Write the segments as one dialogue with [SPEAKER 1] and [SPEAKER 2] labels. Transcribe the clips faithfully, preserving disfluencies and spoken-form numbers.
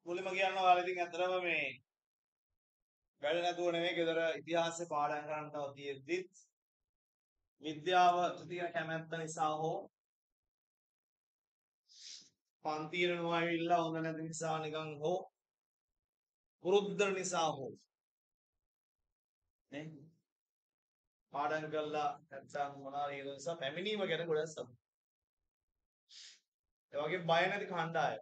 [SPEAKER 1] මුලින්ම කියන්න ඔයාලා ඉතින් ඇත්තටම මේ වැඩ නැතුව නෙමෙයි ගෙදර ඉතිහාසය පාඩම් කරන්නව තියෙද්දිත් විද්‍යාවට තියෙන කැමැත්ත නිසා හෝ පන්තියට නොඇවිල්ලා හොඳ නැති නිසා නිකන් හෝ පුරුද්ද නිසා හෝ නේ පාඩම් කරලා නැත්නම් මොනවා හරි නිසා පැමිණීම ගැන ගොඩක් සතුටුයි. ඒ වගේ බය නැති කණ්ඩායම.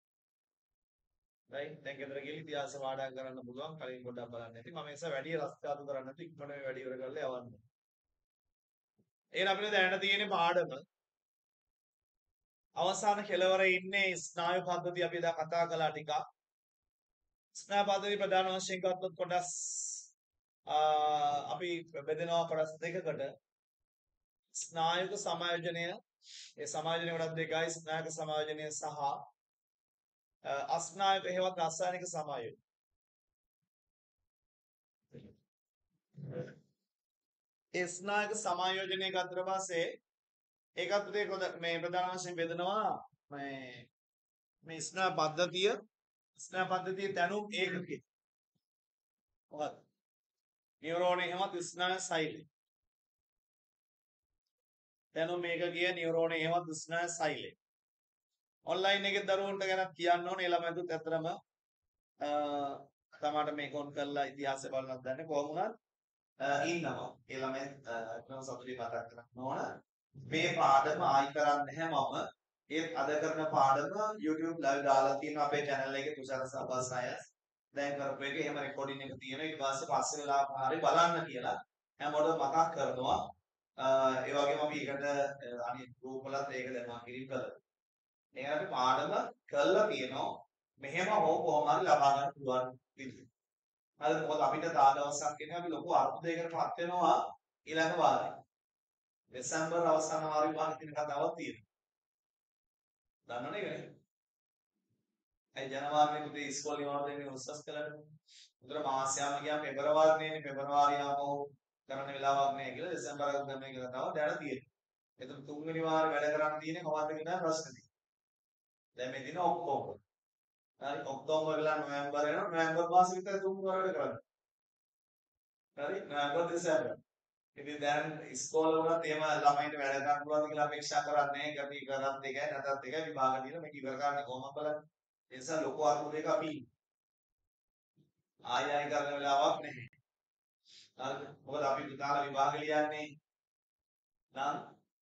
[SPEAKER 1] right දැන් ගෙදර ගිහලා ඉතිහාස පාඩම් කරන්න පුළුවන් කලින් පොඩ්ඩක් බලන්න ඇති. මම ඒස වැඩි රස්කාදු කරන්න නැති ඉක්මනට මේ වැඩි ඉවර කරලා යවන්න. එහෙනම් අපිට දැනට තියෙන පාඩම අවසාන කෙලවරේ ඉන්නේ ස්නායු පද්ධතිය අපි එදා කතා කළා ටිකක්. ස්නායු පද්ධතිය ප්‍රධාන වශයෙන් ගත්තොත් කොටස් අපි බෙදෙනවා කොටස් දෙකකට. ස්නායුක සමායෝජනය ඒ සමායෝජනය කොටස් දෙකයි ස්නායක සමායෝජනය සහ අස්නායක හේවත් රසායනික සමායෝජනය. ඒ ස්නායක සමායෝජනය ගත්තට පස්සේ ඒකත් මේ ප්‍රධාන වශයෙන් බෙදනවා මේ මේ ස්නායු පද්ධතිය ස්නායු පද්ධතිය දැනුම් ඒකකය. මොකක්ද? නියුරෝනේ එහෙමත් ස්නායු සෛලය. දැනුම් ඒකකය නියුරෝනේ එහෙමත් ස්නායු සෛලය. ඔන්ලයින් එකේ දරුවන්ට ගැන කියන්න ඕනේ ළමයිතුත් ඇත්තටම තමයි මේක ඔන් කරලා ඉතිහාසය බලනත් දන්නේ කොහොම වුණත් ඉන්නවා. ඒ ළමයි අත්‍යවශ්‍ය සතුටින් මතක් කරගන්න ඕන. මේ පාඩම ආයි කරන්නේ නැහැ මම. ඒත් අද කරන පාඩම YouTube live දාලා තියෙනවා අපේ channel එකේ තුෂාර සබාසයස්. දැන් කරපු එක එහෙම රෙකෝඩින් එක තියෙනවා. ඊට පස්සේ පස්සේ වෙලා හරි බලන්න කියලා හැමෝටම මතක් කරනවා. ඒ වගේම අපි ඒකට අනිත් group වලත් ඒක දැම්මා කිරිම් කළා. ඒකට අපි පාඩම කරලා තියෙනවා. මෙහෙම හෝ කොහොම හරි ලබා ගන්න පුළුවන් විදිහට. හරිද? මොකද අපිට තා දවසක් ඉන්නේ අපි ලොකු අර්බුදයකටපත් වෙනවා ඊළඟ වාරේ. දෙසැම්බර් අවසාන වාරේ විභාග තියෙන කතාවක් තියෙනවා. දන්නවනේ ඒක. ඒ ජනවාරියේ පුතේ ඉස්කෝලේ යනවා දෙන්නේ උස්සස් කළාට. උදේ මාසයම ගියා පෙබරවාරියේනේ පෙබරවාරියාම කරන්න වෙලාවක් නැහැ කියලා දෙසැම්බර් එක ගන්න එක කතාව දැන තියෙනවා. එතකොට තුන්වෙනි වාරේ වැඩ කරන්න තියෙන්නේ කොහොමද කියන ප්‍රශ්න තියෙනවා. දැන් මේ දින ඔක්තෝබර්. හරි ඔක්තෝබර් වෙලා නොවැම්බර් වෙනවා නොවැම්බර් මාසෙ විතර තුන් වාරේ වැඩ කරන්න. හරි නොවැම්බර් දෙසැම්බර්. ඉතින් දැන් ඉස්කෝල වලත් එහෙම ළමයින්ට වැඩ ගන්න පුළුවන්ද කියලා අපේක්ෂා කරන්නේ නැහැ. ගති කරත් එකයි නැතත් එකයි විභාග දීලා මේක ඉවර කරන්න කොහොමද බලන්න. ඒ නිසා ලොකු අරුමුදයක අපි ආය ආය කරන වෙලාවක් නැහැ. හරිද? මොකද අපි පුතාලා විභාග ලියන්නේ නම්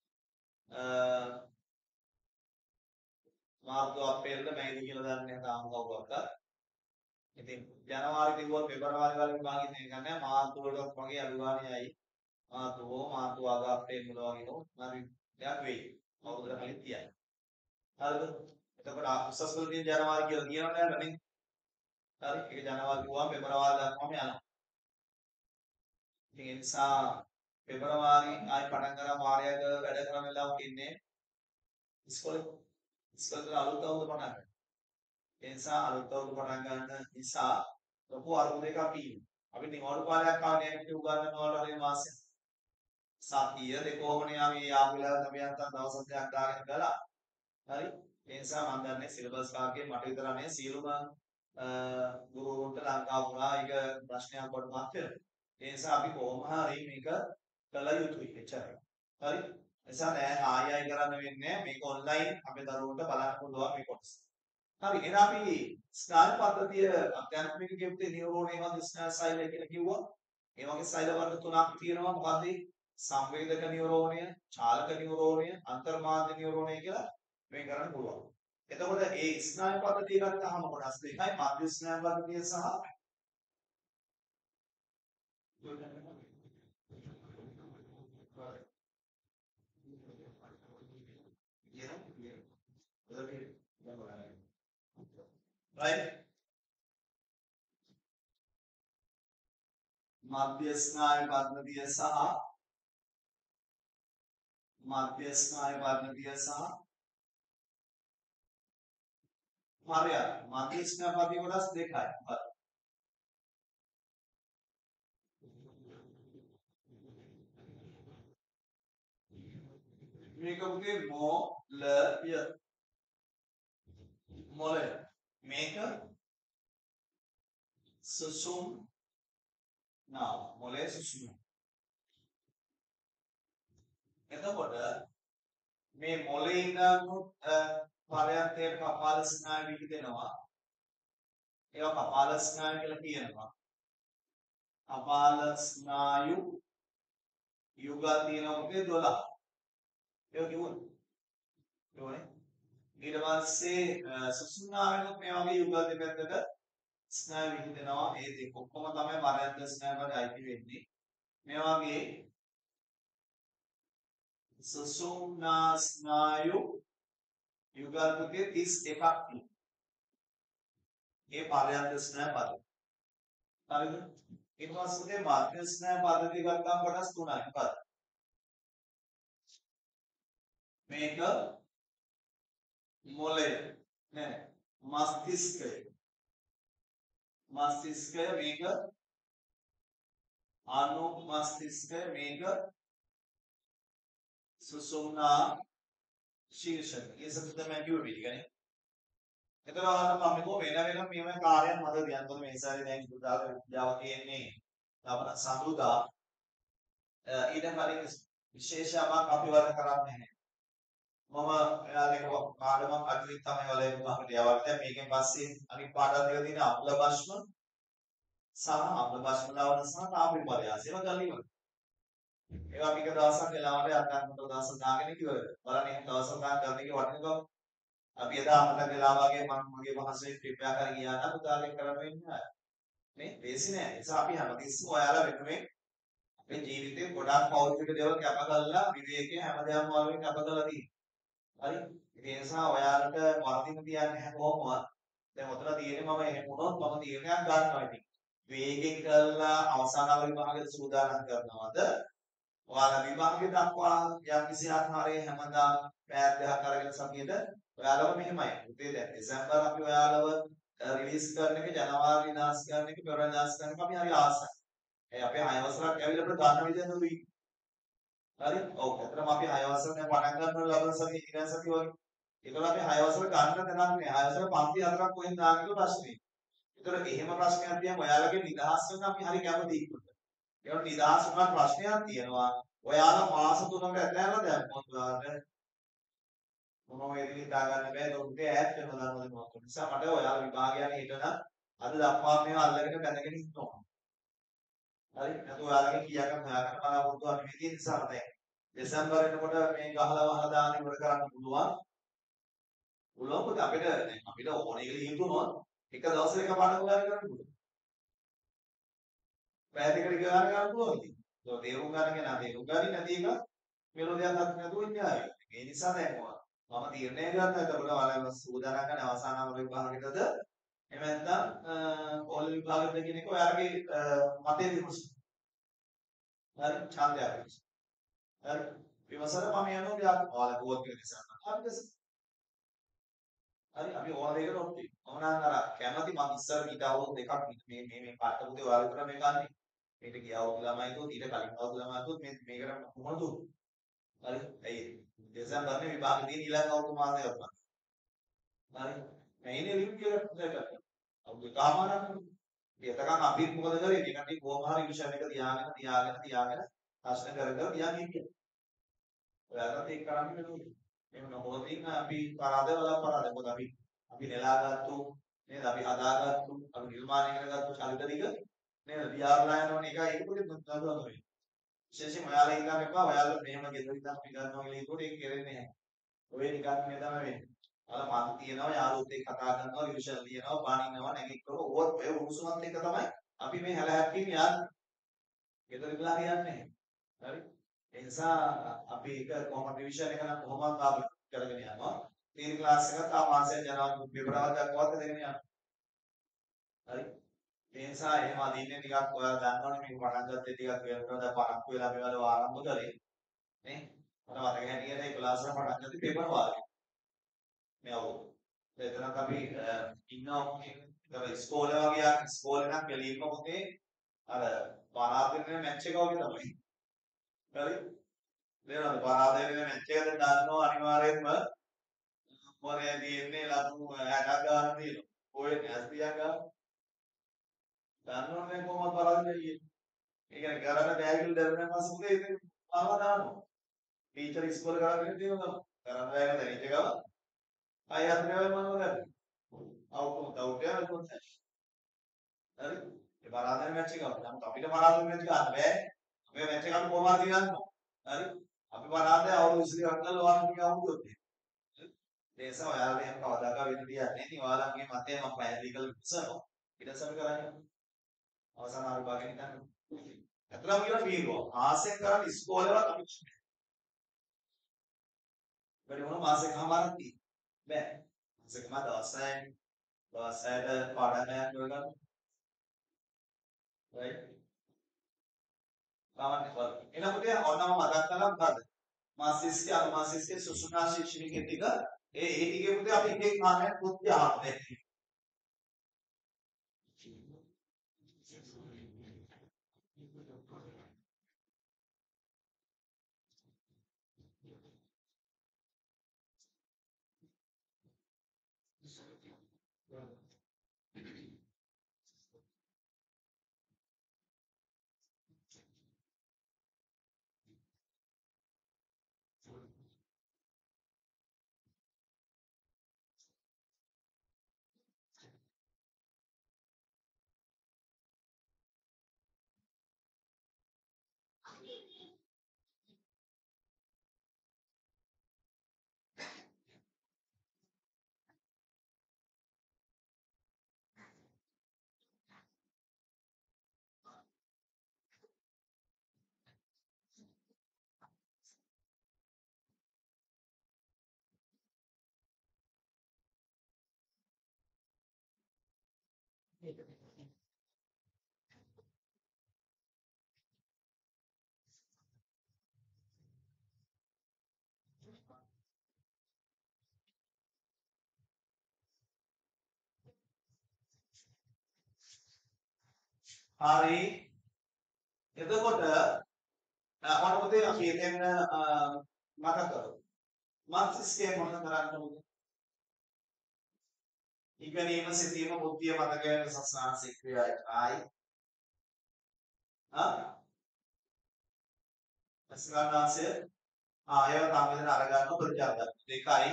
[SPEAKER 1] මාර්තු අප්‍රේල්ද මැයිද කියලා දන්නේ නැහැ තාම කවුරක්වත්. ඉතින් ජනවාරි කිව්වොත් පෙබරවාරි වල විභාගෙ දෙන්නේ නැහැ. මාර්තු වලටත් වගේ අනිවාර්යයි. මාර්තු හෝ මාර්තු ආග අප්‍රේල් වල වගේ නෝ හරි දෙයක් වෙයි. අවුරුද්දකට කලින් තියයි. හරිද? එතකොට උසස් වල තියෙන ජනවාරි කියලා කියනවනේ නේද? හරි. ඒක ජනවාරි කිව්වම පෙබරවාරි දක්වාම යනවා. ඉතින් ඒ නිසා පෙබරවාරි ආයි පටන් ගන්න වාරයක වැඩ කරන වෙලාවක ඉන්නේ ඉස්කෝලේ ඉස්කෝලේ අලුත් අවුරුදු පටන් ගන්න. ඒ නිසා අලුත් අවුරුදු පටන් ගන්න නිසා ලොකු අරුමුදයක අපි ඉන්නේ. අපි නිවාඩු කාලයක් ආවනේ අපිට උගන්වනවා හරි මාසෙ. සතිය දෙකෝමනේ ආවේ යාපු වෙලාවට අපි අන්තම් දවස් හතක් දාගෙන ගලා. හරි. ඒ නිසා මම දන්නේ සිලබස් කාර්යයේ මට විතර නෙවෙයි සියලුම ගුරුවරුන්ට ලංකාව පුරා ඒක ප්‍රශ්නයක් කොට මත වෙනවා. ඒ නිසා අපි කොහොම හරි මේක කළ යුතුයි එච්චරයි. හරි. නිසා දැන් ආයි ආයි කරන්න වෙන්නේ මේක ඔන්ලයින් අපේ දරුවන්ට බලන්න පුළුවන් මේ කොටස. හරි. එහෙනම් අපි ස්නායු පද්ධතිය අධ්‍යාත්මික කෙප්ටේ නියුරෝනේ වගේ ස්නායු සෛලය කියලා කිව්වා. ඒ වගේ සෛල වර්ග තුනක් තියෙනවා. මොකද්ද? සංවේදක නියුරෝනය, චාලක නියුරෝනය, අන්තර්මාධ්‍ය නියුරෝනය කියලා වෙන් කරන්න පුළුවන්. එතකොට ඒ ස්නායු පද්ධතිය ගත්තාම කොටස් දෙකයි මධ්‍ය ස්නායු පද්ධතිය සහ right මධ්‍ය ස්නායු පද්ධතිය සහ මධ්‍ය ස්නායු පද්ධතිය සහ හරියට මධ්‍ය ස්නායු පද්ධතිය කොටස් දෙකයි. මේක උගේ මොලය මොලය මේක සුසුම් නාම මොලේ සුසුම්. එතකොට මේ මොලේ ඉඳන් පරයන්තයේ කපාල ස්නායු විහිදෙනවා. ඒවා කපාල ස්නායු කියලා කියනවා. කපාල ස්නායු යුගල් තියෙනවා මොකද දොළහ. ඒක කිව්වොත් ඒවනේ. ඊට පස්සේ සුසුම්නාවෙත් මේ වගේ යුගල් දෙපැත්තක ස්නායු විහිදෙනවා. ඒ දෙක ඔක්කොම තමයි පරයන්ත ස්නායු වලට අයිති වෙන්නේ. මේ වගේ සුසුම්නා ස්නායු යුගල් පුතේ තිස් එකක් තියෙනවා. ඒ පරයන්ත ස්නායු පද. හරිද? ඊට පස්සේ මධ්‍ය ස්නායු පද්ධතිය ගත්තාම කොටස් තුනයි පද. මේක මොළය නෑ මස්තිෂ්කය. මස්තිෂ්කය මේක අනු මස්තිෂ්කය මේක සුසුම්නා ශීර්ෂක. ඒ සතුට තමයි කිව්ව පිළිගන්නේ. එතකොට මම මේක වෙන වෙනම මේ කාර්යයන් මත තියන්න මේ ඉස්සරේ දැන් උදාහරණ විද්‍යාව තියෙන්නේ අපේ සම්මුදා ඊට කලින් විශේෂයක් අපි වල කරන්නේ නැහැ. මම එයාලේ පාඩමක් අදින් තමයි වල උදාහරණයක් යවන්නේ. දැන් මේකෙන් පස්සේ අනිත් පාඩම් දෙක තියෙන අම්ල භස්ම සහ අම්ල භස්ම ලවණ සහ තාපි පරයාස ඒවා ගන්න ඉවරයි. ඒවා අපි එක දවසක් වෙලාවට අත්දැකීම් දවසක් දාගෙන ඉවරයි. බලන්න එහෙනම් දවසක් ගන්න කරන එකේ වටිනකම අපි එදා මතක වෙලා වගේ මම මගේ පහසුවෙන් ප්‍රිපෙයාර් කරගෙන ගියා නම් උදාලෙන් කරන්න වෙන්නේ නැහැ. නේ ලේසි නෑ. ඒ නිසා අපි හැමතිස්සෙම ඔයාලා වෙනුවෙන් අපේ ජීවිතේ ගොඩාක් පෞද්ගලික දේවල් කැප කරලා විවේකයේ හැමදාම වගේ කැප කරලා තියෙනවා. හරි? ඒ නිසා ඔයාලට වර්ධින තියන්නේ නැහැ කොහොමවත්. දැන් ඔතන තියෙන්නේ මම එහෙම වුණොත් මම තීරණයක් ගන්නවා ඉතින්. වේගෙන් කරලා අවසාන විභාගයට සූදානම් කරනවද? ඔයාලා විභාගය දක්වා යම් කිසි ආකාරයේ හැමදාම පැය දෙකක් අරගෙන සතියේද ඔයාලව මෙහෙමයි. උදේ දැන් දෙසැම්බර් අපි ඔයාලව රිලීස් කරන එක ජනවාරි දාස් කරන එක පෙරවරු දාස් කරන එක අපි හරි ආසයි. ඒ අපේ හය වසරක් ඇවිල්ලා අපිට ගන්න විදියට නෙවෙයි. හරි? ඔව්. අතරම අපි හය වසර දැන් පටන් ගන්නවා ලබන සතියේ ඊළඟ සතිය වගේ. ඒතකොට අපි හය වසර ගන්න තැනක් නෑ. හය වසර පන්ති හතරක් කොහෙන් දාන්නේ කියලා ප්‍රශ්නේ. ඒතකොට එහෙම ප්‍රශ්නයක් තියම ඔයාලගේ නිදහස් වෙන අපි හරි කැමතියි. ඒකට නිදහස් වුණාට ප්‍රශ්නයක් තියෙනවා. ඔයාලා මාස තුනකට ඇතැල්ලා දැම්මොත් ඔයාලට මොනවා වේද හිතා ගන්න බෑ. උන්ට ඈත් වෙනවා දන්නවද මොකක්ද. නිසා මට ඔයාලා විභාගයන් හිටන අද දක්වා මේවා අල්ලගෙන බැඳගෙන ඉන්නවා. හරි? නැතු ඔයාලගේ කීයක්ම හොයාගන්න බලාපොරොත්තු වෙන විදිහ නිසා දැන් දෙසැම්බර් වෙනකොට මේ ගහලා වහලා දාන ඉවර කරන්න පුළුවන්. පුළුවන් පොත අපිට දැන් අපිට ඕනේ කියලා හිතුනොත් එක දවසක එක පාඩම ගන්න කරන්න පුළුවන්. පැය දෙකකට ගණන් ගන්න පුළුවන් ඉතින්. ඒක තේරුම් ගන්න කෙනා තේරුම් ගන්නේ නැති එක මෙලොඩියක් අත් නැතුව ඉන්නේ ආයේ. ඒ නිසා දැන් මම තීරණය ගත්තා. එතකොට ඔයාලා සූදානම් කරන අවසාන අවුරුදු විභාගෙටද එහෙම නැත්නම් ඕල් විභාගෙට කියන එක ඔයාලගේ මතය විමසන්න. හරි ඡන්දය විමසන්න. හරි විමසලා මම යනවා ගියා. ඔයාලා කෝල් එක නිසා. හරිද? හරි අපි ඕන දෙයකට ඔක්කේ. මම නම් අර කැමති මම ඉස්සර ඊට අවුරුදු දෙකක් මේ මේ මේ පාට පුතේ ඔයාලා විතර මේ ගන්නේ. මේක ගිය අවුරුදු ළමයි දුත් ඊට කලින් අවුරුදු ළමයි දුත් මේ මේකට කොහොමද දුත්? හරි ඇයි දෙසැම්බර් නේ විභාග තියෙන ඊළඟ අවුරුදු මාසයක් වගේ. හරි මේනේ ලියුම් කියලා දෙකට. අවුරුදු ගාමාරක් නේ. එතකන් අපි මොකද කරේ? මේ කටි කොහොම හරි විෂන් එක තියාගෙන තියාගෙන තියාගෙන ප්‍රශ්න කර කර තියාගෙන ඉන්නේ. ඔයාලට ඒක කරන්න වෙනවා. එහෙම නොවොත් අපි පරාද වල පරාද මොකද අපි අපි නෙලාගත්තු නේද අපි හදාගත්තු අපි නිර්මාණය කරගත්තු චරිත ටික නේද විහාරලා යනවනේ ඒක ඒක පොඩි දුන්නා නෙවෙයි විශේෂයෙන් ඔයාලා ඉඳන් එපා ඔයාලා මෙහෙම ගෙදර ඉඳන් අපි ගන්නවා කියලා හිතුවට ඒක කෙරෙන්නේ නැහැ ඔය නිකන් මේ තමයි වෙන්නේ ඔයාලා මන් තියනවා යාළුවොත් එක්ක කතා කරනවා රිවිෂන් ලියනවා බානිනවා නැගිට්ටෝ ඕව ඔය උණුසුමත් එක්ක තමයි අපි මේ හැල හැප්පීම යන්නේ ගෙදර ඉඳලා හරියන්නේ නැහැ හරි ඒ නිසා අපි ඒක කොහොමද රිවිෂන් එක නම් කොහොමද අපි කරගෙන යනවා තීර ක්ලාස් එකත් ආ මාසයේ ජනවාරි පෙබරවාරි දක්වාත් දෙගෙන යනවා හරි ඒ නිසා එහෙම අදින්නේ ටිකක් ඔයාලා දන්නවනේ මේක පටන් ගත්තේ ටිකක් වෙනකොට දැන් පරක්කු වෙලා මේවල ආරම්භ කරේ නේ මට මතක හැටියට ඒ ක්ලාස් එක පටන් ගත්තේ පෙබරවාරි මේ අවුරුදු එතනත් අපි ඉන්නවා මේ ඉස්කෝලේ වගේ ඉස්කෝලේ නම් කෙලින්ම මොකේ අර පරාදෙන්නේ මැච් එක වගේ තමයි හරි නේද පරාදෙන්නේ මැච් එකද දන්නවා අනිවාර්යෙන්ම මොරේ දින්නේ ලබු හැටක් ගන්න තියෙනවා ඔය ඇස් පියා ගන්න ගන්නවනේ කොහොමද බලන්නේ අයියේ. ඒ කියන්නේ කරන්න බෑ කියලා දැනගෙන පස්සේ මුදේ ඉතින් ආවා දානවා. ටීචර් ඉස්කෝලේ කරගෙන තියෙනවා. කරන්න බෑ කියලා දැනෙච්ච ගම අය හතරේ මම ගත්තා. අවුට් අවුට් යනවා කොහොමද? හරි. ඒ පරාදන මැච් එක අපිට. නමුත් අපිට පරාදන මැච් ගන්න බෑ. අපේ මැච් එක අපි කොහොමද ගන්නවා? හරි. අපි පරාදේ අවුරුදු විසි දෙකක් ගාලා ඔයාලා ටික අවුරුද්දක් තියෙනවා. ඒ නිසා ඔයාලට එහෙම කවදාකවත් වෙන්න දෙයක් නැහැ. ඉතින් ඔයාලගේ මතය මම පැහැදිලි කරලා ඉස්සනවා. ඊට පස්සේ අපි කරන්නේ. අවසාන අනුභවයෙන් හිතන්න. අතලම කියන වීරෝ ආසෙන් කරන් ඉස්කෝලේවත් අපි වැඩි මොන මාසෙක හමාරක් තියෙන්නේ. බෑ. මාසෙකම දවස් හයයි. දවස් හයට පාඩම් එකක් කරගන්න. right. ගාමන්නේ බලන්න. එහෙනම් පුතේ ඔන්නම මතක් කරලා මොකද? මාසිස්ගේ අනුමාසිස්ගේ සුසුනා ශික්ෂණිකේ ටික ඒ ඒ ටිකේ පුතේ අපි එක එක මානයක් පුත්‍ය ආන්නේ. හරි. එතකොට අපට පුතේ අපි එතෙන් මතක කරමු. මාක්සිස්ගේ මොනවද කරන්න ඕනේ? ඉගෙනීම සිතීම බුද්ධිය මතකය සස්නාසික ක්‍රියායි. ආ? අස්ගානාසය ආයව තමයි අරගන්න ප්‍රතිචාර දෙකයි.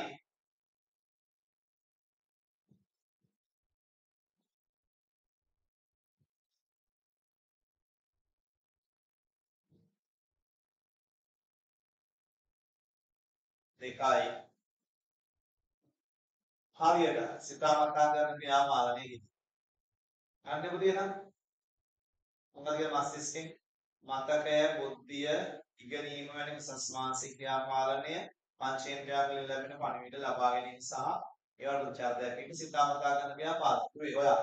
[SPEAKER 1] දෙකයි. හරියට සිතාමතා කරන ක්‍රියාමාලනේ ඉන්නේ. අන්නේ පුතේ නම් මොකද කියන මස්තිෂ්කෙන් මතකය බුද්ධිය ඉගෙනීම වැනි සස්මාසික ක්‍රියාපාලනය පංචේන්ද්‍රයන්ගෙන් ලැබෙන පණිවිඩ ලබා ගැනීම සහ ඒවට උච්චාරණයක් එක්ක සිතාමතා කරන ක්‍රියාපාලන. ඔය ඔයා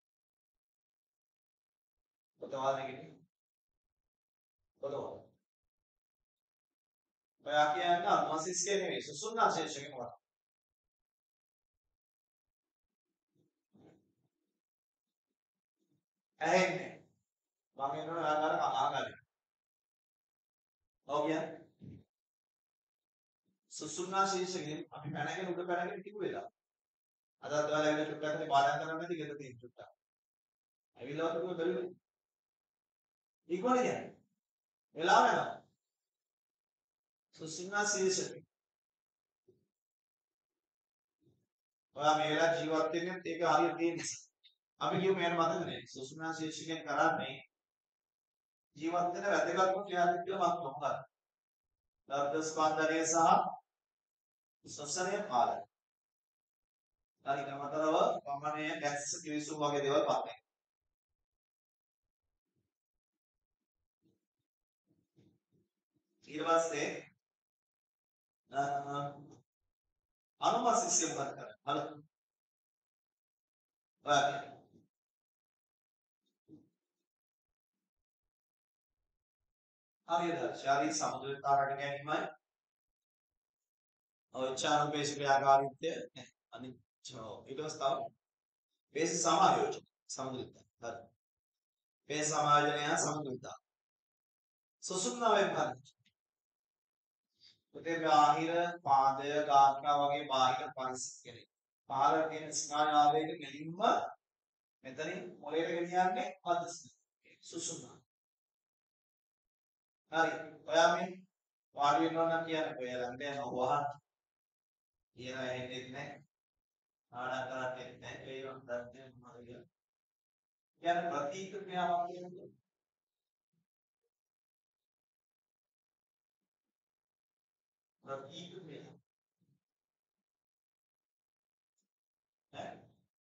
[SPEAKER 1] පොතවල් නෙකිනේ. පොතවල්. ඔයා කියන්නේ මස්තිෂ්කේ නෙවෙයි සුසුම්නාශේෂකේ මොකක්ද? ඇහෙන්නේ. මම එනවා ආකාර ආකාරය. ඔව් කියන්නේ සුසුම්නා ශීර්ෂකෙන් අපි පැනගෙන උඩ පැනගෙන ටිකු වෙලා. අද අද ඔයාලා ඇවිල්ලා චුට්ටක් හරි පාඩම් කරන්න නැති ගෙදර තියෙන චුට්ටක්. ඇවිල්ලා වතුන බැරිද? ඉක්මන කියන්නේ. වෙලාව යනවා. සුසුම්නා ශීර්ෂකෙන්. ඔයා මේ වෙලාව ජීවත් වෙන්නේ ඒක හරියට තියෙන්නේ. අපි කියමු මේකට මතක නැහැ. සුසුම්නා ශීර්ෂකෙන් කරන්නේ ජීවත් වෙන වැදගත්ම ක්‍රියාවක් කියලා මම මොකක්ද? ශබ්ද ස්පන්දනය සහ ශ්වසනය පාලනය. හරි නමතරව වමනය දැක්ස කිවිසුම් වගේ දේවල් පාලනය. ඊට පස්සේ අනුමස්තිෂ්කය මොකද කරන්නේ? හරි. ඔයාලා හරියට ශාරීරික සමතුලිතතාවයට ගැනීමයි ඔච්චානුපේශික ක්‍රියාකාරීත්වය අනිච්චෝ ඊට පස්සේ තව පේශි සමායෝජන සමතුලිතතාව. හරි. පේශ සමායෝජනය සමතුලිතතාව. සුසුම්නාවෙන් බලන්න. පුතේ බාහිර පාදය ගාත්‍රා වගේ බාහිර පරිසරයේ පහළ තියෙන ස්නායු ආවේග මෙලින්ම මෙතනින් මොලේට ගෙනියන්නේ මධ්‍යස්ථ සුසුම්නා. හරි. ඔයා මේ වාඩි වෙනවා නම් කියන්නේ ඔයා ළඟට යන වහන් කියන ඇහෙන්නේ නැහැ. ආඩම් කරන්නේ නැහැ. ඒ වගේ දන්නේ මොනවද කියලා. කියන්නේ ප්‍රතික්‍රියාවක් කියන්නේ ප්‍රතික්‍රියාව. ඈ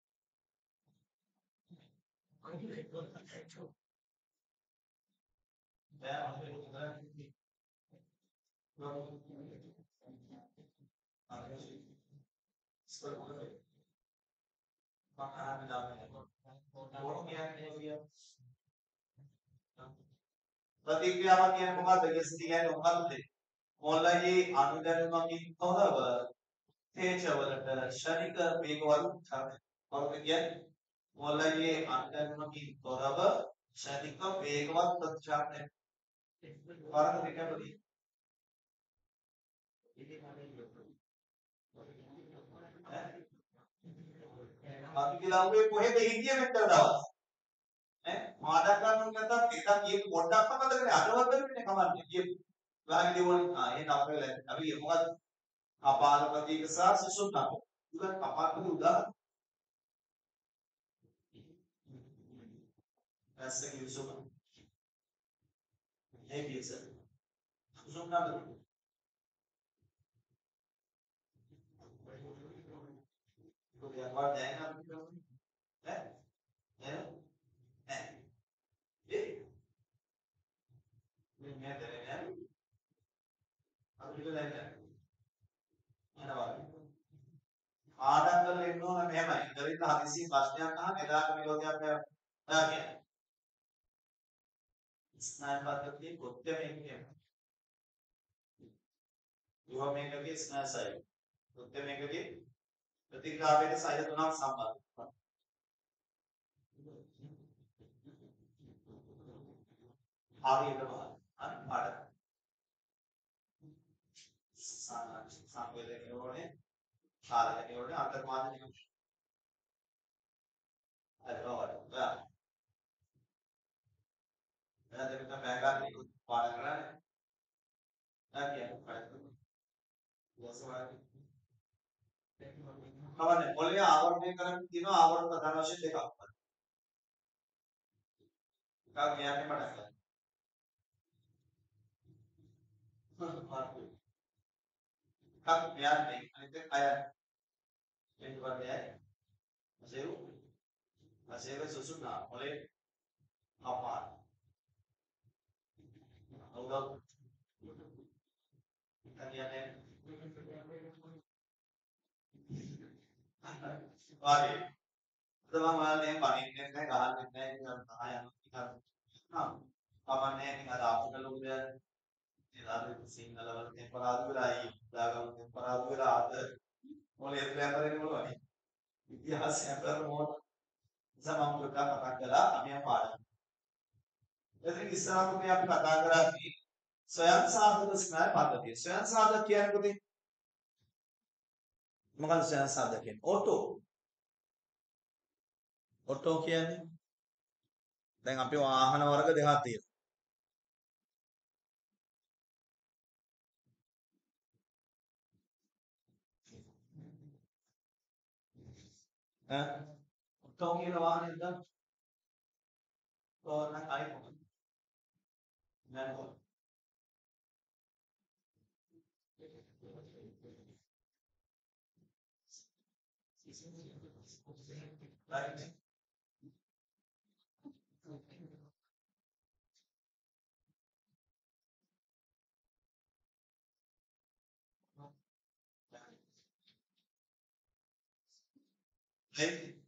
[SPEAKER 1] ප්‍රතික්‍රියාවක් කියන්නේ මොකද්ද? ගැස්ටි කියන්නේ මොකද්ද? මොළයේ අනුදැනුමකින් තොරව තේජවලට ශනික වේගවල චලනය. මොකද කියන්නේ? මොළයේ අනුදැනුමකින් තොරව ශනික වේගවත් ප්‍රතිචාරණය. වරද දෙකකදී අපි කියලා උඹේ කොහෙද හිටියේ මෙච්චර දවස්? ඈ මාඩම් ගන්නු නැත්නම් එකක් කියපු පොඩ්ඩක්ම මතක නැහැ. අදවත් වෙන්නේ කමන්නේ කියපු. ගානේ ඕනේ. ආ එහෙනම් අපේ වෙලාව. අපි මොකද? අපාද ප්‍රතික සහ සුසුම්නා. උදා කපාටද උදා? ඇස්ස කිව්සොම. ඒ කිව්ස. සුසුම්නා ද? ඔය අපා දැන් අපි ඈ ඈ ඈ ඒ මේ මේ දැන් අපි දැන් යනවා. ආඩම් කරලා ඉන්න ඕන මෙහෙමයි. ඉතින් හදිසි ප්‍රශ්නයක් අහන එදාට විරෝධයක් නැහැ. ඔයා කියන්නේ. ස්නායු පද්ධතියේ කෘත්‍ය මේක කියනවා. යෝග මේකගේ ස්නායු සෛල. කෘත්‍ය මේකගේ ප්‍රතික්‍රියාවේදී සෛල තුනක් සම්බන්ධයි. හරියට බලන්න. අර පාඩ. සංවේදනයේ ඕනේ. කාලකේ ඕනේ අන්තර්මාද නියම. හරි බලන්න. ඔයා. එයා දෙන්න බෑගාරේ පාඩම් කරන්නේ. ඔයා කියන්නේ පාඩම්. වසවාරි. කවන්නේ මොළේ ආවරණය කරගෙන තියෙන ආවරණ ප්‍රධාන වශයෙන් දෙකක්. එකක් මෙයාගේ පටන් ගන්න. එකක් මෙයාගේ අනිත් එක අයයි. මේක වර්ගයයි. අසෙරු. අසෙරු සුසුනා මොළේ අපාර. අවුදා. කියන්නේ වාගේ. තමන් ඔයාලා දැන් පණින්නේ නැහැ, ගහන්නේ නැහැ, නිකන් තහා යනවා නිකන්. හා. කමන්නේ නිකන් අර අපිට ලොකු දෙයක්. ඉතින් සිංහල වල ටෙම්පරාදු වෙලායි, දාගම ටෙම්පරාදු වෙලා ආද මොලේ එප්ලෑපරේ මොනවද? ඉතිහාසය අතර මොන සමම් පුරා කතා කළා අපි පාඩම්. එතන ඉස්සරහට අපි කතා කරන්නේ ස්වයං සාධක ස්නායු පද්ධතිය. ස්වයං සාධක කියන්නේ මොකද? මොකක්ද ස්වයං සාධක කියන්නේ? ඔටෝ. ඔටෝ කියන්නේ දැන් අපි වාහන වර්ග දෙකක් තියෙනවා. ඈ ඔටෝ කියන වාහනේ දැන් ඕන කයි මොකද? මැනුවල්. right. right.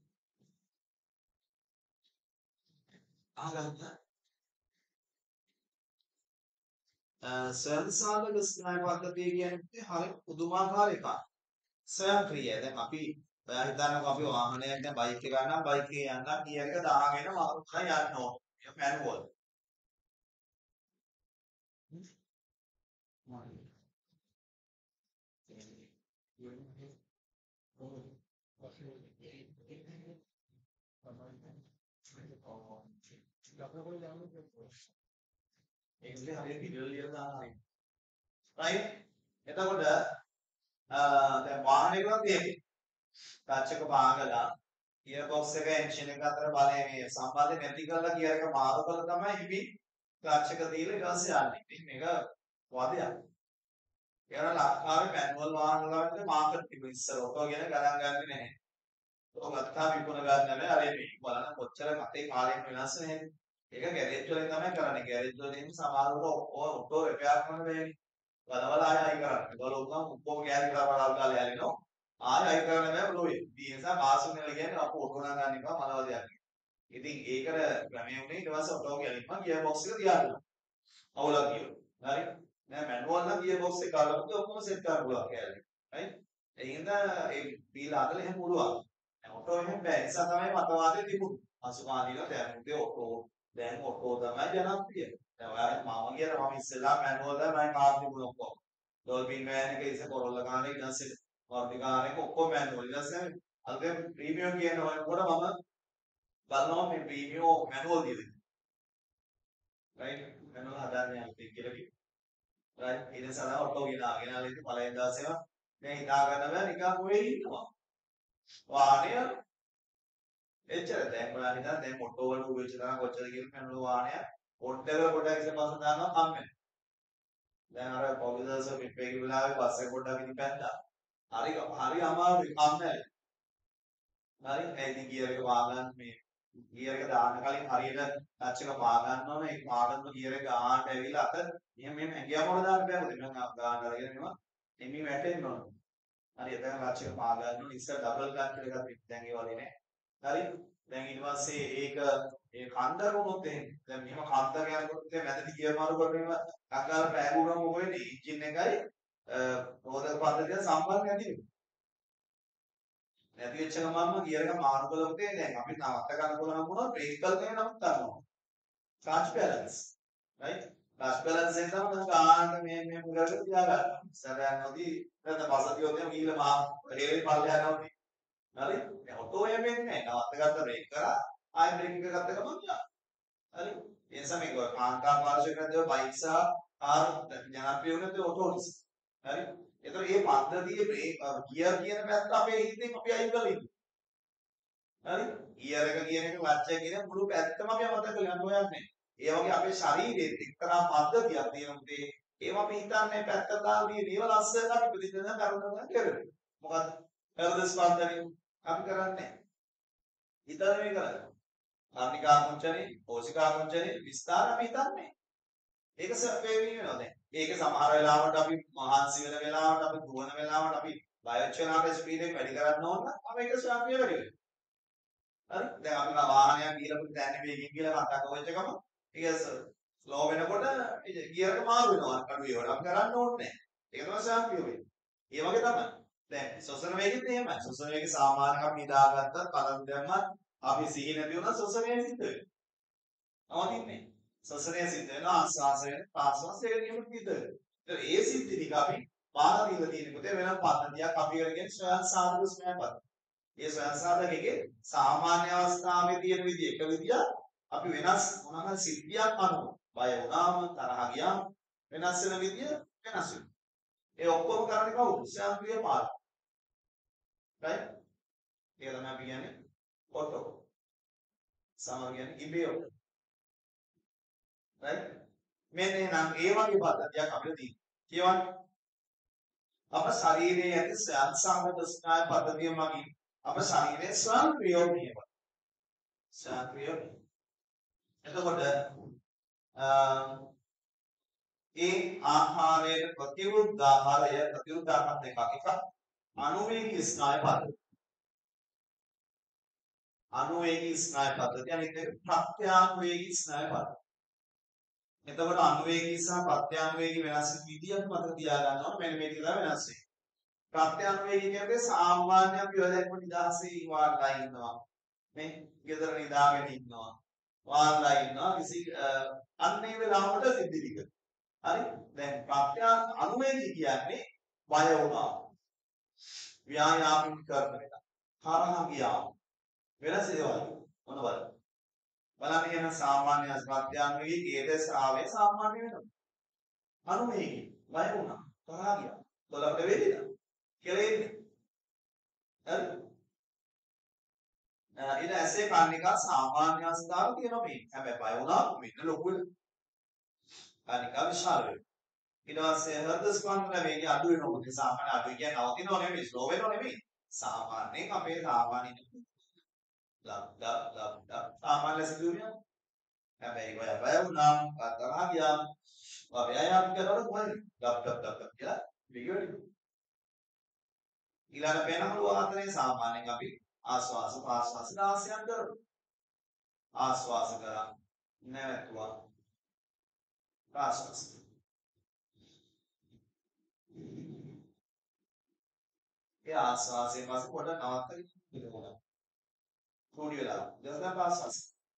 [SPEAKER 1] ආගන්න ස්වයං සාධක ස්නායු පද්ධතිය කියන්නේ හරිය පුදුමාකාර එකක්. ස්වයං ක්‍රියාව. දැන් අපි ඔයා හිතන්නකෝ අපි වාහනයක් දැන් බයික් එක ගන්නම් බයික් එකේ යන්නම් ගියර් එක දාගෙන මාරුකා යන්න ඕන. ඒක මැනුවල්. ඒකේ හරියට විඩියෝ ලියලා දාන්න හරියට. right එතකොට දැන් වාහනයකවත් තියෙන්නේ ටච් එක පාගලා ගියර් බොක්ස් එක එන්ජින් එක අතර බලය මේ සම්බන්ධය නැති කරලා ගියර් එක මාරු කරලා තමයි ඉතින් ක්ලච් එක දීලා ඊට පස්සේ යන්නේ. ඉතින් මේක වදයක්. ඒකට ලංකාවේ මැනුවල් වාහන වලට මාකට් තිබුණ ඉස්සර ඔටෝ ගැන ගණන් ගන්නේ නැහැ. ඔක ගත්තා විකුණ ගන්න නැහැ. අර මේ බලන්න කොච්චර කතේ කාලෙක වෙනස් නැහැ. ඒක ගෑරේජ් වලින් තමයි කරන්නේ. ගෑරේජ් වලින් සමහරවිට ඔටෝ රිපෙයාර් කරන්න බෑනේ. බලවල ආය අය කරන්නේ. ඒගොල්ලෝ උගම උප්පෝම ගෑරේජ් කරලා බලල් කාලේ යලිනෝ. ආය අය කරන්න බෑ ඔලුවේ. ඒ නිසා මාසුන් වල කියන්නේ අපෝ ඔටෝ නම් ගන්න එපා මලවදයක්. ඉතින් ඒකට ක්‍රමයේ උනේ ඊට පස්සේ ඔටෝ ගියලින්ම ගියර් බොක්ස් එක තියාගන්න. අවුලක් ගියෝ. හරි. නෑ මැනුවල් නම් ගියර් බොක්ස් එක අල්ලපු ඔක්කොම සෙට් කරන්න පුළුවන් කෑල්ලේ. right? ඒ හින්දා ඒ බීල අදලා එහෙම පුළුවන්. දැන් ඔටෝ එහෙම බෑ. ඒ නිසා තමයි මතවාදේ තිබුණේ. අසුකාදීලා දැන් උදේ ඔටෝ දැන් ඔටෝ තමයි ජනප්‍රිය. දැන් ඔයාලා මම කියන මම ඉස්සෙල්ලා මැනුවල් තමයි මම කාර් තිබුණ ඔක්කොම. ඩෝල්ෆින් වෑන් එක ඉස්සේ කොරෝලා ගාන එක ඊටසේ වර්ඩි ගාන එක ඔක්කොම මැනුවල්. ඊටසේ අල්ගෙම් ප්‍රීමියම් කියන වලට මම බලනවා මේ ප්‍රීමියම් මැනුවල් දියද. right? මැනුවල් හදාන්නේ අපි කියලා කිව්වා. right? ඊට සලා ඔටෝ ගෙනාගෙන ආලා ඉතින් පළවෙනි දවසේම දැන් හිතා ගන්න බෑ නිකන් ඔය ඉන්නවා. වාහනය එච්චර දැන් ඔයාලා හිතන්න දැන් ඔටෝ වල උගෙච්ච තරම් කොච්චර කියන මැනුවල් වාහනය ඔට්ටේවල පොඩ්ඩක් ඉස්සර පස්ස දානවා කම්මැලි. දැන් අර පොලිදර්ස පිටේ ගිහලාවේ බස් එක පොඩ්ඩක් ඉදි පැද්දා. හරි හරි අමාරුයි කම්මැලි. හරි ඒ ඉතින් ගියර් එක වාගන්න මේ ගියර් එක දාන්න කලින් හරියට ටච් එක පා ගන්න ඕනේ. ඒක පාගන්න ගියර් එක ආහට ඇවිල්ලා අත මෙහෙම මෙහෙම ඇඟියා මොන දාන්න බෑ. මොකද මම ගාන්න අරගෙන මේවා එමි වැටෙන්න ඕනේ. හරි එතන ටච් එක පා ගන්න ඕනේ. ඉස්සර ඩබල් කට් කියලා එකක් දැන් ඒ වගේ නෑ. හරි දැන් ඊට පස්සේ ඒක ඒ කන්දර වුණොත් එහෙම දැන් මෙහෙම කන්දර යනකොට ඉතින් මැදදී ගියර් මාරු කරගෙන අකාර පෑගුණම මොකද වෙන්නේ එන්ජින් එකයි රෝදක පද්ධතිය සම්බන්ධ නැති වෙනවා. නැති වෙච්ච ගමන්ම ගියර් එක මාරු කළොත් දැන් අපි නවත්ත ගන්න පුළුවන් වුණා බ්‍රේක් කරගෙන නවත්ත ගන්නවා. Clutch balance right clutch balance එක තමයි ගාන්න මේ මේ මුලට තියා ගන්නවා. ඉස්සරහ යනවාදී නැත්නම් පස්සතියොත් එහෙම ගිහලා මහා රේලේ පල්ලෙහා යනවානේ. හරි දැන් ඔටෝ එහෙම වෙන්නේ නැහැ. නවත්ත ගත්ත බ්‍රේක් කරා ආයෙ බ්‍රේක් එක ගත්ත ගමන් යනවා. හරි ඒ නිසා මේක කාන්තා පාර්ශ්වයක් නැද්ද බයික් සහ කාර් ජනප්‍රිය වුණේ ඔටෝ නිසා. හරි එතකොට මේ පද්ධතියේ බ්‍රේක් ගියර් කියන පැත්ත අපේ හිතෙන් අපි අයින් කරලා ඉන්නවා. හරි ගියර් එක කියන එක ක්ලච් එක කියන මුළු පැත්තම අපි අමතක කරලා යන්න හොයන්නේ. ඒ වගේ අපේ ශරීරයේ එක්තරා පද්ධතියක් තියෙනවා මේ ඒව අපි හිතන්නේ පැත්ත දාලා මේ දේව ලස්සන අපි ප්‍රතිදෙන කරනවා කරන්නේ. මොකද්ද? හෘද ස්පන්දනය අපි කරන්නේ. හිතන්නේ මේ කරන්නේ. කාර්නිකා කුංචනේ, කෝසිකා කුංචනේ විස්තර අපි හිතන්නේ. ඒක සර්වේ වෙනවා දැන්. ඒක සමහර වෙලාවට අපි මහන්සි වෙන වෙලාවට අපි දුවන වෙලාවට අපි බයොචනාගේ ස්පීඩ් එක වැඩි කරන්න ඕන නම් අපි ඒක ස්වාම්පිය වැඩි වෙනවා. හරි? දැන් අපි වාහනයක් ගිහලා පුතේ දැන්නේ වේගෙන් කියලා කතා කරවෙච්ච ගම ඒක ස්ලෝ වෙනකොට ගියර් එක මාරු වෙනවා අඩු වේවට. අපි කරන්න ඕනේ නැහැ. ඒක තමයි ස්වාම්පිය වෙන්නේ. ඒ වගේ තමයි. දැන් සොසන වේගෙත් එහෙමයි. සොසන වේගය සාමාන්‍යයෙන් අපි නිදාගත්තත් බලන් දැම්මත් අපි සිහි නැති වුණා සොසනය සිද්ධ වෙනවා. නවතින්නේ. සොසනය සිද්ධ වෙනවා ආස්වාස වෙන ප්‍රාස්වාස දෙක නියම සිද්ධ වෙනවා. ඒතර ඒ සිද්ධි ටික අපි බාහිර දීලා තියෙන කොට වෙන පද්ධතියක් අපි කරගෙන ස්වයං සාධක ස්වයං පද්ධතිය. ඒ ස්වයං සාධකයේ සාමාන්‍ය අවස්ථාවේ තියෙන විදිහ එක විදියක් අපි වෙනස් මොනවා සිද්ධියක් අනුව බය වුණාම තරහ ගියාම වෙනස් වෙන විදිය වෙනස් වෙනවා. ඒ ඔක්කොම කරන්නේ කවුද? ස්වයංක්‍රීය පාලක. right? ඒක තමයි අපි කියන්නේ ඔටෝ. සමහර කියන්නේ ඉබේ ඔටෝ. right? මෙන්න නම් ඒ වගේ පද්ධතියක් අපිට තියෙනවා. කියවන්නේ අප ශරීරයේ ඇති ස්වයං සාධක ස්නායු පද්ධතිය මගින් අප ශරීරයේ ස්වයංක්‍රීය වෙනවා. ස්වයංක්‍රීය. එතකොට ඒ ආහාරයේ ප්‍රතිවිරුද්ධ ආහාරය ප්‍රතිවිරුද්ධ ආහාර දෙකක් එකක් අනුවේගී ස්නායු පද්ධතිය. අනුවේගී ස්නායු පද්ධතිය අනිත් එක ප්‍රත්‍යානුවේගී ස්නායු පද්ධතිය. එතකොට අනුවේගී සහ ප්‍රත්‍යානුවේගී වෙනස් විදියක් මත තියා ගන්න ඕන මෙන්න මේක තමයි වෙනස් වෙන්නේ. ප්‍රත්‍යානුවේගී කියන්නේ සාමාන්‍ය අපි ඔයදැක්ම නිදහසේ වාඩිලා ඉන්නවා. මේ ගෙදර නිදාගෙන ඉන්නවා. වාඩිලා ඉන්නවා කිසි අන්නේ වෙලාවට සිද්ධි ටික. හරි? දැන් ප්‍රත්‍යා අනුවේගී කියන්නේ බය වුණා. ව්‍යායාම කරන එක. තරහ ගියා. වෙනස් ඒවා. මොන බලන්න. බලන්න කියන සාමාන්‍ය ප්‍රත්‍යංගයේ කේත ශ්‍රාවය සාමාන්‍ය වෙනවා. අනුමේකි බය වුණා. තරහා ගියා. තොලකට වෙලිලා. කියලා එන්නේ. හරි. ඊට ඇසේ කන් එක සාමාන්‍ය අවස්ථාවක තියෙනවා මේ. හැබැයි බය වුණා මෙන්න ලොකු වෙනවා. කන් එක විශාල වෙනවා. ඊට පස්සේ හෘද ස්පන්දන වේගය අඩු වෙනවා. මොකද සාමාන්‍ය අඩු කියන්නේ නවතිනව නෙමෙයි, ස්ලෝ වෙනව නෙමෙයි. සාමාන්‍යයෙන් අපේ සාමාන්‍ය ලබ් ලබ් ලබ් ලබ් සාමාන්‍ය සිදුවියක්. හැබැයි ඔය බය වුණා, තරහා ගියා. ඔය ව්‍යායාම කරනකොට කොහොමද? ලබ් ලබ් ලබ් කියලා වේගය වැඩි වෙනවා. ඊළඟ පේනහළු ආතනේ සාමාන්‍යයෙන් අපි ආස්වාස ප්‍රාස්වාස දාසයන් කරනවා. ආස්වාස කරා නැවතුවා ප්‍රාස්වාස. ඒ ආස්වාසයෙන් පස්සේ පොඩ නවත්තගෙන ඉන්නවා. පොඩි වෙලා දැන් ප්‍රාස්වාස.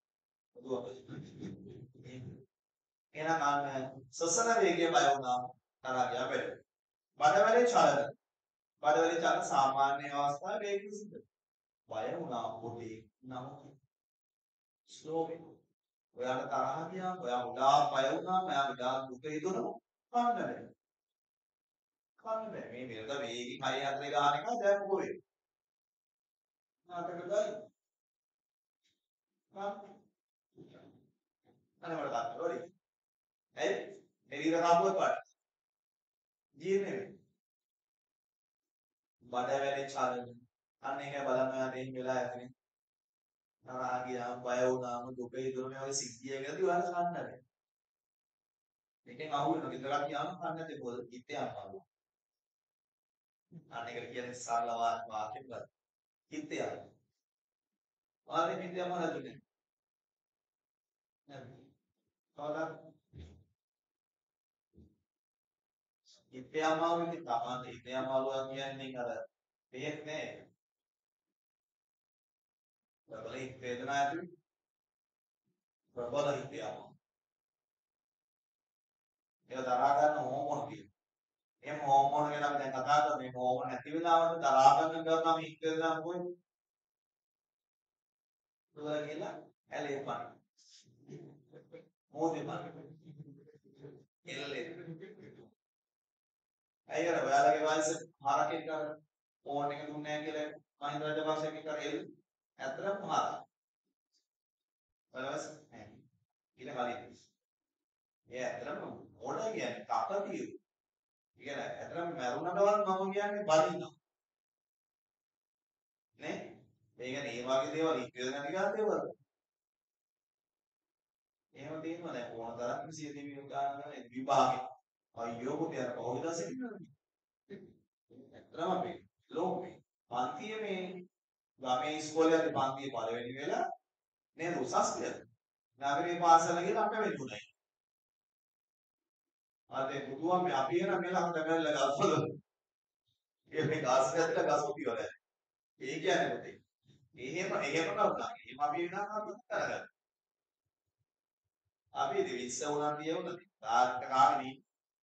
[SPEAKER 1] එහෙනම් අන්න සසන වේගය බය වුණා තරහ ගියා වැඩ. බඩවැලේ චලන. බඩවැලේ චලන සාමාන්‍ය අවස්ථාවේ වේගයෙන් සිද්ධ වෙනවා. බය වුණා පොඩි නම් ස්ලෝ වෙනවා. ඔයාට තරහ ගියා, ඔයා උඩා බය වුණා, ඔයා උඩා දුක හිතුණා, කන්න බෑ. කන්න බෑ. මේ මෙලද වේගي කය අතරේ ගන්න එක දැන් මොකෝ වෙන්නේ? නාටක ගයි. කන්න. අනේ මට ගන්න ඕනේ. ඇයි? එළිර කාපුවත් පාට. ජීර්ණ වෙන්නේ. බඩවැලේ චලන. අන්න ඒක බලන්න ඔයාට එහෙම වෙලා ඇතිනේ. තරහා ගියාම බය වුණාම දුක හිතුණා මේ වගේ සිද්ධියකදී ඔයාලා කන්න බෑ. මේකෙන් අහු වෙනවා. ගෙදරක් ගියාම කන්න නැති පොල් කිත්තේ අම්මාලු. අන්න ඒකට කියන්නේ සරල වාක්‍යයක් වල. කිත්තේ අම්මා. වාරේ කිත්තේ අම්මා නැතුනේ. නේද? කවදා කිත්තේ අම්මාව ඉතින් තමයි කිත්තේ අම්මාලුවා කියන්නේ අර දෙයක් නෑ. ප්‍රබල වේදනාව ඇති ප්‍රබල හිතයක්. ඒක දරා ගන්න හෝමෝන කියනවා. මේ හෝමෝන ගැන අපි දැන් කතා කරා. මේ හෝමෝන නැති වෙලාවට දරා ගන්න කරනවා මේ හිත වේදනාව කොහෙද? දුර කියලා ඇලේ පණ. මොදේ පණ. එල්ලේ. අයියර ඔයාලගේ වයස හරකෙක් කර ෆෝන් එක දුන්නේ නැහැ කියලා මහින්ද රාජපක්ෂගේ කර එල් ඇත්තටම හරක්. බලවස් නැහැ. ඊට කලින්. ඒ ඇත්තටම මොඩ කියන්නේ කපතිය. ඉතින් ඇත්තටම මරුණටවත් මම කියන්නේ බලිනවා. නේ? ඒ කියන්නේ මේ වගේ දේවල් ඉක්විද නැති ගන්න දේවල්. එහෙම තියෙනවා දැන් ඕන තරම් සිය දෙවියන් ගන්න විභාගේ. අයියෝ පුතේ අර කවුද සිටින්නේ? ඇත්තටම අපේ ලෝකේ පන්තියේ මේ ගමේ ඉස්කෝලේ අපි පන්තියේ පළවෙනි වෙලා නේද උසස් කියලා. නගරේ පාසල ගිහලා අපේ වෙන්නුනේ. අද බුදුන් මේ අපි එන මෙලා හොඳ ගල්ල ගස්වල. ඒ මේ ගස් ඇතුළේ ගස් උපි වල. ඒ කියන්නේ පුතේ. එහෙම එහෙම කවුදා? එහෙම අපි වෙනවා මොකද කරගන්නේ? අපි ඉතින් විස්ස උනන් කියවුණා. තාත්ත කාගෙන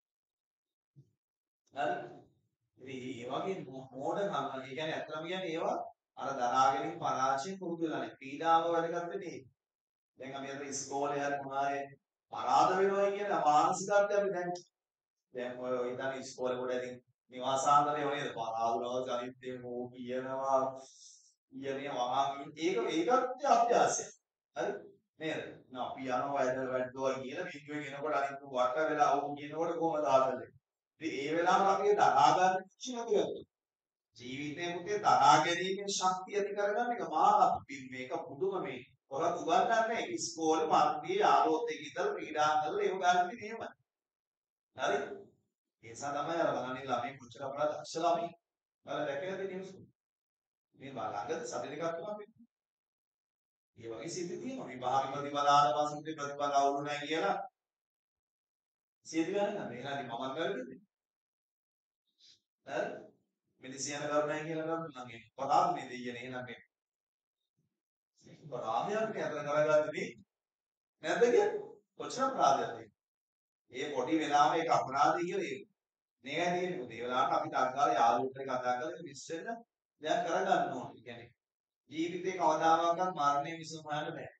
[SPEAKER 1] හරි. ඉතින් ඒ වගේ මෝඩකම් ඒ කියන්නේ අත්‍තරම කියන්නේ ඒවා අර දරාගෙන පරාජයෙන් පුරුදු වෙලා නැහැ. පීඩාව වැඩගත් වෙන්නේ. දැන් අපි අර ඉස්කෝලේ හරි මොනාරේ පරාද වෙනවා කියන මානසිකත්වය අපි දැන් දැන් ඔය ඉතින් ඉස්කෝලේ කොට ඉතින් නිවාසාන්තරේ වනේද පරාදුනව චරිතේ මෝ කියනවා කියන්නේ වහාමින් ඒක ඒකත් අභ්‍යාසය. හරි නේද? නා අපි යනවා වැඩ වැඩනවා කියලා බින්දුවෙන් එනකොට අනිත් වට වෙලා අවු කියනකොට කොහමද ආතල්ලේ? ඉතින් ඒ වෙලාවට අපි දරා ගන්න කිසිමකද ජීවිතේ පුතේ දරා ගැනීමේ ශක්තිය ඇති කරගන්න එක මහා මේක පුදුම මේ ඔරත් උගන්වන්නේ ඉස්කෝලේ පන්තියේ යාළුවොත් එක්ක ඉඳලා ක්‍රීඩා කරලා ඒව ගන්න නියමයි. හරි? ඒ නිසා තමයි අර බලන්නේ ළමයි කොච්චර අපරාධ දක්ෂ ළමයි. බලලා දැකලාද නිවුස්? මේ බලංගද සති දෙකක් තුනක් වෙන්නේ. ඒ වගේ සිද්ධි තියෙනවා. විභාග ප්‍රතිඵල ආන පස්සේ ප්‍රතිඵල අවුලු නැහැ කියලා සියදි ගන්න නැහැ. එහෙනම් මමත් කරගන්නේ. හරි? මෙදිසියන කරුණයි කියලා කරනවා නම් ඒ පරාද මේ දෙයනේ එහෙනම් මේ පරාදයක් නේ අතර කරගත්තේ නැද්ද කියන්නේ? කොච්චර අපරාධයක්ද? ඒ පොඩි වෙලාවම ඒක අපරාධය කියලා ඒක. නේද තියෙන්නේ. ඒ වෙලාවට අපි තාක්කාල යාළුවෝ එක්ක කතා කරලා විශ්සෙන්න දැන් කරගන්න ඕනේ. කියන්නේ ජීවිතේ කවදාවත් මරණය විසඳුම හොයන්න බෑ.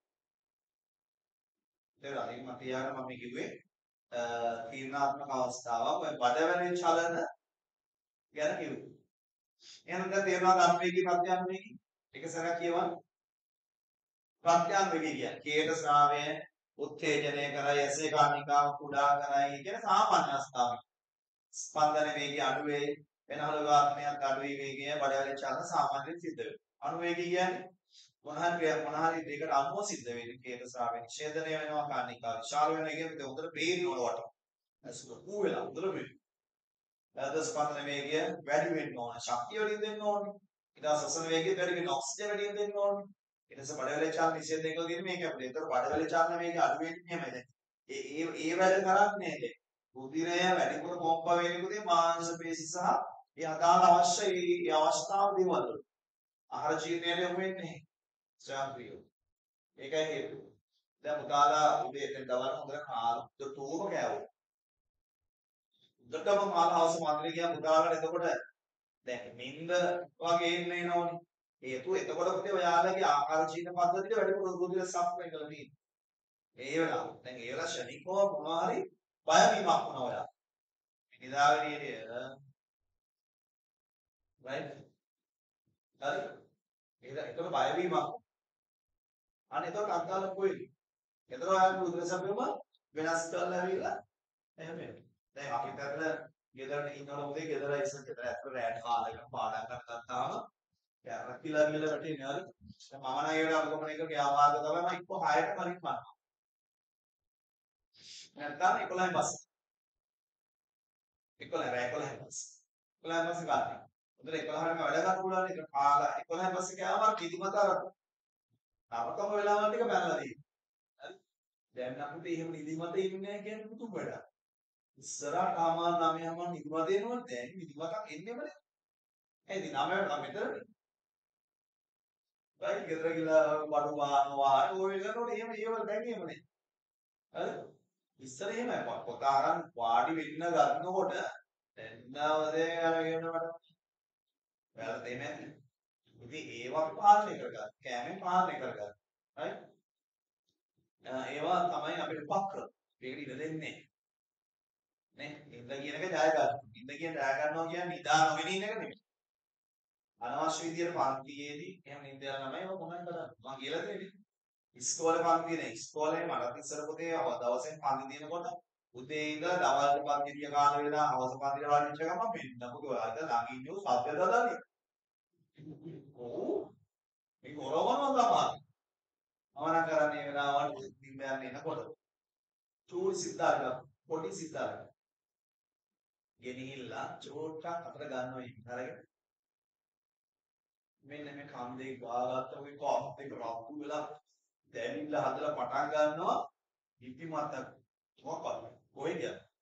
[SPEAKER 1] ඒක හරි මම තියාගෙන මම කිව්වේ තීරණාත්මක අවස්ථාවක් ඔය බඩවැලේ චලන ගැන කිව්වේ. එහෙනම් දැන් තේරෙනවා ධර්මවේගී ප්‍රත්‍යාන්වේගී එක සැරයක් කියවන්න. ප්‍රත්‍යාන්වේගී කියන්නේ කේත ශ්‍රාවය උත්තේජනය කරයි ඇසේ කාණිකාව කුඩා කරයි කියන සාමාන්‍ය අවස්ථාවක්. ස්පන්දන වේගය අඩු වේ වෙනහළු වාතනයක් අඩු වී වේගය බඩවැලේ චලන සාමාන්‍යයෙන් සිද්ධ වෙනවා. අනුවේගී කියන්නේ මොනහරි මොනහරි දෙයකට අනුව සිද්ධ වෙන්නේ කේත ශ්‍රාවයෙන් ඡේදනය වෙනවා කාණිකාව විශාල වෙනවා කියන්නේ උදේට පේන්න ඕන වට. ඇසුර කූ වෙලා උදේට පේන්න. ඊට ස්පන්දන වේගය වැඩි වෙන්න ඕන ශක්තිය වලින් දෙන්න ඕනේ. ඊට ශ්වසන වේගය වැඩි වෙන්න ඔක්සිජන් වැඩියෙන් දෙන්න ඕනේ. ඊට පස්සේ බඩවැලේ චලන නිෂේධය කළ දෙන්නේ මේක අපිට. ඒතකොට බඩවැලේ චලන වේගය අඩු වෙන්නේ මෙහෙමයි දැන්. ඒ ඒ ඒ වැඩ කරන්නේ නැහැ. රුධිරය වැඩිපුර පොම්ප වෙනකොට මාංශ පේශි සහ ඒ අදාළ අවශ්‍ය ඒ අවස්ථාව දේවල් වල ආහාර ජීර්ණයට යොමු වෙන්නේ ස්වයංක්‍රීයව. ඒකයි හේතුව. දැන් පුතාලා උදේ එතෙන් දවල් හොඳට කාලා දුටුවම කෑවෝ. දුටම කාලා හවස මාත්‍රේ ගියා පුතාලාට එතකොට දැන් නිින්ද වගේ එන්නේ නෝනේ. හේතුව එතකොට පුතේ ඔයාලගේ ආහාර ජීර්ණ පද්ධතියට වැඩිපුර රුධිර සම්ප්‍රේෂණය කරලා තියෙන්නේ. ඒ වෙලාව. දැන් ඒ වෙලාව ශනිකව මොනවා හරි බයවීමක් වුණා ඔයා. නිදාගෙන ඉන්නේ right හරි ඒක ඒකට බයවීමක් අන්න ඒකට අදාළ කොයිද ඒතර ඔයාලගේ උදේ සැපෙම වෙනස් කරලා ඇවිල්ලා එහෙම වෙනවා දැන් අපි පැත්තට ගෙදරට ඉන්නකොට මොකද ගෙදර ඉස්සර ගෙදර ඇත්තට රැට කාලයක පාඩම් කරලා ගත්තාම කැරකිලා ගිහලා වැටෙන්නේ හරි දැන් මම නම් ඒකට අනුගමනය කරන යාමාර්ග තමයි මම ඉක්ක හයට කලින් මරනවා නැත්නම් එකොළහයි බස් එකොළහ රෑ එකොළහයි බස් එකොළහයි බස් ගන්න උදේ එකොළහටම වැඩ ගන්න පුළුවන් එක කාලා එකොළහයි බස් එක යාම කිදිමත අර අපකම වෙලාවල් ටික බැලලා තියෙනවා හරි දැන් අපිට එහෙම නිදිමත ඉන්නේ නැහැ කියන්නේ පුතු වැඩ ඉස්සරහට ආමාර නවයම නිදිමත එනවා දැන් නිදිමතක් එන්නේම නැහැ ඒ ඉතින් නවයට නම් මෙතනනේ right ගෙදර ගිහලා බඩු වානවා ඔය වෙනකොට එහෙම ඒව දැන් එහෙම නැහැ හරි ඉස්සර එහෙමයි පොත අරන් වාඩි වෙන්න ගන්නකොට දැන්නවදේ අරගෙන වට ඔයාලා තේන්නේ නැද්ද ඉතින් ඒවා පාලනය කරගන්න කෑමෙන් පාලනය කරගන්න right ඒවා තමයි අපිට උපක්‍රම මේකට ඉඩ දෙන්නේ නේ ඉඳ කියන එක ජය ගන්න ඉඳ කියන ජය ගන්නවා කියන්නේ නිදා නොගෙන ඉන්න එක නෙමෙයි අනවශ්‍ය විදියට පන්තියේදී එහෙම නින්ද යන ළමයි ඔය මොනවද කරන්නේ මම කියලා දෙන්නේ ඉස්කෝලේ පන්ති නේ ඉස්කෝලේ මට ඉස්සර පොතේ දවසෙන් පන්ති දිනකොට උදේ ඉඳලා දවල්ට පන්ති දිය කාල වෙලා හවස පන්තිට වඩිච්ච ගමන් මෙන්න මොකද ඔයාලට ළඟ ඉන්නු සබ්ද දාන්නේ ඕ මේ ගොරවනවා තමයි අවන කරන්නේ වෙලාවට නින්ද යන්න එනකොට චූටි සිතාරක පොඩි සිතාරක ගෙනිහිල්ලා චෝට්ටක් අතට ගන්නවා ඉතින් අරගෙන මෙන්න මේ කන්දේ ගාගත්ත ඔය කොහොමද ඒක රාප්පු වෙලා දැනිලා හදලා පටන් ගන්නවා ඉතිමත් මොකක්ද කොහෙද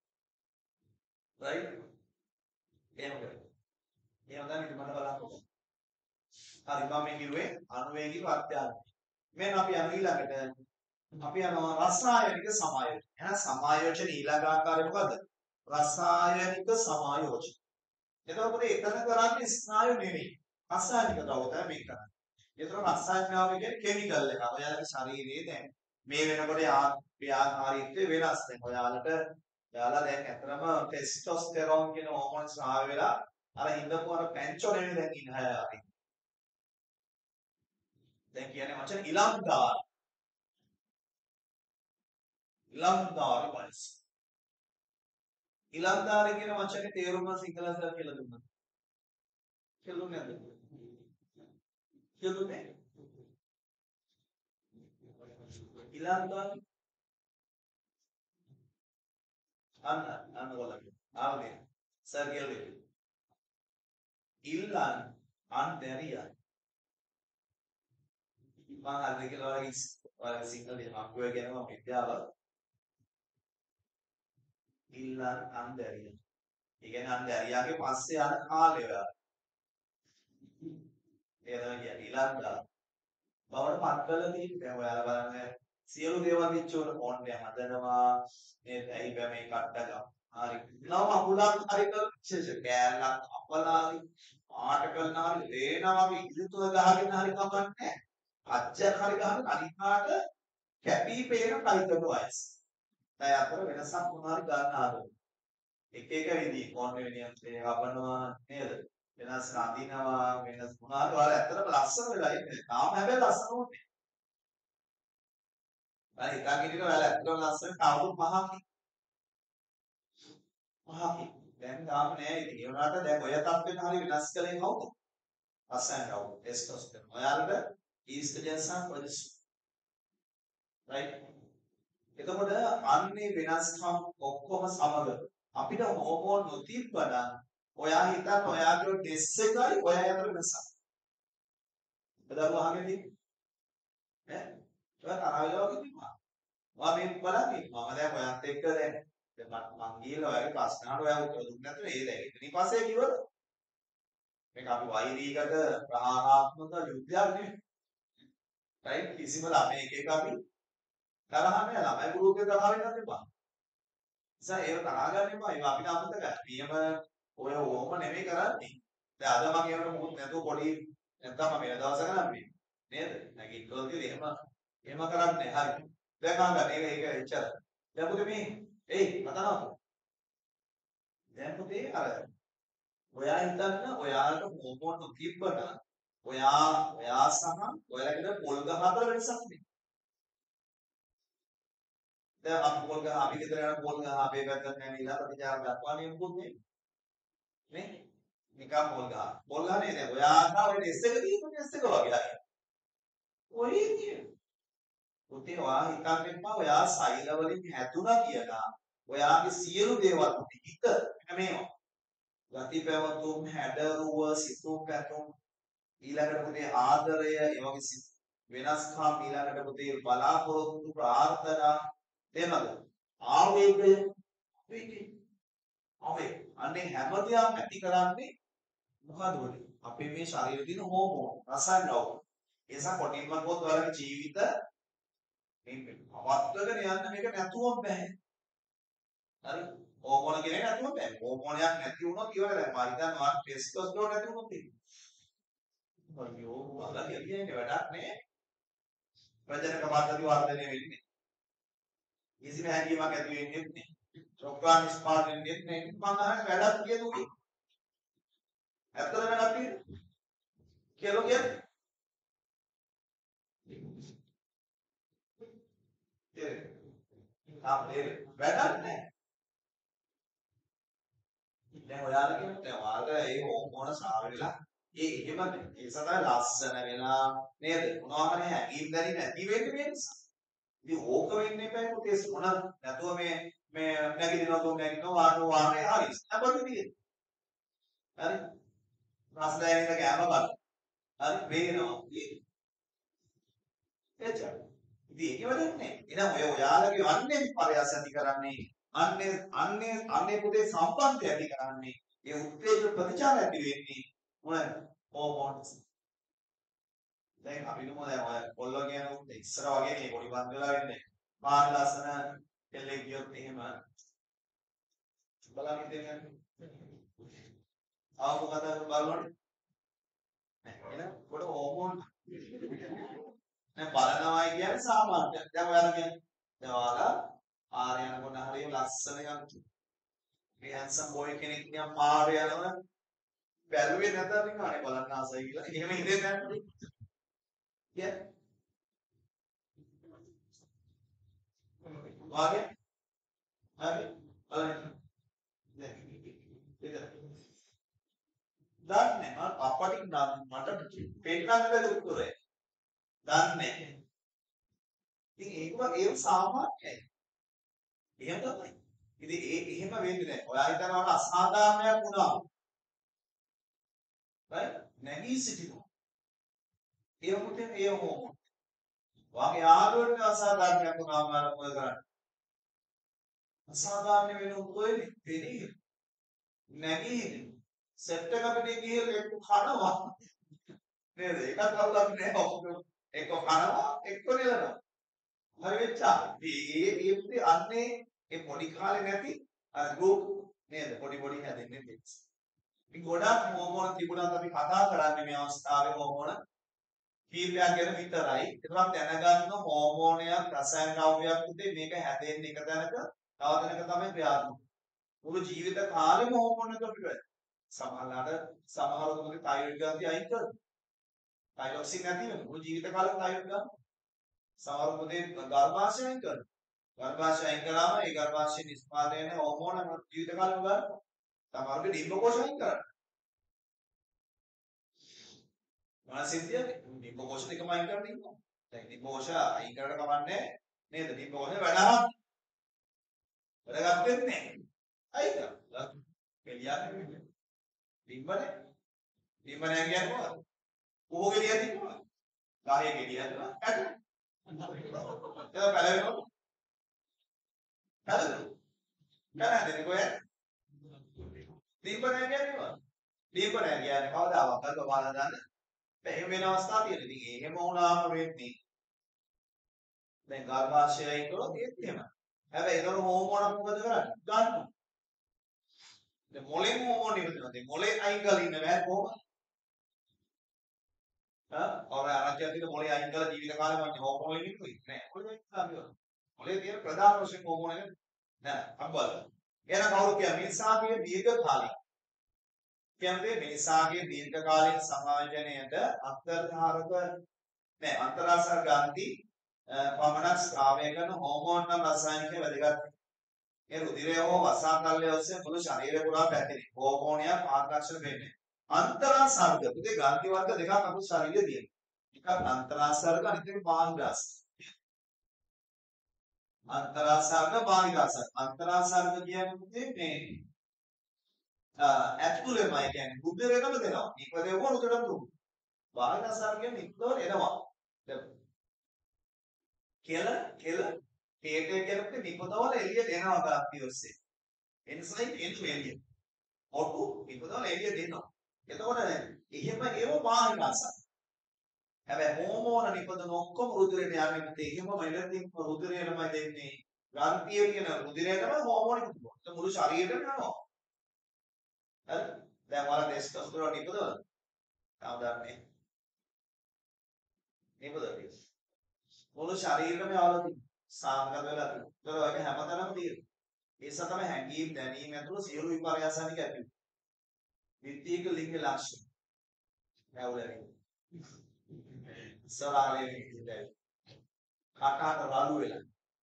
[SPEAKER 1] right එහෙම කරේ එහෙම දැන් ඉතින් මට බලන්නකො හරි මම මේ කිව්වේ අනුවේගී ප්‍රත්‍යාන්ත මෙන්න අපි යන ඊළඟට අපි යනවා රසායනික සමායෝජන එහෙනම් සමායෝජන ඊළඟ ආකාරය මොකද්ද රසායනික සමායෝජන එතකොට එතන කරන්නේ ස්නායු නෙවෙයි රසායනික ද්‍රව්‍ය තමයි මේක කරන්නේ ඒතර රසායනික ද්‍රව්‍ය කියන්නේ කිමිකල් එක. ඔයාලගේ ශරීරයේ දැන් මේ වෙනකොට ක්‍රියාකාරීත්වය වෙනස් වෙනවා. ඔයාලට ඔයාලා දැන් ඇත්තටම ටෙස්ටොස්ටෙරෝන් කියන හෝමෝන්ස් ආව වෙලා අර හින්දපු අර පැන්චෝනේ දැන් ඉන්න හැරි. දැන් කියන්නේ වචන ඉලම්දාර. ඉලම්දාර වයිස්. ඉලම්දාර කියන වචනේ තේරුම සිංහලට කියලා දුන්නා. කියලා දුන්නේ නැද්ද? කියලුනේ ඉලන්දාර අන්න අන්න වලගේ ආවේ සර් කියලුවේ ඉල්ලන් අන්දරියයි මම අර කියලා වගේ වගේ සිංහලෙන් අක්කුවේ කියනවා විද්‍යාව ඉල්ලන් අන්දරිය ඒ කියන්නේ අන්දරියාගේ පස්සේ යන කාලය ඔයා ඒ තමයි කියන්නේ ඉලන්දාර බවට පත් කරලා තියෙන්නේ දැන් ඔයාලා බලන්න සියලු දේවල් දිච්චවල ෆොන්ට් එක හදනවා මේ ඇයි බෑ මේ කට්ටක හරි. නම අකුලක් හරි කර විශේෂ කෑල්ලක් අපලාරි ආට කරන හරි ලේනවා වගේ ඉදිතුව ගහගෙන හරි කමන්නේ. අච්චර හරි ගහන අනිකාට කැපී පේන කයිතක වයස. දැන් අතර වෙනසක් මොනවාරි ගන්න ආරෝ. එක එක විදි මොන වෙනියම් මේ හපනවා නේද? වෙනස් අඳිනවා වෙනස් මොනවාරි වල ඇත්තටම ලස්සන වෙලා ඉන්නේ. තාම හැබැයි ලස්සන උන්නේ. අර හිතාගෙන ඉන්න වෙලාව ඇත්තටම ලස්සන කවුරු මහක් මහක් දැන් තාම නෑ ඉතින් ඒ වුණාට දැන් ඔය තත්ත්වෙට හරි වෙනස් කලේ කවුද? රසයන් කවුද? ටෙස්ටොස්ටෙරෝන්. ඔයාලට ඊස්ට්‍රජන් සහ ප්‍රොජෙස්ටරෝන් රයිට්. එතකොට අන්නේ වෙනස්කම් ඔක්කොම සමග අපිට හෝමෝන් නොතිබ්බනම් ඔයා හිතන්න ඔයාගේ ටෙස්ට් එකයි ඔයා අතර වෙනසක්. බදව අහගෙන ඉන්නේ ඈ ඔයා තරහ වෙලා වගේ තිබුණා. මම මේ බලන්නේ මම දැන් ඔයත් එක්ක දැන් දැන් මම ගිහලා ඔයාගේ ප්‍රශ්න අහලා ඔයා උත්තර දුන්නේ නැත්නම් ඒ දැන් ඉතින් පස්සේ කිව්වද මේක අපි වෛරීකට ප්‍රහාරාත්මක යුද්ධයක් නෙවෙයි. රයිට් කිසිම ළමයි එක එක අපි තරහ නෑ ළමයි ගුරුවරයෙක් තරහ වෙන්නත් එපා. නිසා ඒව තරහ ගන්න එපා. ඒවා අපිට අමතකයි. පියම ඔය ඕම නෙමෙයි කරන්නේ. දැන් අද මම ඒවට මොකුත් නැතුව පොඩි නැත්තම් මම වෙන දවසක නම් මේ නේද? නැගිට්ටොල්දී එහෙම එහෙම කරන්නේ හරි. දැන් අහගන්න ඒක ඒක එච්චර. දැන් පුතේ මේ එයි මතනවා. දැන් පුතේ අර ඔයා හිතන්න ඔයාලට හෝමෝන් නොතිබ්බට ඔයා ඔයා සහ ඔයාලගේ පොල් ගහ අතර වෙනසක් නේ. දැන් අපි පොල් ගහ අපි ගෙදර යන පොල් ගහ අපේ පැත්තට නැමිලා ප්‍රතිචාර දක්වන්නේ මොකුත් නේ. නේ? නිකම් පොල් ගහ. පොල් ගහ නේ දැන් ඔයා අහන ඔය ටෙස්ට් එක දීපු ටෙස්ට් එක වගේ හරි. ඔය ඉන්නේ. පුතේ ඔයා හිතන්න එපා ඔයා සෛල වලින් හැදුනා කියලා. ඔයාගේ සියලු දේවල් හිත මේවා. ගති පැවතුම් හැඩරුව සිතුම් පැතුම් ඊළඟට පුතේ ආදරය ඒ වගේ වෙනස්කම් ඊළඟට පුතේ බලාපොරොත්තු ප්‍රාර්ථනා තේනද ආවේගය වේගය ආවේ අනේ හැමදේම ඇති කරන්නේ මොකද වලේ අපේ මේ ශරීරයේ තියෙන හෝමෝන් රසයන් ලව් ඒසක් කොටින්ම පොත් වලගේ ජීවිත මේ පවත්වගෙන යන්න මේක නැතුවම බෑ හරි හෝමෝන කියන්නේ නැතුවම බෑ හෝමෝනයක් නැති වුණොත් ඉවරයි දැන් මම හිතනවා ටෙස්ටොස්ටෙරෝන් නැති වුණොත් ඒක අයියෝ වල කියන්නේ වැඩක් නේ ප්‍රජනක පද්ධති වර්ධනය වෙන්නේ කිසිම හැඟීමක් ඇති වෙන්නේ නැහැ චොක්කා නිෂ්පාදනය වෙන්නේ නැහැ මම අහන්නේ වැඩක් කියදුකි ඇත්තද වැඩක් කියලා කියන්නේ ඒ තාම ඒ වැඩක් නැහැ දැන් ඔයාලා කියන්න දැන් ඔයාලට ඒ හෝමෝන සාවෙලා ඒ එහෙම ඒ සඳහා ලස්සන වෙලා නේද මොනවා හරි හැඟීම් දැනි නැති වෙන්නේ මේ නිසා ඉතින් ඕක වෙන්නේ නැහැ පුතේ මොන නැතුව මේ මේ නැගිටිනවා තෝ නැගිටිනවා වාරෝ වාරේ හරි අපිට තියෙන්නේ හරි රසදායක කෑම බලන්න හරි වේනවා එච්චර ඉතින් ඒක වැඩන්නේ එහෙනම් ඔය ඔයාලගේ අන්නේ පරයාස ඇති කරන්නේ අන්නේ අන්නේ අන්නේ පුතේ සම්බන්ධය ඇති කරන්නේ ඒ උත්තේජ ප්‍රතිචාර ඇති වෙන්නේ මොනවාද හෝමෝන්ස් දැන් අපි නෝ දැන් ඔය කොල්ලෝ කියන උත් ඉස්සර වගේ මේ පොඩි බන්ද වෙලා වෙන්නේ මාන ලස්සන කෙල්ලෙක් ගියොත් එහෙම බලන්න ඉතින් ආව මොකද බලනවනේ එහෙනම් කොට හෝමෝන් දැන් බලනවායි කියන්නේ සාමාන්‍යයක් දැන් ඔයාලා කියන්නේ දැන් ඔයාලා ආර යනකොට හරිය ලස්සන යන මේ හැන්සම් බොයි කෙනෙක් නිකන් පාර යනවා බැලුවේ නැතර නිකන් අනේ බලන්න ආසයි කියලා එහෙම ඉඳේ බැලුවේ කිය වාගේ හරි බලන්න දැන් ඒක දන්නේ මම අපටින් මට පෙන්නන්නද උත්තරේ දන්නේ ඉතින් ඒක ඒක සාමාන්‍යයි එහෙම තමයි ඉතින් ඒ එහෙම වෙන්නේ නැහැ ඔයා හිතනවා අසාධාරණයක් වුණා right නැගී සිටිනවා ඒ මොකද ඒ හෝමෝන් වාගේ යාළුවන්ට අසාධාරණයක් වුණාම මොකද කරන්නේ අසාධාරණ වෙනුත් කොහෙද දෙන්නේ නැගී සෙට් එක අපිට ගිහලා එක්ක කනවා නේද ඒකත් අවුලක් නෑ ඔක්කොම එක්ක කනවා එක්ක නෙලනවා හරි වෙච්චා ඒ ඒ අන්නේ ඒ පොඩි කාලේ නැති අර group නේද පොඩි පොඩි හැදෙන්නේ දෙස්. ඉතින් ගොඩක් හෝමෝන තිබුණාත් අපි කතා කරන්නේ මේ අවස්ථාවේ හෝමෝන කීපයක් ගැන විතරයි. ඒකක් දැනගන්න හෝමෝනයක් රසායන ද්‍රව්‍යයක් උදේ මේක හැදෙන්නේ එක තැනක තව තැනක තමයි ක්‍රියාත්මක. මුළු ජීවිත කාලෙම හෝමෝන එක අපිට වැඩ. සමහරවිට සමහරවිට තයිරොයිඩ් ග්‍රන්ථි අයින් කරනවා. තයිරොක්සින් නැති වෙනවා. මුළු ජීවිත කාලෙම තයිරොයිඩ් ගන්නවා. සමහරවිට ගර්භාෂය අයින් කරනවා. ගර්භාෂය අයින් කරාම ඒ ගර්භාෂයේ නිෂ්පාදනය වෙන හෝමෝන ජීවිත කාලෙම ගන්නවා. සමහරවිට ඩිම්බකෝෂ අයින් කරනවා. මානසිකය ඩිම්බකෝෂ දෙකම අයින් කරන්න ඉන්නවා. දැන් ඩිම්බකෝෂ අයින් කරලා කමන්නේ නේද? ඩිම්බකෝෂ වැඩහක් වැඩ ගන්නෙත් නැහැ. අයින් කරලා පිළියන්නේ ඩිම්බනේ ඩිම්බනේ කියන්නේ මොකක්ද? කොහොම ගෙඩියක් තිබුණා? ගහේ ගෙඩියක් නේද? ඇට. ඒක පැලවෙනවා. හරිද? නැහැනේ කොහෙද? ඩිම්බනේ කියන්නේ මොකක්ද? ඩිම්බනේ කියන්නේ කවදාවත් අද බලලා දාන්න එහෙම වෙන අවස්ථා තියෙනවා. ඉතින් එහෙම වුණාම වෙන්නේ දැන් ගර්භාෂයයි කළොත් ඒත් එහෙමයි. හැබැයි ඒතර හෝමෝන මොකද කරන්නේ? ගන්නවා. දැන් මොලේ හෝමෝන ඉවතනවා. දැන් මොලේ අයින් කරලා ඉන්න බෑ කොහොමද? හා? ඔය ආරංචියක් මොලේ අයින් කරලා ජීවිත කාලෙම වන්නේ හෝමෝන වලින් ඉන්නේ නෑ. මොලේ අයින් කරලා මොලේ තියෙන ප්‍රධාන වශයෙන් හෝමෝන එක නෑ. අබ්බල. එහෙනම් කවුරු කියන්නේ මිනිසාගේ දීර්ඝ කාලය කියන්නේ මිනිසාගේ දීර්ඝකාලීන සමාජනයට අන්තර්ධාරක නෑ අන්තරාශය ග්‍රන්ථි පමණක් ස්ත්‍රාවය කරන හෝමෝන නම් රසායනික වැදගත්. ඒ රුධිරය හෝ වසාකල්ය ඔස්සේ මුළු ශරීරය පුරා පැතිරෙන හෝමෝනියක් ආකර්ෂණ වෙන්නේ. අන්තරාශර්ග පුතේ ග්‍රන්ථි වර්ග දෙකක් අපේ ශරීරයේ තියෙනවා. එකක් අන්තරාශර්ග අනිත් එක බාහිරාශ. අන්තරාශර්ග බාහිරාශ. අන්තරාශර්ග කියන්නේ පුතේ මේ ඇතුළෙමයි කියන්නේ රුධිරයටම දෙනවා. නිපදේව රුධිරටම දුන්නා. බාහිරාශර්ග කියන්නේ නිපදවල එනවා. කෙල කෙල තේටේ කියන්නේ නිපදවල එළියට එනවා ගාප්පිය ඔස්සේ. එන්සයිම් එන්නේ එළියට. ඔටු නිපදවල එළියට එනවා. එතකොට එහෙම ඒව බාහිරාශ. හැබැයි හෝමෝන නිපදන ඔක්කොම රුධිරයට යන්නේ නැත්නම් එහෙමම එළතින් රුධිරයටමයි දෙන්නේ. ගාප්පිය කියන රුධිරයටම හෝමෝන නිපදවනවා. ඒක මුළු ශරීරෙටම යනවා. හරි දැන් ඔයාලා ටෙස්ටොස්ටෙරෝන් නිපදවලා තාමදන්නේ නිපදවලා මුළු ශරීරෙම යාවලා තියෙනවා සාංගත වෙලා තියෙනවා ඒක හැමතැනම තියෙනවා ඒ නිසා තමයි හැඟීම් දැනීම ඇතුළු සියලු විපර්යාසනික ඇති විත්තික ලිංග ලක්ෂණ නැවුලනේ සරාලේ ඉඳලා කාටට රළු වෙලා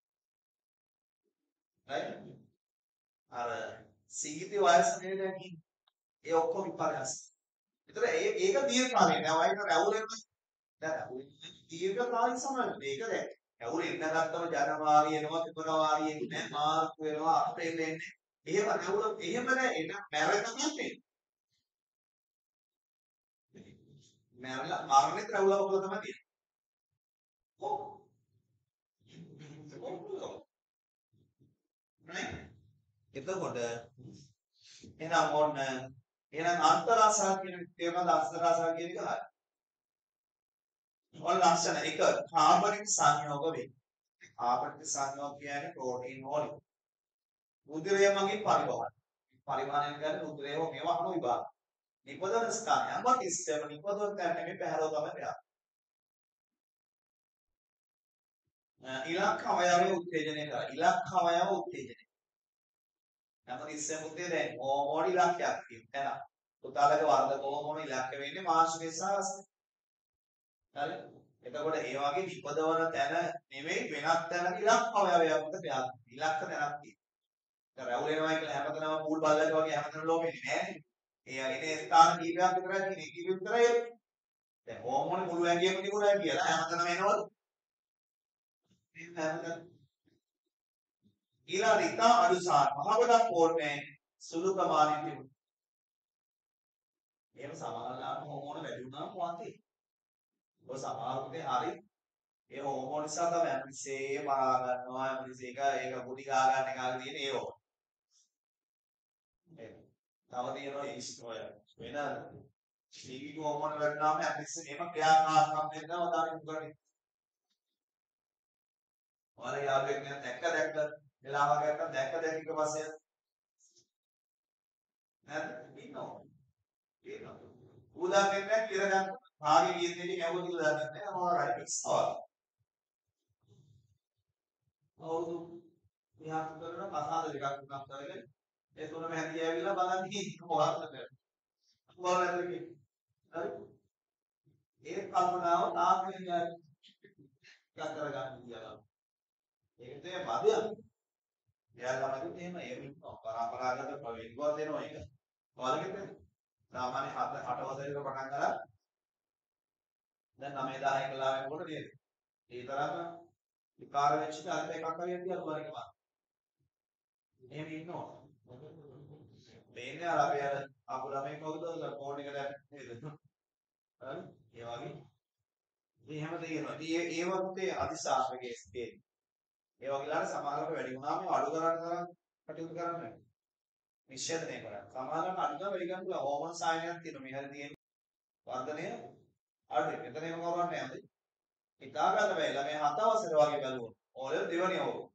[SPEAKER 1] right අර සීගිති වයස නේද කියන්නේ ඒ ඔක්කොම විපර්යාස. ඒතර ඒ ඒක දීර්ඝ කාලේ නෑ. වයින්ට රැවුල් වෙනවා. දැන් දීර්ඝ කාලේ සමාන. මේක දැන් රැවුල් එන්න ගත්තම ජනවාරි එනවා, පෙබරවාරි එන්නේ, මාර්තු වෙනවා, අප්‍රේල් එන්නේ. එහෙම රැවුල් එහෙම නෑ. එන මැරෙන්න තමයි. මැරලා මරණේ රැවුල් අවුල තමයි තියෙන්නේ. ඔව්. right? එතකොට එහෙනම් මොන්න එහෙනම් අන්තරාශය කියන තේරුම අන්තරාශය කියන එක හරි. ඔය ලක්ෂණ එක කාබනික සංයෝග වේ. කාබනික සංයෝග කියන්නේ ප්‍රෝටීන් වල. රුධිරය මගින් පරිවහන. පරිවහනය කියන්නේ රුධිරය මේවා අණු විභාග. නිපදවන ස්ථානය අම්මා කිස්ටම නිපදවන තැන මේ පැහැරව තමයි යන්නේ. ඉලක්ක අවයවයේ උත්තේජනය කරා. ඉලක්ක අවයව උත්තේජනය. නැමතිස්සෙ මුත්තේ දැන් හෝමෝන ඉලක්කයක් තියෙනවා. පුතාලක වර්ධක හෝමෝන ඉලක්ක වෙන්නේ මාංශ නිසා. හරි. එතකොට ඒ වගේ නිපදවන තැන නෙමෙයි වෙනත් තැනක ඉලක්ක අවයවයක් උත ක්‍රියාත්මක. ඉලක්ක තැනක් තියෙනවා. දැන් රැවුල් වෙනවා කියලා හැමතැනම පූල් බල්ලක වගේ හැමතැනම ලෝමෙන්නේ නෑනේ. ඒ ඉනේ ස්ථාන කීපයක් විතරයි තියෙන්නේ. කීප විතරයි. දැන් හෝමෝන මුළු ඇඟේම තිබුණා කියලා හැමතැනම එනවද? හැමතැනම ඊළඟ ඉතා අඩු සාර මහ ගොඩක් ඕනේ සුළු ප්‍රමාණයක් තිබුණා. එහෙම සමහරවල්ලාට හෝමෝන වැඩි වුණාම වාතේ. ඔය සමහරුන්ගේ හරි ඒ හෝමෝන නිසා තමයි ඇම්පිසේ මරා ගන්නවා ඇම්පිසේ එක ඒක ගුටි ගා ගන්න එකක් තියෙන ඒව. එහෙම. තව තියෙනවා ඉස්නෝය වෙන සීගි හෝමෝන වැඩිනාම ඇම්පිසේ එහෙම ක්‍රියාකාරකම් වෙනවා උදාහරණ උගරනේ. ඔයාලා යාළුවෙක් නේද දැක්ක දැක්ක වෙලාවක් ගත්තා දැක්ක දැක්ක ඊට පස්සේ නැද්ද? ඉන්නවා. ඉන්නවා. උදාහරණයක් දැන් කියලා ගන්න. භාගේ කියන දෙකේ ඇහුවොත් කියලා දන්නේ නැහැ. මොනවා හරි මික්ස් ආවා. අවුරුදු විහාර කරන කසාද දෙකක් තුනක් කරගෙන ඒ තුනම හැදී ඇවිල්ලා බලන්න කී මොකක්ද කියලා. මොනවද කියන්නේ? හරි. ඒ කල්පනාව තාක්ෂණික කරගන්න කියලා. ඒකත් ඒ මදියක්. එයාලා ළමයිත් එහෙම එහෙම ඉන්නවා. පරම්පරාගත ප්‍රවේගවත් දෙනවා ඒක. ඔයාලගෙත් සාමාන්‍ය හත අට වසරේක පටන් කරලා දැන් නවය දහය කළා වෙනකොට නේද? ඒ තරම විකාර වෙච්ච අර එකක් හරියට තියලා බලන්න බෑ. එහෙම ඉන්නවා. මේන්නේ අර අපි අර අපු ළමයි කවුද ෆෝන් එක දැන් නේද? හරි? ඒ වගේ මේ හැම දෙයක්ම ඒ ඒ වගේ අතිසාරකයේ ස්කේල්. ඒ වගේ ලාට සමහරවට වැඩි වුණාම අඩු කරන්න තරම් කටයුතු කරන්න නිශ්චිතනේ කරා. සමහරවට අඩු කරලා වැඩි ගන්න පුළුවන්. හෝමෝන් සායනයක් තියෙනවා. මේ හැරි තියෙන වර්ධනය අඩුයි. මෙතන එහෙම කරන්නේ නැහැ. හිතා ගන්න බෑ. ළමයි හත අවසර වගේ බැලුවොත්. ඕලෙවල් දෙවනි අවුරුද්ද.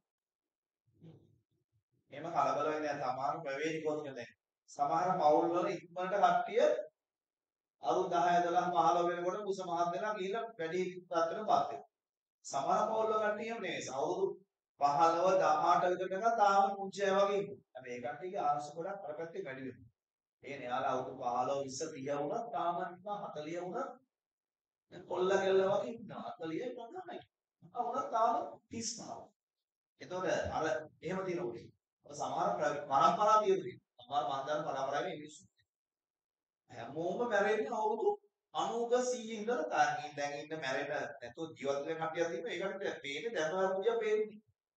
[SPEAKER 1] එහෙම කලබල වෙන්නේ නැහැ. සමහර ප්‍රවේශික කොටුක නැහැ. සමහර පවුල් වල ඉක්මනට කට්ටිය අවුරුදු දහය දොළහ පහළොව වෙනකොට කුස මහත් වෙනවා කියලා වැඩි තත්ත්වෙට පත් වෙනවා. සමහර පවුල් වල කට්ටිය එහෙම නෙවෙයි. අවුරුදු පහළොව දහඅට විතරක තාම පුංචි අය වගේ ඉන්නවා. හැබැයි ඒ කට්ටියගේ ආයුෂ ගොඩක් අර පැත්තේ වැඩි වෙනවා. ඒ න්යාලා අවුරුදු පහළොව විස්ස තිහ වුණත් තාම ඉන්නවා හතළිහ වුණත් දැන් කොල්ල කෙල්ල වගේ ඉන්නවා. හතළිහ පනහයි. අවුරුදු තාම තිස් පහ. එතකොට අර එහෙම තියෙනකොට සමහර පරම්පරා තියෙනවා. සමහර මන්දර පරම්පරාවේ මිනිස්සු හැමෝම මැරෙන්නේ අවුරුදු අනූක සීය ඉඳලා තාකින් දැන් ඉන්න මැරෙන්න නැතුව ජීවත් වෙන කට්ටියක් තියෙනවා. ඒකට පේන්නේ දැන් අවුරුදිය පේන්නේ.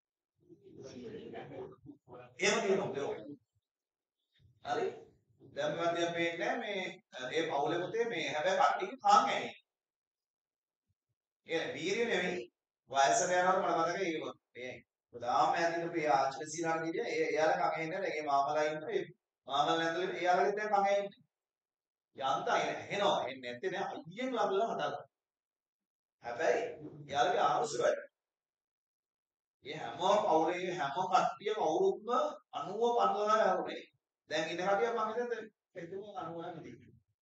[SPEAKER 1] එහෙම තියෙනවා. හරි? දැන් අවුරුදිය පේන්නේ මේ ඒ පවුලේ පුතේ මේ හැබැයි කට්ටියගේ කාන් ඇනේ. ඒ වීරිය නෙවෙයි වයසට යනකොට මම මතකයි ඒක. මේ ගොඩාම ඇදින මේ ආච්චි සීලාන කිය ඒ එයාලා කගේ ඉන්නේ නැහැ. ඒ මාමලා ඉන්න ඒ මාමලා නැන්දලේ එයාලගෙත් දැන් කගේ ඉන්නේ. යන්තම් එනවා. එන්නේ නැත්තේ නෑ අයියෙන් ලබලා හදාගන්න. හැබැයි එයාලගේ ආරුස වැඩි. ඒ හැම පවුලේ හැම කට්ටියම අවුරුද්ද අනූව පන්වලා යවුනේ. දැන් ඉන්න කට්ටිය මම හිතන්නේ එතුම අනූව නෙමෙයි.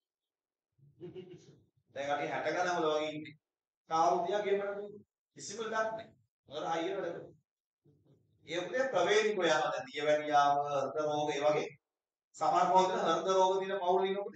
[SPEAKER 1] දැන් කට්ටිය හැට ගණන් වල වගේ ඉන්නේ. කාරුදියා ගේමකට කිසිම දෙයක් නැහැ. මොකද අයියෝ වැඩ කරනවා. ඒ උදේ ප්‍රවේණිකෝ යනවා දැන් දියවැඩියාව හෘද රෝග ඒ වගේ සමහර පොතේ හෘද රෝග දින පවුල් ඉන්නකොට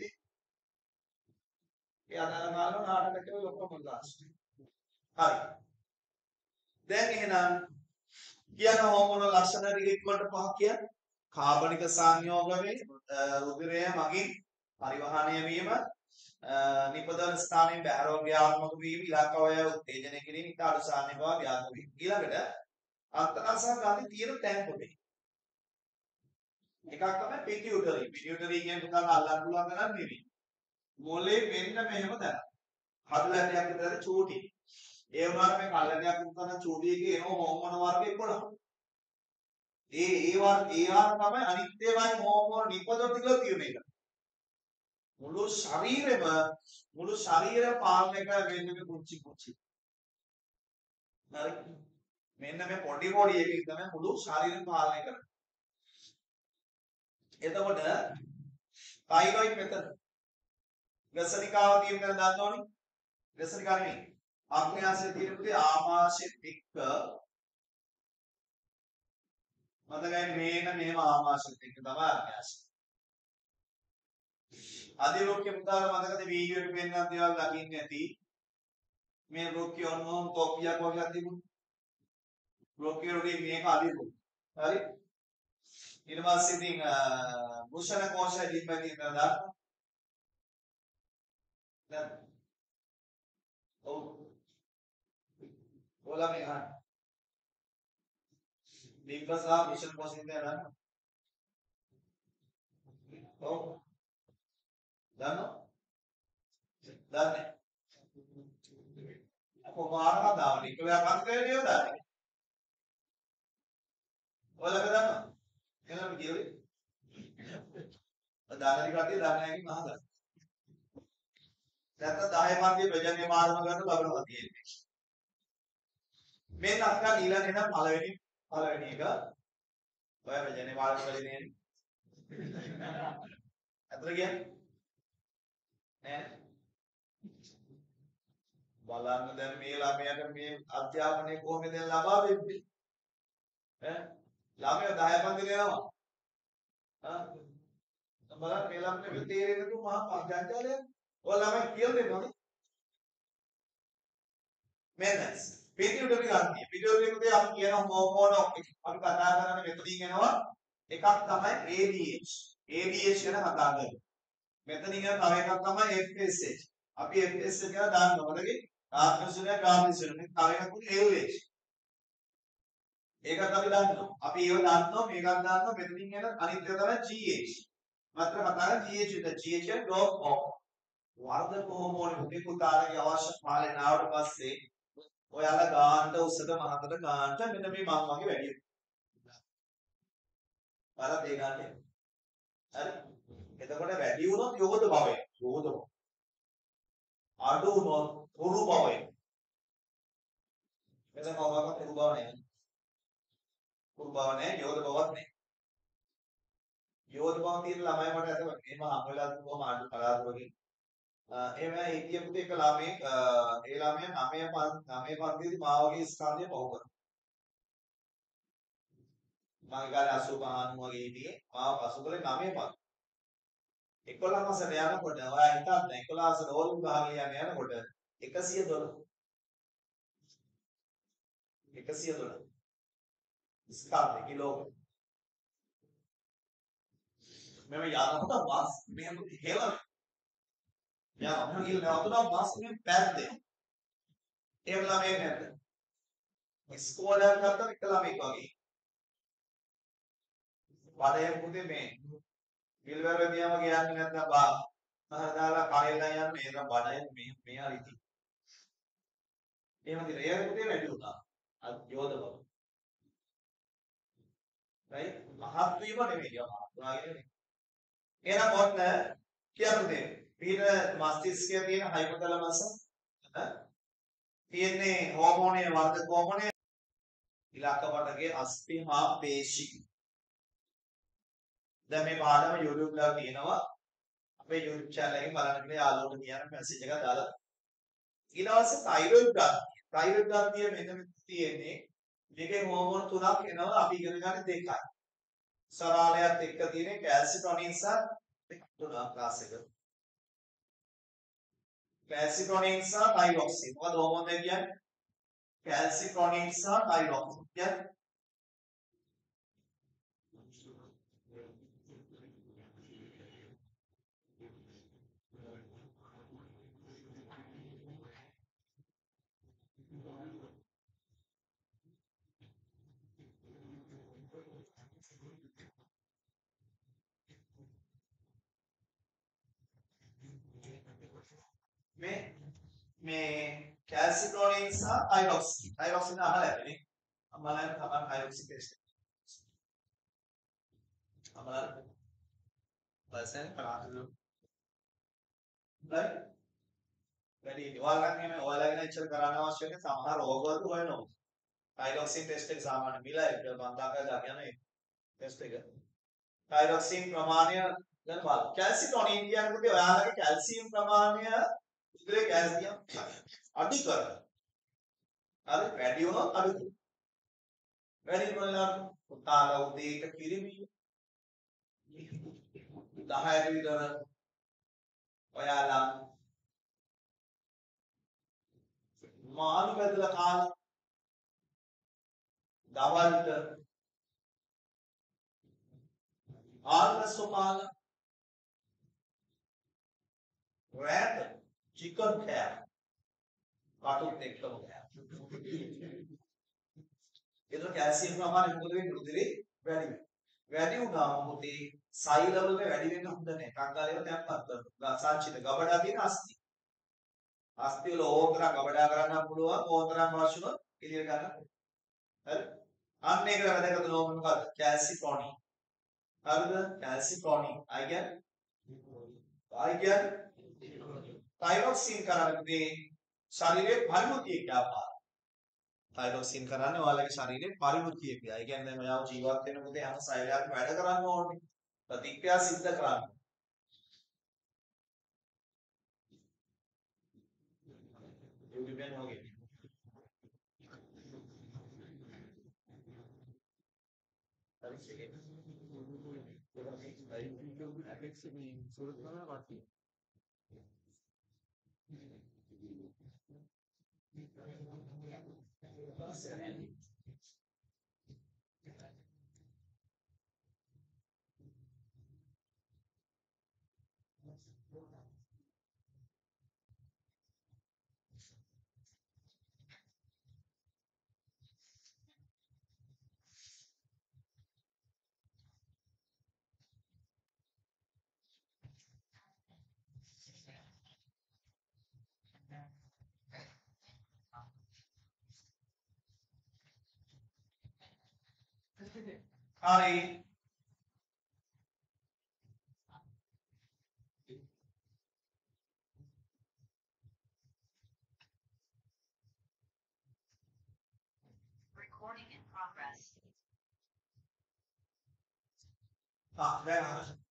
[SPEAKER 1] ඒ අදාළ කාලවල නාටක එකේ ඔක්කොම දාස්. හරි. දැන් එහෙනම් කියන හෝමෝන ලක්ෂණ ටික වලට පහක් කියන්නේ කාබනික සංයෝගයේ රුධිරය මගින් පරිවහණය වීම නිපදවන ස්ථානයෙන් බැහැරව ක්‍රියාත්මක වීම ඉලක්ක අවයව උත්තේජනය කිරීම ඊට අනුසාරණය බව ඥාත වීම. ඊළඟට අන්තර්සහ ගාලි තියෙන තැන් පොතේ එකක් තමයි පිටියුටරි. පිටියුටරි කියන්නේ පුතාලා අල්ලන්න පුළුවන් ගණන් නෙවෙයි. මොලේ මෙන්න මෙහෙම දැන. කඩලැටයක් විතර චූටි. ඒ වුණාට මේ කඩලැටයක් උත්තර චූටි එකේ එන හෝමෝන වර්ග එක්කොලහ. ඒ ඒ වර්ග ඒ ආර තමයි අනිත් ඒවායි හෝමෝන නිපදවන කියලා තියෙන එක. මුළු ශරීරෙම මුළු ශරීරය පාලනය කරගෙන මේ පුංචි පුංචි. හරි. මෙන්න මේ පොඩි පොඩි එකකින් තමයි මුළු ශරීරය පාලනය කරන්නේ. එතකොට තයිරොයිඩ් මෙතන ගසනිකාව තියෙන දේ දන්නවනේ. ගසනිකා නෙමෙයි. ආග්නේයාශය තියෙන පුතේ ආමාශයෙන් එක්ක මතකයි මේන මේව ආමාශයෙන් එක්ක තමයි ආග්නේයාශය. අධිරෝග්‍ය පුතාලා මතකද වීඩියෝ එක පෙන්නන දේවල් දකින්න ඇති. මේ රෝග්‍ය හෝමෝන් කොපියක් වගේ තිබුණා. රෝග්‍ය වලදී මේක අධිරෝග්‍ය. හරි? ඊට පස්සේ ඉතින් මුෂණ කෝෂය දිපැති ඉඳලා දැන් ඔව් ඔයාලා මේ අහන්න ලිම්බසා මුෂණ කෝෂින්ද යනවා ඔව් දන්නෝ දන්නේ කොහොමාරම දාවනේ කියලා මම කියන්නේ උදානේ ඔයාලා දන්නෝ එනම කියුවේ දානරි කටේ දානයකින් අහගන්න නැත්නම් දහය පන්තියේ ප්‍රජන්‍ය මාර්ගම ගන්න ලබනවා කියන්නේ. මේ අක්කා ඊළඟ එන පළවෙනි පළවෙනි එක ඔය ප්‍රජන්‍ය මාර්ග වලින් එන්නේ. අතර කියන්නේ නෑ බලන්න දැන් මේ ළමයාට මේ අධ්‍යාපනය කොහොමද දැන් ලබා දෙන්නේ ඈ ළමයා දහය පන්තිල යනවා ආ බලන්න මේ ළමයාට තේරෙන්නේ නැතුව මහා පංචාංගාලයක් ඔය ළමයි කියලා දෙනවනේ මෙන්න පිටියුට ගන්න පිටියුට එකේ අපි කියන හෝමෝන අපි කතා කරන්නේ මෙතනින් එනවා එකක් තමයි A D H A D H ගැන කතා කරන්නේ මෙතනින් යන තව එකක් තමයි F S H අපි F S H ගැන දන්නවා මොකද ආත්මසුණය ගාමිසුණය තව එකක් උනේ L H ඒකත් අපි දන්නවා අපි ඒව දන්නවා මේකත් දන්නවා මෙතනින් එන අනිත් එක තමයි G H මාත්‍ර කතා කරන්නේ G H විතර G H කියන්නේ growth hormone වර්ධක හෝමෝන මුදේ පුතාලගේ අවශ්‍ය කාලේ නාවට පස්සේ ඔයාලා ගාන්ට උසට මහතට ගාන්ට මෙන්න මේ මං වගේ වැඩි බලන්න ඒ ගානේ හරි එතකොට වැඩි වුණොත් යෝගද භවය යෝගද අඩු වුණොත් කුරු භවය මෙතන කවදාවත් කුරු භව නැහැ කුරු භව නැහැ යෝගද භවත් නැහැ යෝගද භව තියෙන ළමයි මට අද එහෙම හම් වෙලා කොහොම අඩු කලාතුරකින් එහෙම හිටියපුත් එක ළමයෙක් ඒ ළමයා නවය නවය පන්තියේදී මා වගේ ස්ථානයේ පහු කරා මම ගාලේ අසූ පහ වගේ හිටියේ මාව පසු කරේ නවය පන්ති එකොළහ මාසෙට යනකොට ඔයා හිතන්න එකොළහ මාසෙට ඕල් විභාගය යන යනකොට එකසිය දොළහ එකසිය දොළහ ස්කාප් කිලෝ මම යනකොට මාස් මේ හේවන යා මම ගිහින් නවතුනා මාස් මේ පැද්දේ ඒ ළමයි නැද්ද ඉස්කෝලේ ගත්තා එක ළමෙක් වගේ වඩේ පුතේ මේ පිල්වර දියම කියන්නේ නැත්නම් බා මහර දාලා කලෙල්ලා යන්නේ ඒක බඩේ මේ මේ හරි ඉති. එහෙම දින ඒ පුතේ වැඩි වුණා. අ යෝධ බව. right මහත් වීම නෙමෙයි අමාරුයි. එහෙනම් ඔන්න කියන්නේ පිට මස්තිෂ්කයේ තියෙන හයිපොතලමස් තියෙන්නේ හෝමෝනේ වර්ධක හෝමෝනේ ඉලක්ක වටගේ අස්ථි හා පේශි දැන් මේ පාඩම YouTube එකේ තියෙනවා අපේ YouTube channel එකෙන් බලන්න කියලා යාළුවෝට කියන මැසේජ් එකක් දාලා ඊට පස්සේ thyroid ග්‍රන්ථිය thyroid ග්‍රන්ථිය මෙන්න මෙතන තියෙන්නේ මේකේ හෝමෝන තුනක් එනවා අපි ඉගෙන ගන්න දෙකයි සරාලයත් එක්ක තියෙන කැල්සිටොනින් සහ තුනක් ක්ලාස් එක කැල්සිටොනින් සහ තයිරොක්සින් මොකද හෝමෝන දෙක කියන්නේ කැල්සිටොනින් සහ තයිරොක්සින් කියන්නේ මේ මේ කැල්සිටොනින් සහ තයිරොක්සින් තයිරොක්සින් අහලා ඇතිනේ අම්මලා තමයි තයිරොක්සින් ටෙස්ට් අම්මලා පර්සන් කරාදු right වැඩි ඔයාලන් එන ඔයාලගෙන ඉච්චර කරන්න අවශ්‍ය නැහැ සමහර රෝගවලට හොයනවා තයිරොක්සින් ටෙස්ට් එක සාමාන්‍ය මිලයි බන්දාකලා යන ටෙස්ට් එක තයිරොක්සින් ප්‍රමාණය දැන් බලන්න කැල්සිටොනින් කියන්නේ ඔයාලගේ කැල්සියම් ප්‍රමාණය උදේ කැල්සියම් අඩු කරන හරි වැඩි වුණොත් අඩු වැඩි වුණාම පුතාලා උදේට කිරිමි දහය විතර ඔයාලා මාළු බෙදලා කාලා දවල්ට ආල්මස්තු කාලා රැට චිකන් කෑ කටුත් එක්කම කෑ ඒතර කැල්සියම් ප්‍රමාණය මොකද වෙන්නේ උදේ වැඩි වෙනවා වැඩි වුණාම මොකද සයි ලෙවල් එක වැඩි වෙන්න හොඳ නැහැ කංගාලේව තැම්පත් කරනවා සංචිත ගබඩා තියෙන අස්ථි අස්ථි වල ඕතරම් ගබඩා කරන්න පුළුවන් ඕතරම් අවශ්‍ය වුණොත් එළියට ගන්න හරි අන්න ඒක වැදගත් නෝම මොකද්ද කැල්සිටොනින් හරිද කැල්සිටොනින් අය කියන්නේ අය කියන්නේ තයිරොක්සින් කරන්නේ ශරීරයේ පරිවෘත්තිය ව්‍යාපාර තයිරොක්සින් කරන්නේ ඔයාලගේ ශරීරයේ පරිවෘත්තිය ක්‍රියා. ඒ කියන්නේ දැන් ඔයාව ජීවත් වෙනකොට හැම සෛලයක්ම වැඩ කරන්න ඕනේ. ප්‍රතික්‍රියා සිද්ධ කරන්න. यूट्यूब में हो गए hari
[SPEAKER 2] Recording in progress.
[SPEAKER 1] ah දැන්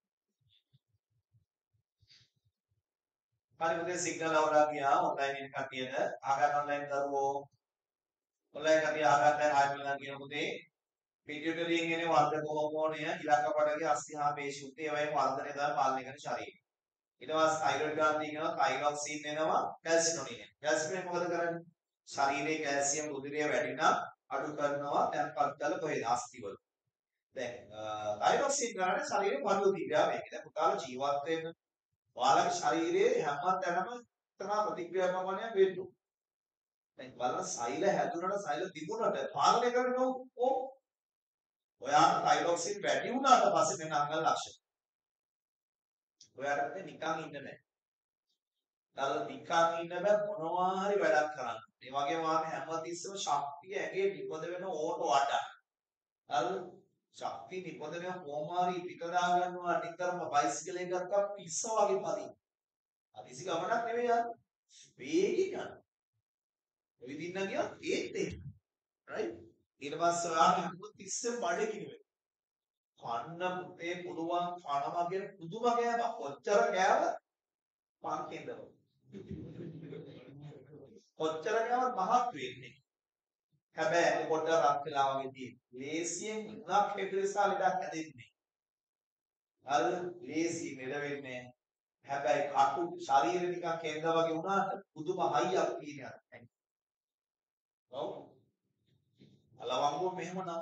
[SPEAKER 1] හරි පුතේ සිග්නල් අවුලක් ගියා ඔන්ලයින් එක කටියට ආගත් ඔන්ලයින් දරුවෝ ඔන්ලයින් කටිය ආගත් දැන් ආයෙත් මම කියන පුතේ පිටියුටරියෙන් එනේ වර්ධක හෝමෝනය ඉලක්ක පඩගේ අස්ථි හා පේශි උත්තේ ඒවායින් වර්ධනය තමයි පාලනය කරන ශරීරය ඊට පස්සේ තයිරොයිඩ් ග්‍රන්ථිය කියනවා තයිරොක්සින් එනවා කැල්සිටොනින් කැල්සිටොනින් මොකද කරන්නේ ශරීරයේ කැල්සියම් රුධිරය වැඩි නම් අඩු කරනවා තැන්පත් කළ කොහෙද අස්ථි වල දැන් තයිරොක්සින් කරන්නේ ශරීරයේ වර්ධ ක්‍රියාව මේක දැන් පුතාලා ජීවත් වෙන්න ඔයාලගේ ශරීරයේ හැම තැනම තන ප්‍රතික්‍රියා ප්‍රමාණයක් වෙන්න ඕන දැන් බලන්න සෛල හැදුනට සෛල තිබුණට පාලනය කරන්නේ ඕ ඔයාට තයිරොක්සින් වැඩි වුණාට පස්සේ මෙන්න අංගල ලක්ෂණ ඔයාට නිකන් ඉන්න බෑ. දාලා නිකන් ඉන්න බෑ මොනවා හරි වැඩක් කරන්න. ඒ වගේම වාගේ හැමතිස්සෙම ශක්තිය ඇගේ නිපද වෙන ඕට වඩා. හරි ශක්තිය නිපද වෙන කොමාරි පිට දා ගන්නවා නිතරම බයිසිකලේ ගත්තා පිස්ස වගේ පදින. අදිසි ගමනක් නෙවෙයි යන්නේ. වේගින් යනවා. ඔය දින්න ගියොත් ඒත් ඒක. right? ඊට පස්සේ ඔයාට හැමතිස්සෙම බඩේ කිනවෙයි. කන්න පුතේ පුළුවන් කනවා කියන පුදුම කෑම කොච්චර කෑවත් පාන්කෙන්ද කොච්චර කෑවත් මහත් වෙන්නේ හැබැයි පොඩ රත් වෙලා වගේ තියෙන ලේසියෙන් ඉන්නක් හේතුසා ලඩක් හැදෙන්නේ අර ලේසි මෙල වෙන්නේ හැබැයි කටු ශරීරෙ නිකන් කෙන්ද වගේ වුණාට පුදුම හයියක් තියෙනවා ඔව් අලවංගෝ මෙහෙම නම්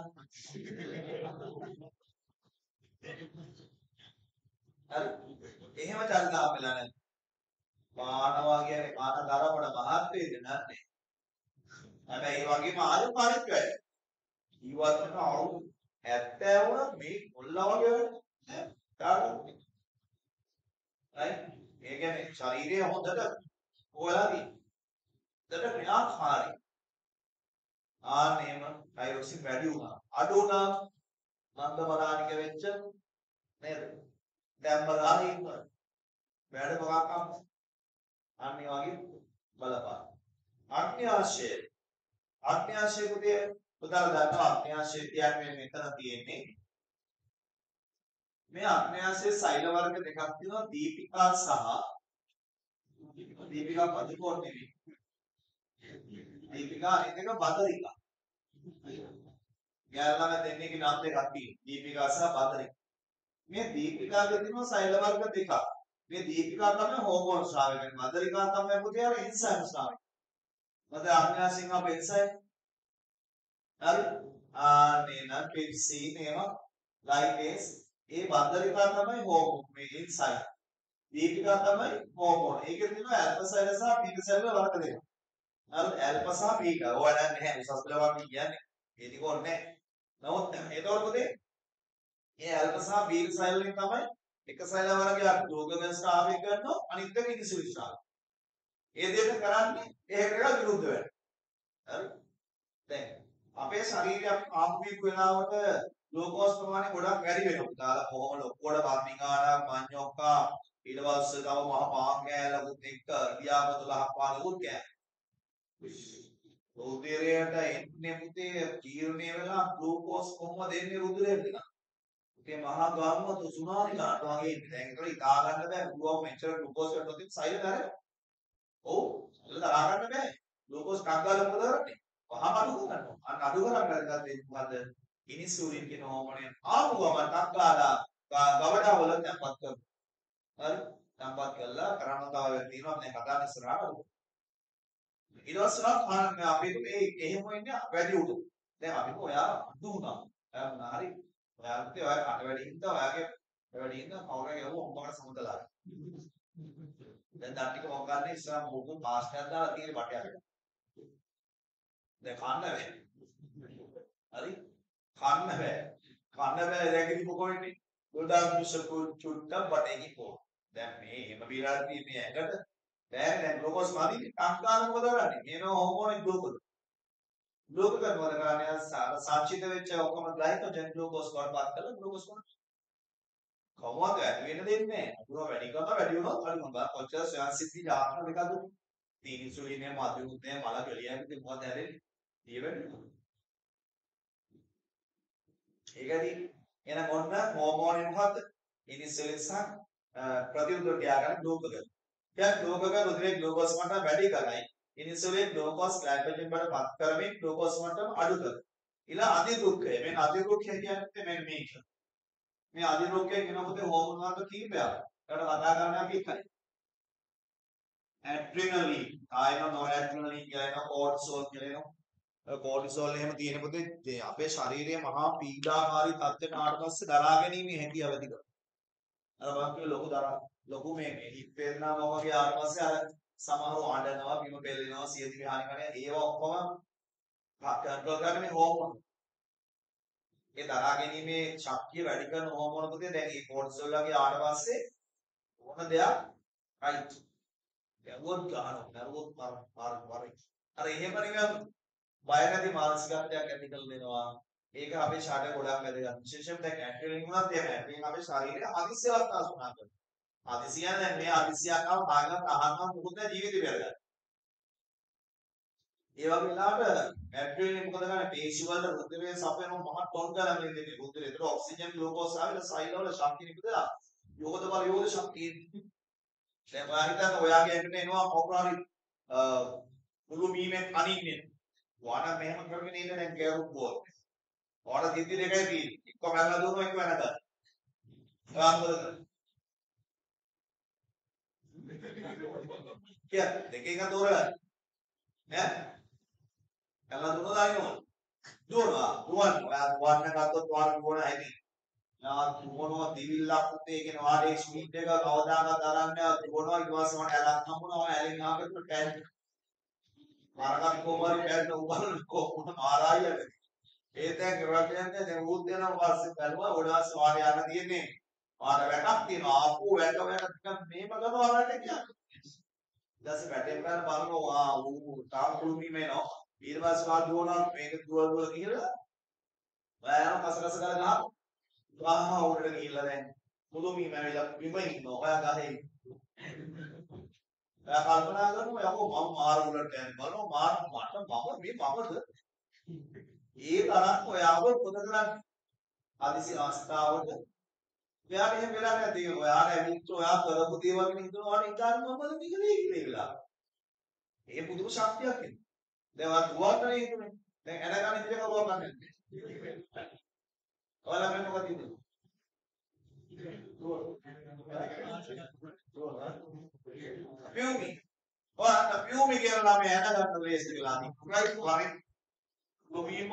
[SPEAKER 1] හරි එහෙම චරිතාව වෙලා නැහැ මානවා කියන්නේ මාන දරවඩ මහත් වේද නැත්නේ හැබැයි ඒ වගේම ආයු කාර්යයක් වැඩි ජීවත් වෙන අවුරුදු හැත්තෑ වුණා මේ කොල්ලා වගේ ඈ කාටද right ඒ කියන්නේ ශරීරය හොඳට හොයලාදී දඩ ක්‍රියාකාරී ආනේම තයිරොක්සින් වැඩි වුණා අඩු වුණා මන්දමරානික වෙච්ච නේද දැන් බලන්න ඉන්න වැඩ මොකක් අම්ම අන්නේ වගේ බලපාන අඥාශය අඥාශය පුතේ පුතාලා දන්නවා අඥාශය කියන්නේ මෙතන තියෙන්නේ මේ අඥාශය සෛල වර්ග දෙකක් තියෙනවා දීපිකා සහ දීපිකා පදිකෝණ නෙවෙයි දීපිකා අනිත් එක බදරිකා යාළුවා දෙන්නේගේ නම් දෙකක් තියෙනවා දීපිකා සහ බදරිකා මේ දීපිකාගේ තියෙනවා සෛල වර්ග දෙකක් මේ දීපිකා තමයි හෝමෝන් ස්‍රාවය කරන්නේ බදරිකා තමයි පුතේ අර එන්සයිම් ස්‍රාවය මත අඥාසින් අප එන්සයිම් හරි ආනේ නම් පෙප්සින් ඒවා ලයිපේස් ඒ බදරිකා තමයි හෝමෝන් මේ එන්සයිම් දීපිකා තමයි හෝමෝන් ඒකේ තියෙනවා ඇල්ෆා සෛල සහ බීටා සෛල වර්ග දෙකක් හරි ඇල්ෆා සහ බීටා ඔයාලා නැහැ උසස් පෙළ වර්ග කියන්නේ ඒ ටික ඕනේ නමුත් ඒතකොට පුතේ ඒ ඇල්ෆා සහ බීටා සෛල වලින් තමයි එක සෛල වර්ගයක් යෝගමය ස්‍රාවය කරනවා අනිත් එක ඉනිසිලි ස්‍රාවය. ඒ දෙක කරන්නේ ඒකට විරුද්ධ වෙනවා. හරි? දැන් අපේ ශරීරය ආත්මික වෙලාවට ග්ලූකෝස් ප්‍රමාණය ගොඩක් වැඩි වෙනවා. දාලා කොහොම ලොකුවට බම්මිගානක් මඤ්ඤොක්කා ඊට පස්සේ තව මහ පාන් කෑල්ලකුත් එක්ක ඉඩියාපතලහක් පානකුත් කෑ. රුධිරයට එන්නේ පුතේ ජීර්ණය වෙලා ග්ලූකෝස් කොහොමද එන්නේ රුධිරයට නිකන්. ඒ මහා ගාමව සුනාමි ගන්න වගේ දැන් ඒතර ඉතා ගන්න බෑ පුළුවන් මෙච්චර ග්ලූකෝස් වලට තින් සෛල දරේ ඔව් ඒක දරා ගන්න බෑ ग्लूकोज टंगाල මොකද කරන්නේ? වහම අඩු කරනවා. අන්න අඩු කරන්නේ නැත්නම් මොකද? ඉන්සුලින් කියන හෝමෝනය ආපුවම टंगाලා ගවඩා වල තැම්පත් කරනවා. හරි? තැම්පත් කළා කරමතාවයක් තියෙනවා දැන් කතා ඉස්සරහට. ඊට පස්සේ නම් අපි මේ එහෙම ඉන්නේ වැඩි උඩ. දැන් අපි ඔයා අඩු වුණා. ඔයා මොනවා හරි ඔයාට ඔයා කට වැඩි හින්දා ඔයාගේ වැඩි හින්දා කවුරුහරි ගහුවා උඹකට සමුදලා. දැන් දත් ටික මොකක් ගන්න ඉස්සරහ මොකෝ පාස්ට් එකක් දාලා තියෙන බටයක්. දැන් කන්න බෑ. හරි? කන්න බෑ. කන්න බෑ දැන් මොකෝ වෙන්නේ? ගොඩාක් දුෂ්කර චුට්ටක් බටේකින් පොව. දැන් මේ එහෙම බීලා තියෙන්නේ ඇඟට දැන් දැන් ග්ලූකෝස් මාදි අංකාර මොකද කරන්නේ? මේන හෝමෝන ග්ලූකෝස්. ග්ලූකෝස් මොකද කරන්නේ? සංචිත වෙච්ච ඔක්කොම ග්ලයිකෝජන් ග්ලූකෝස් වලපත් කරලා ග්ලූකෝස් වල කොහොමද වැඩි වෙන්න දෙන්නේ නැහැ. අතුර වැඩි කරනවා වැඩි වෙනවා අඩු වෙනවා. කොච්චර ස්වයන් සිද්ධි දාන්න එකද? තීන ඉන්සුලින් එක මධ්‍යමුත් නැහැ මල කෙලියන්නේ මොකද හැදෙන්නේ? ඊය වැඩි වෙනවා. ඒකදී එන මොන්න හෝමෝන මොකද්ද? ඉන්සුලින් සහ ප්‍රතිඋත්තර තියාගන්න ග්ලූකෝස්. දැන් ග්ලූකෝස් රුධිරයේ ග්ලූකෝස් මට්ටම වැඩි කරයි. ඉන්සුලින් ග්ලූකෝස් ග්ලයිකෝජන් වලපත් කරමින් ග්ලූකෝස් මට්ටම අඩු කරනවා. ඊළඟ අධිරුක්කය. මේ අධිරුක්කය කියන්නේ මෙන්න මේක. මේ අධිරුක්කය කියනකොට හෝමෝන වර්ග කීපයක්. ඒකට කතා කරන්න අපි එකයි. ඇඩ්‍රිනලින්, ආයන නොඇඩ්‍රිනලින් කියනවා කෝර්ටිසෝල් කියනවා. කෝර්ටිසෝල් එහෙම තියෙන පොතේ අපේ ශරීරයේ මහා පීඩාකාරී තත්ත්වයට ආවට පස්සේ දරා ගැනීමේ හැකියාව වැඩි කරනවා. අර වාක්‍ය ලොකු දරා ලොකු මේ මේ හිප් වේදනාව වගේ ආවට පස්සේ අර සමහරව ආඩනවා බිම පෙළෙනවා සියදිවි හානි කරනවා ඒවා ඔක්කොම කන්ට්‍රෝල් කරන්නේ මේ හෝමෝන. ඒ දරා ගැනීමේ ශක්තිය වැඩි කරන හෝමෝන පොතේ දැන් මේ කෝර්ටිසෝල් වගේ ආවට පස්සේ මොන දෙයක් රයිට්. ගැවුවත් ගන්නවා නරුවොත් මාර මාර මාර. අර එහෙම නිකන් බය නැති මානසිකත්වයක් ඇති කරලා දෙනවා. ඒක අපේ ශරීරය ගොඩක් වැදගත්. විශේෂයෙන්ම දැන් ඇඩ්‍රිනලින් වුණත් එහෙම ඇඩ්‍රිනලින් අපේ ශරීරයේ හදිසියක් ආසුනා කරනවා. හදිසිය දැන් මේ හදිසියක් ආව කාගවත් අහන්නම මොකද ජීවිතේ වැරගන්න. ඒ වගේ වෙලාවට ඇඩ්‍රිනලින් මොකද කරන්නේ? පේශි වල රුධිරයේ සපයන මහ ටොන් ගණන් වලින් දෙන්නේ. රුධිරේ ඒතර ඔක්සිජන් ග්ලූකෝස් ආවිලා සෛල වල ශක්තිය නිකුදලා යෝධ බල යෝධ ශක්තිය. දැන් ඔයා හිතන්න ඔයාගේ ඇඟට එනවා කවුරු හරි මුළු මීමෙන් අනින්නේ. ඔයාලා මෙහෙම කරගෙන ඉන්න දැන් කෑරුප්පුවක්. ඔයාලා දිද්දි දෙකයි තියෙන්නේ. එක්ක මැරලා දුවනවා එක්ක වෙනකන්. ඔයා මොකද කරන්නේ? කිය දෙකෙන් එක තෝරගන්න. ඈ? කළා දුවනවා දානවා. දුවනවා. දුවන්න. ඔයා දුවන්න ගත්තොත් ඔයාලා දුවන හැටි. යා දුවනවා දිවිල්ලක් උතේ කියන වාඩේ ස්පීඩ් එක කවදාකවත් අරන්නේ දුවනවා ඊට පස්සේ මට ඇලක් හම්බුණා. ඔය ඇලෙන් ආකට කෑල්ල. මාරකම් කොමාරි කෑල්ල උබලන කොහොමද මාරායියද? ඒ දැන් කරන්නේ දැන් උත් දෙනවා පස්සේ බැලුවා ඔඩාස් වාඩේ යන්න තියෙන්නේ. වාඩ වැටක් තියෙනවා. ආපෝ වැට වැට ටිකක් මේම කරනවා වැට කියන්නේ. ඊටසේ වැටෙන් ගන්න බලනවා ආ ඌ තාම කුළුමි මේනවා. ඊට පස්සේ වා දුවනවා මේක දුවල් දුවල් කියලා. ඔයා යන කස කස කරලා ගහනවා උඩට ගිහිල්ලා දැන් කුළුමි මැවිලා බිම ඉන්නවා. ඔයා ගහේ. ඔයා කල්පනා කරනවා යකෝ මම මාර උඩට යන්නේ බලනවා මාර මට මම මේ මමද ඒ තරම් ඔයාව පොද කරන්නේ ආදිසි අවස්ථාවට ඔයාට එහෙම වෙලා නැති ඔයාට ඇවිත් ඔයා කරපු දේවල් ගැන හිතනවා නිකන් මොකද නිකලේ කියලා ඒ පුදුම ශක්තියක් එන්නේ දැන් ඔයා දුවන්නේ ඉන්නේ දැන් එන ගන්න ඉතින් කවුරුවක් ගන්නද ඔයාලා මම මොකද ඉන්නේ පියුමි ඔයාට පියුමි කියලා නම් එන ගන්න ලේසි කියලා රයිට් හරි ලොබීම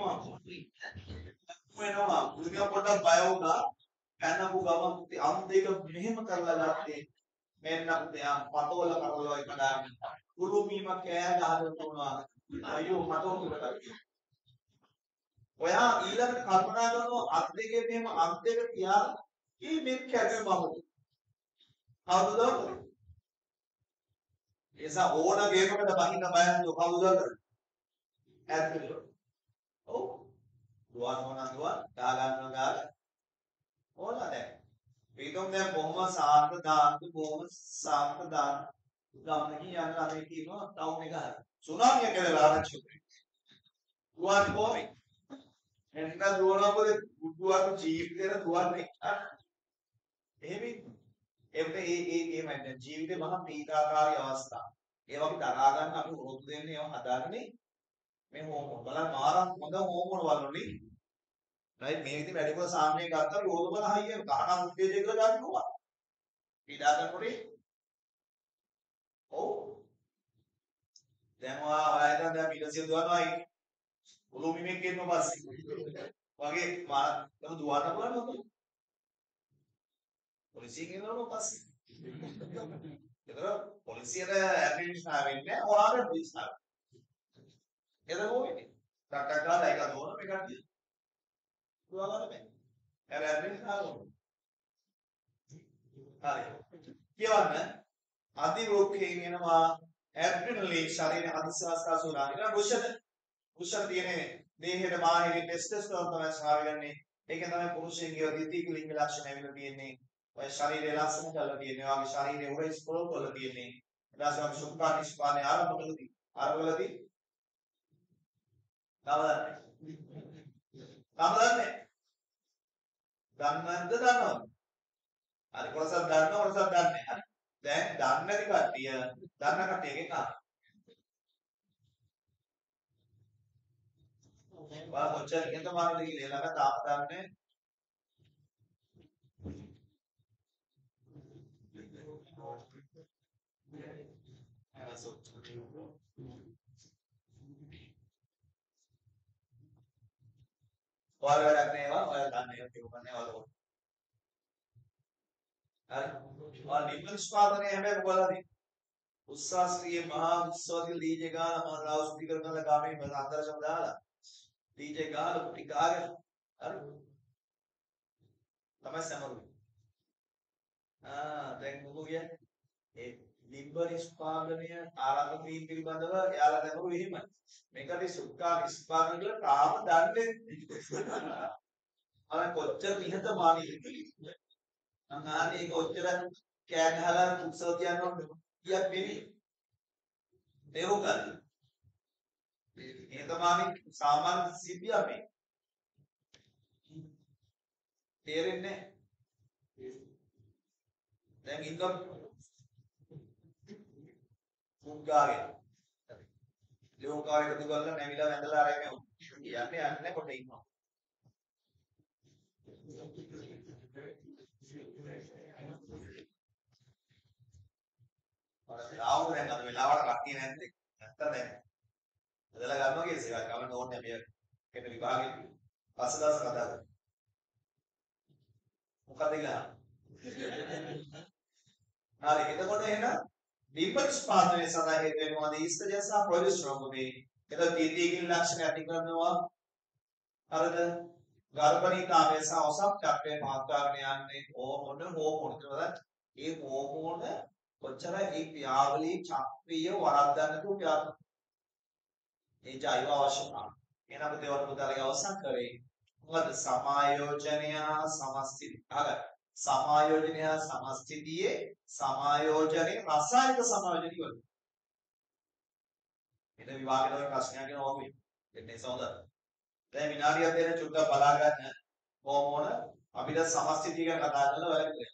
[SPEAKER 1] වෙනවා මුලින්ම පොඩ්ඩක් බය වුණා පැනපු ගමන් අම් දෙක මෙහෙම කරලා ගත්තේ මෙන්න පුතේ පතෝල කරලා ඉපදාගෙන කුළුමීම කෑ ගහලා තුනවා අයියෝ මට උඩට ඔයා ඊළඟට කල්පනා කරනවා අත් දෙකේ මෙහෙම අත් දෙක තියා ඊ මෙත් කැදේ බහුද කවුද එසා ඕන ගේමකට බහින්න බයන්ද කවුද ඇත්තද ඔව් දුවන් මොනක් දුවන් ගා ගන්නවා ගා ඕලා දැන් පිටුම් දැන් බොහොම සාන්ත දාන්ත බොහොම සාන්ත දාන ගමනකින් යන ළමයි කියනවා ටවුන් එක හරි සුනාමිය කියලා ආරංචි කරේ දුවන් කොහොමද එන්න දුවනකොට දුවන් ජීප් දෙන දුවන්නේ එහෙම ඒ ඒ ඒ මම ජීවිතේ මහා පීඩාකාරී අවස්ථා ඒ වගේ දරා ගන්න අපි උරුදු දෙන්නේ ඒවා හදාගන්නේ මේ හෝමෝන් බලන්න මාරම් හොඳ හෝමෝන් වලනේ රයිට් මේ විදිහට වැඩිපුර සාමනය ගත්තා උරුදු බල හයිය ගහන උත්තේජය කියලා ගන්නවා පීඩා කරනකොට ඔව් දැන් ඔයා ඔයා දැන් පිටසිය දුවනවා ඉන්නේ උළු මිමෙක් එන්න පස්සේ වගේ මාර දම දුවන්න බලන්න පොලිසිය කියනවා පස්සේ ඒතර පොලිසියට ඇප්ලිකේෂන් ආවෙන්නේ ඔයාලට පොලිස් ආව එතන මොකෙන්නේ ටක් ටක් ගාලා ඒක දුවන මේකට දිය දුව ගන්න බෑ අර ඇප්ලිකේෂන් ආවොත් හරි කියවන්න අධිරෝගයෙන් එනවා ඇඩ්‍රිනලින් ශරීරයේ අධිශාස්ත්‍රා සෝනානින බුෂද බුෂද තියෙන්නේ දේහයට බාහිරින් ටෙස්ටස්ටරෝන් තමයි ස්වාවිගන්නේ ඒකෙන් තමයි පුරුෂයෙක්ගේ ද්විතීයික ලිංග ලක්ෂණ ඇවිල්ලා තියෙන්නේ ඔය ශරීරයේ ලක්ෂණ කරලා තියෙන්නේ වාගේ ශරීරයේ උරහිස් පොළොව කරලා තියෙන්නේ ඊට පස්සේ අපි සුඛා නිෂ්පාදනය ආරම්භ කළදී ආරම්භවලදී තාවදන්නේ තාවදන්නේ දන්නවද දන්නවද හරි කොටසක් දන්නව කොටසක් දන්නේ නැහැ දැන් දන්නේ නැති කට්ටිය දන්න කට්ටියගෙන් අහන්න වා කොච්චර ඉගෙනමානද කියලා ළඟ තාම දන්නේ ඔයාලා වැඩක් නේවා ඔයාලා දන්නේ ඒක කියන්නේ ඔයාලා හරි ඔයාලා ලිංග නිෂ්පාදනය හැබැයි ඔයාලා උස්සාස්ත්‍රීය මහා උත්සවത്തിൽ ඩීජේ ගාලා මම රාව ස්පීකර් කරලා ගාමේ මම අන්තරශම් දාලා ඩීජේ ගාලා කුටි ගාගෙන හරි තමයි සමරුනේ ආ දැන් මොකෝ කියන්නේ ඒ ලිංග නිෂ්පාදනය ආරම්භ වීම පිළිබඳව එයාලා දැනුව එහෙමයි මේකට සුක්කා නිෂ්පාදනය කියලා තාම දන්නේ නැහැ අර කොච්චර නිහතමානීද මම ආන්නේ ඒක කොච්චර කෑ ගහලා උත්සව තියනවා කියක් නෙවෙයි ඒක උගන්න නිහතමානී සාමාන්‍ය සිද්ධියක් මේ තේරෙන්නේ දැන් ඉන්කම් උග්ගාගෙන ලෝකාවේ එකතු කරලා නැවිලා වැඳලා ආරගෙන යන්නේ යන්නේ කොට ඉන්නවා ආවෝ දැන් අද වෙලාවට කට්ටිය නැද්ද නැත්තම් දැන් හදලා ගන්නවා කියලා සේවා කවන්න ඕනේ මේ කෙන විභාගෙ පස්සේ දවස් කතා කරමු මොකද කියලා හරි එතකොට එහෙනම් ලිංග නිෂ්පාදනය සඳහා හේතු වෙනවා ඊස්ට්‍රජන් සහ ප්‍රොජෙස්ටරෝන් වගේ එතකොට තීතීකින් ලක්ෂණ ඇති කරනවා හරිද ගර්භණීතාවය සහ ඔසප් චක්‍රය මාත්‍රාගෙන යන්නේ හෝමෝන හෝමෝන කියලා ඒ හෝමෝන කොච්චර ඒ ක්‍රියාවලිය චක්‍රීය වරද්දන්න තු ක්‍රියාත්මක ඒ ජෛව අවශ්‍යතාව එනම දේවල් පුතාලගේ අවසන් කරේ මොකද සමායෝජනය සමස්ථිතිය අර සමායෝජනය සමස්ථිතියේ සමායෝජනේ රසායනික සමායෝජනය වල මෙන්න විභාගයේ ඔය ප්‍රශ්නයක් ගැන ඕකේ දෙන්නේ සෝද දැන් විනාඩියක් දෙන්න චුට්ටක් බලා ගන්න හෝමෝන අපිට සමස්ථිතිය ගැන කතා කරලා වැඩ කරේ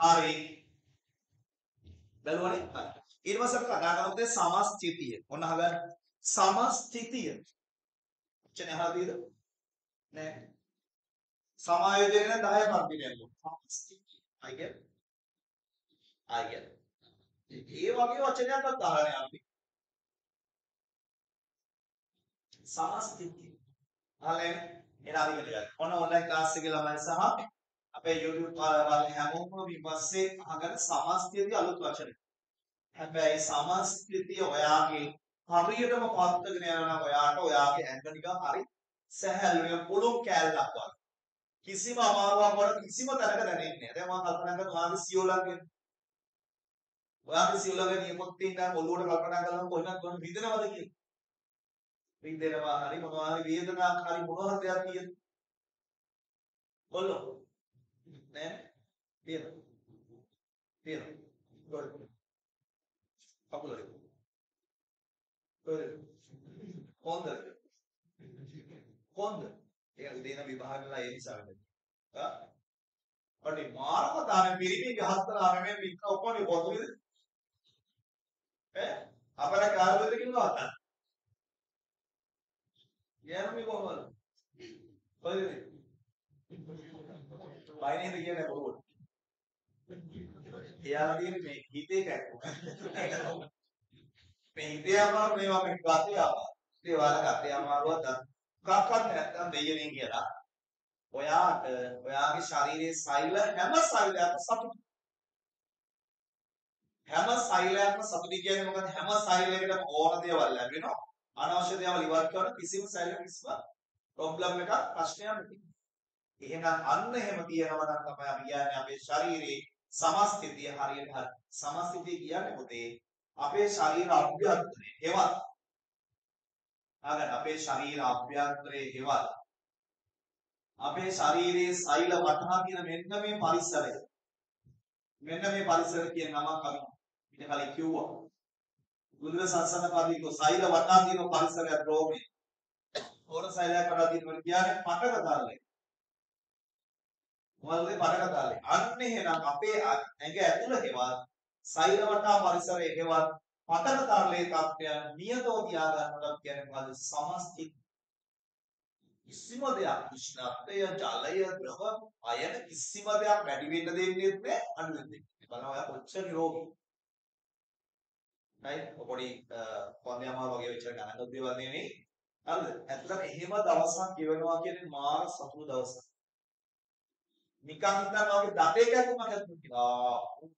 [SPEAKER 1] හරි. බැලුවනේ? හරි. ඊට පස්සේ අපි කතා කරමු දැන් සමස්ථිතිය. ඔන්න අහගන්න. සමස්ථිතිය. වචනේ අහලා තියෙද? නෑ. සමායෝජනය දහය පන්තියට යනවා. සමස්ථිතිය. I get. I get. ඒ වගේ වචනයක් අහලා අපි. සමස්ථිතිය. හරි. එන අදිකට ගන්න. ඔන්න ඔන්ලයින් ක්ලාස් එකේ ළමයි සහ අපේ YouTube බලන හැමෝම විපස්සේ අහගෙන සමස්ථිතිය අලුත් වචන. හැබැයි සමස්ථිතිය ඔයාගේ හරියටම පවත්වාගෙන යනවා නම් ඔයාට ඔයාගේ ඇඟ නිකන් හරි සැහැල්ලුවෙන් පුළුන් කැලලක් වගේ. කිසිම අමාරුවක් වල කිසිම තැනක දැනෙන්නේ නැහැ. දැන් මම කල්පනා කරනවා ඔයාගේ සියෝලංගෙන්. ඔයාගේ සියෝලංගෙන් නියමොත් තියෙන ඔළුවට කල්පනා කරනවා කොහෙන්ද කොහෙන්ද විඳිනවද කියලා. විඳිනවා හරි මොනවා හරි වේදනාවක් හරි මොනවා හරි දෙයක් තියෙන. ඔල්ලෝ. නෑ. තියෙනවා. තියෙනවා. ගොඩ. කකුලේ. කොන්ද කොන්ද ඒක උදේන විභාගවල ඒ නිසා වෙන්නේ ආ අනේ මාරක දාන පිරිමිගේ හතර ආරමෙන් වික්ක ඔක්කොම පොතුනේද ඈ අපර කාර්යවලට කිව්වා යෑම මේ කොහොමද කොහෙද බයිනේද කියන්නේ බොරුවට එයාලා තියෙන්නේ මේ හිතේ කැක්කෝ මේ හිතේ අමාරු මේවා මේ ගතේ අමාරු ඒ වල ගතේ අමාරුව මොකක්වත් නැත්තම් දෙයනේ කියලා ඔයාට ඔයාගේ ශරීරයේ සෛල හැම සෛලයක්ම සතුටු හැම සෛලයක්ම සතුටු කියන්නේ මොකද හැම සෛලයකටම ඕන දේවල් ලැබෙනවා අනවශ්‍ය දේවල් ඉවත් කරන කිසිම සෛලයක කිසිම ප්‍රොබ්ලම් එකක් ප්‍රශ්නයක් නැති එහෙනම් අන්න එහෙම තියෙනවා නම් තමයි අපි කියන්නේ අපේ ශරීරයේ සමස්ථිතිය හරියට හරි සමස්ථිතිය කියන්නේ මොකද අපේ ශරීර අභ්‍යන්තරේ හේවත් ආගන්න අපේ ශරීර අභ්‍යන්තරේ හේවත් අපේ ශරීරයේ සෛල වටහා තියෙන මෙන්න මේ පරිසරය මෙන්න මේ පරිසරය කියන නමක් අපි ඊට කලින් කිව්වා බුදුර සංසන පාදිකෝ සෛල වටහා තියෙන පරිසරය රෝමේ ඕන සෛලයක් වටහා තියෙන කියන්නේ පටක දාලේ මොකද පටක දාලේ අන්න එහෙනම් අපේ ඇඟ ඇතුළ හේවත් සෛල වටා පරිසරයේ හේවත් පටක තරලේ තත්ත්වයන් නියතව තියා ගන්නකොට කියන්නේ මොකද සමස්ථිත කිසිම දෙයක් උෂ්ණත්වය ජලය ද්‍රව අයන කිසිම දෙයක් වැඩි වෙන්න දෙන්නේ නැහැ අඩු වෙන්න දෙන්නේ බලන්න ඔයා කොච්චර නිරෝගී right පොඩි කොන්දේමාව වගේ වෙච්ච ගණනක් දේවල් නෙමෙයි හරිද ඇත්තටම එහෙම දවසක් ගෙවනවා කියන්නේ මාර සතුටු දවසක් නිකන් හිතනවා වගේ දතේ කැක්කමක් ඇතුළු කියලා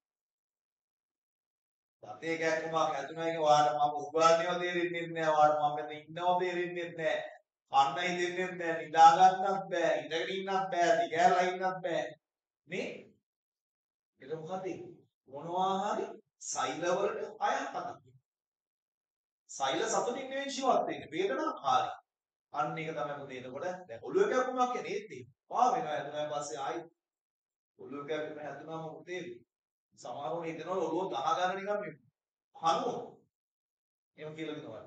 [SPEAKER 1] දතේ කැක්කමක් ඇතුළු එක වාට මම උගාන්නේව තේරෙන්නේ නැහැ වාට මම මෙතන ඉන්නව තේරෙන්නේ නැහැ කන්න හිතෙන්නේ නැහැ නිදා ගන්නත් බෑ ඉඳගෙන ඉන්නත් බෑ දිගහැරලා ඉන්නත් බෑ නේ ඒක මොකද මොනවා හරි සෛල වලට අයහපතක් සෛල සතුටින් නෙවෙයි ජීවත් වෙන්නේ වේදනාකාරී අන්න ඒක තමයි මොකද එනකොට දැන් ඔළුව කැක්කමක් කියන්නේ ඒත් ඒ පා වෙනවා එතනන් පස්සේ ආයි ඔළුව කැක්කම හැදුනාම මොකද සමහරවල් හිතනවා ඔළුව ගහ ගන්න නිකන් මේ හනුව එහෙම කියලා දෙනවා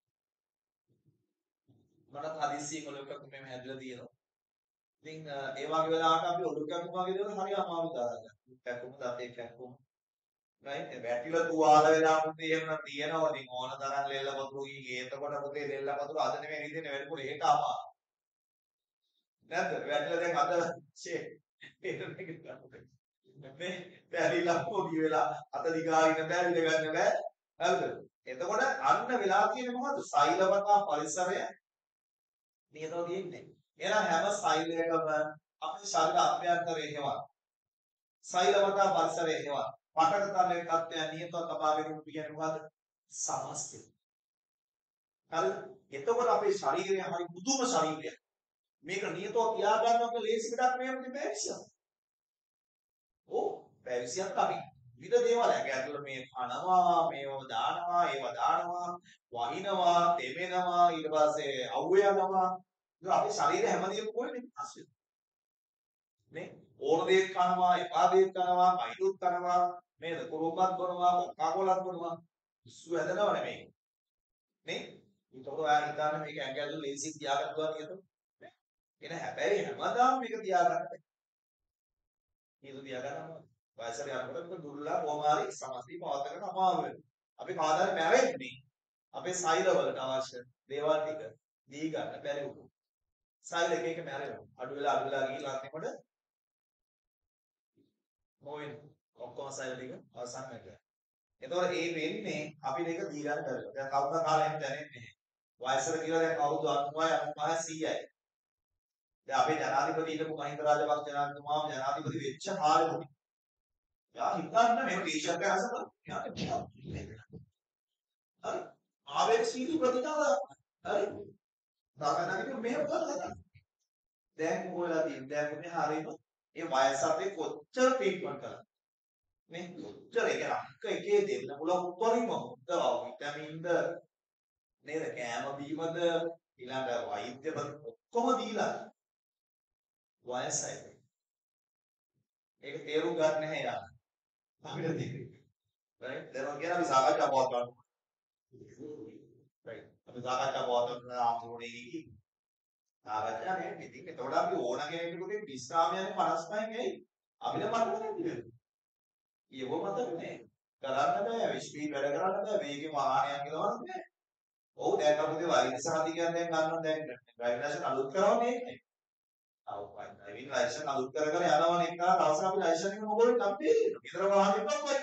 [SPEAKER 1] මට හදිස්සියෙන් ඔළුව කැක්කම මෙහෙම හැදලා තියෙනවා ඉතින් ඒ වගේ වෙලාවට අපි ඔළුව කැක්කම වගේ දේවල් හරි අමාරු දාගන්න කැක්කම දතේ කැක්කම right වැටිලා තුවාල වෙලා මුතේ එහෙම නම් තියෙනවා ඉතින් ඕන තරම් ලෙල්ල වතුරු ගිහින් එතකොට මුතේ ලෙල්ල වතුරු අද නෙමෙයි හිතෙන්නේ වැඩිපුර ඒක අමාරු නැද්ද වැටිලා දැන් අද ෂේ මේ පැරිලා පොඩි වෙලා අත දිගාරින්න බෑ ඉඳ ගන්න බෑ හරිද එතකොට අන්න වෙලා තියෙන්නේ මොකද්ද සෛලවතා පරිසරය නියතව තියෙන්නේ එහෙනම් හැම සෛලයකම අපේ ශරීර අභ්‍යන්තරයේ හේවත් සෛලවතා පරිසරයේ හේවත් පටක තරලේ තත්ත්වය නියතව තබාගෙන ඉන්න කියන්නේ මොකද්ද සමස්තය හරිද එතකොට අපේ ශරීරය හරි බුදුම ශරීරයක් මේක නියතව තියා ගන්නක ලේසි වැඩක් නෙවෙයි මේ පැවිසියක්. ඕ පැවිසියක් අපි විවිධ දේවල් ඇඟ ඇතුළේ මේ කනවා මේව දානවා ඒව දානවා වහිනවා තෙමෙනවා ඊට පස්සේ අවුව යනවා ඒක අපේ ශරීරය හැමදේම කොහෙද අස්සේ නේ ඕන දේක් කනවා එපා දේක් කනවා කයිලුත් කනවා නේද කුරුම්බත් බොනවා කොකාකෝලත් බොනවා ඉස්සු හැදෙනව නෙමෙයි නේ ඊට ඔයා හිතන්නේ මේක ඇඟ ඇතුළේ ලේසි තියාගන්න පුළුවන් නේද එන හැබැයි හැමදාම මේක තියාගන්න බෑ. මේක තියාගන්න වයසට යනකොට දුර්ලභ කොමාරි සමස්තී පවත්ත ගන්න අමාරු වෙනවා. අපි කාදාරි මැරෙන්නේ අපේ සෛල වලට අවශ්‍ය දේවල් ටික දී ගන්න බැරි වුණා. සෛල එක එක මැරෙනවා. අඩු වෙලා අඩු වෙලා ගිහිල්ලා අන්තිමට මොයින් ඔක්කොම සෛල ටික අවසන් වෙනවා. එතකොට ඒ වෙන්නේ අපිට ඒක දී ගන්න බැරිව. දැන් කවුරුද කාලෙම දැනෙන්නේ නැහැ. වයසට කියලා දැන් අවුරුදු අනූවයි අනූපහයි සීයයි. දැන් අපේ ජනාධිපති හිටපු මහින්ද රාජපක්ෂ ජනාධිපතිතුමා ජනාධිපති වෙච්ච කාලෙදී යා හිතන්න මේ ටී-ෂර්ට් එක අසපන් යාට හරි ආවේශීලී ප්‍රතිචාර හරි දාගන්නකින් මෙහෙම කරලා දැන් කොහෙලා තියෙන්නේ දැන් මේ හරියම ඒ වයස අපේ කොච්චර ට්‍රීට්මන්ට් කරා මේ කොච්චර ඒක අක්ක එකේ දෙන්න පුළුවන් උත්තරින්ම උත්තර විටමින්ද නේද කෑම බීමද ඊළඟ වෛද්‍ය ඔක්කොම දීලා වයසයි ඒක තේරුම් ගන්න නැහැ යා අපිට තේරෙන්නේ right දැන් කියන අපි සාකච්ඡා පවත් ගන්න right අපි සාකච්ඡා පවත් ගන්න ආමුනේ කි සාකච්ඡා නේ ඉතින් එතකොට අපි ඕන කෙනෙකුට විශ්‍රාමයන් පනස් පහෙන් එයි අපිට මතක නැතිද ඊව මතක නෑ කරන්න බෑ විශ්වී වැඩ කරන්න බෑ වේගෙ වාහනයක් ගලවන්න බෑ ඔව් දැන් අපිට වෛද්‍ය සහතිකයන් දැන් ගන්නවා දැන් ඩ්‍රයිවිං ලයිසන්ස් අලුත් කරවන්නේ ඒකනේ ආව ඩ්‍රයිවිං ලයිසන්ස් අලුත් කර කර යනවනේ එක දවසක් අපි ලයිසන්ස් එක මොකද අපි විතර වාහනේ පොක්කයි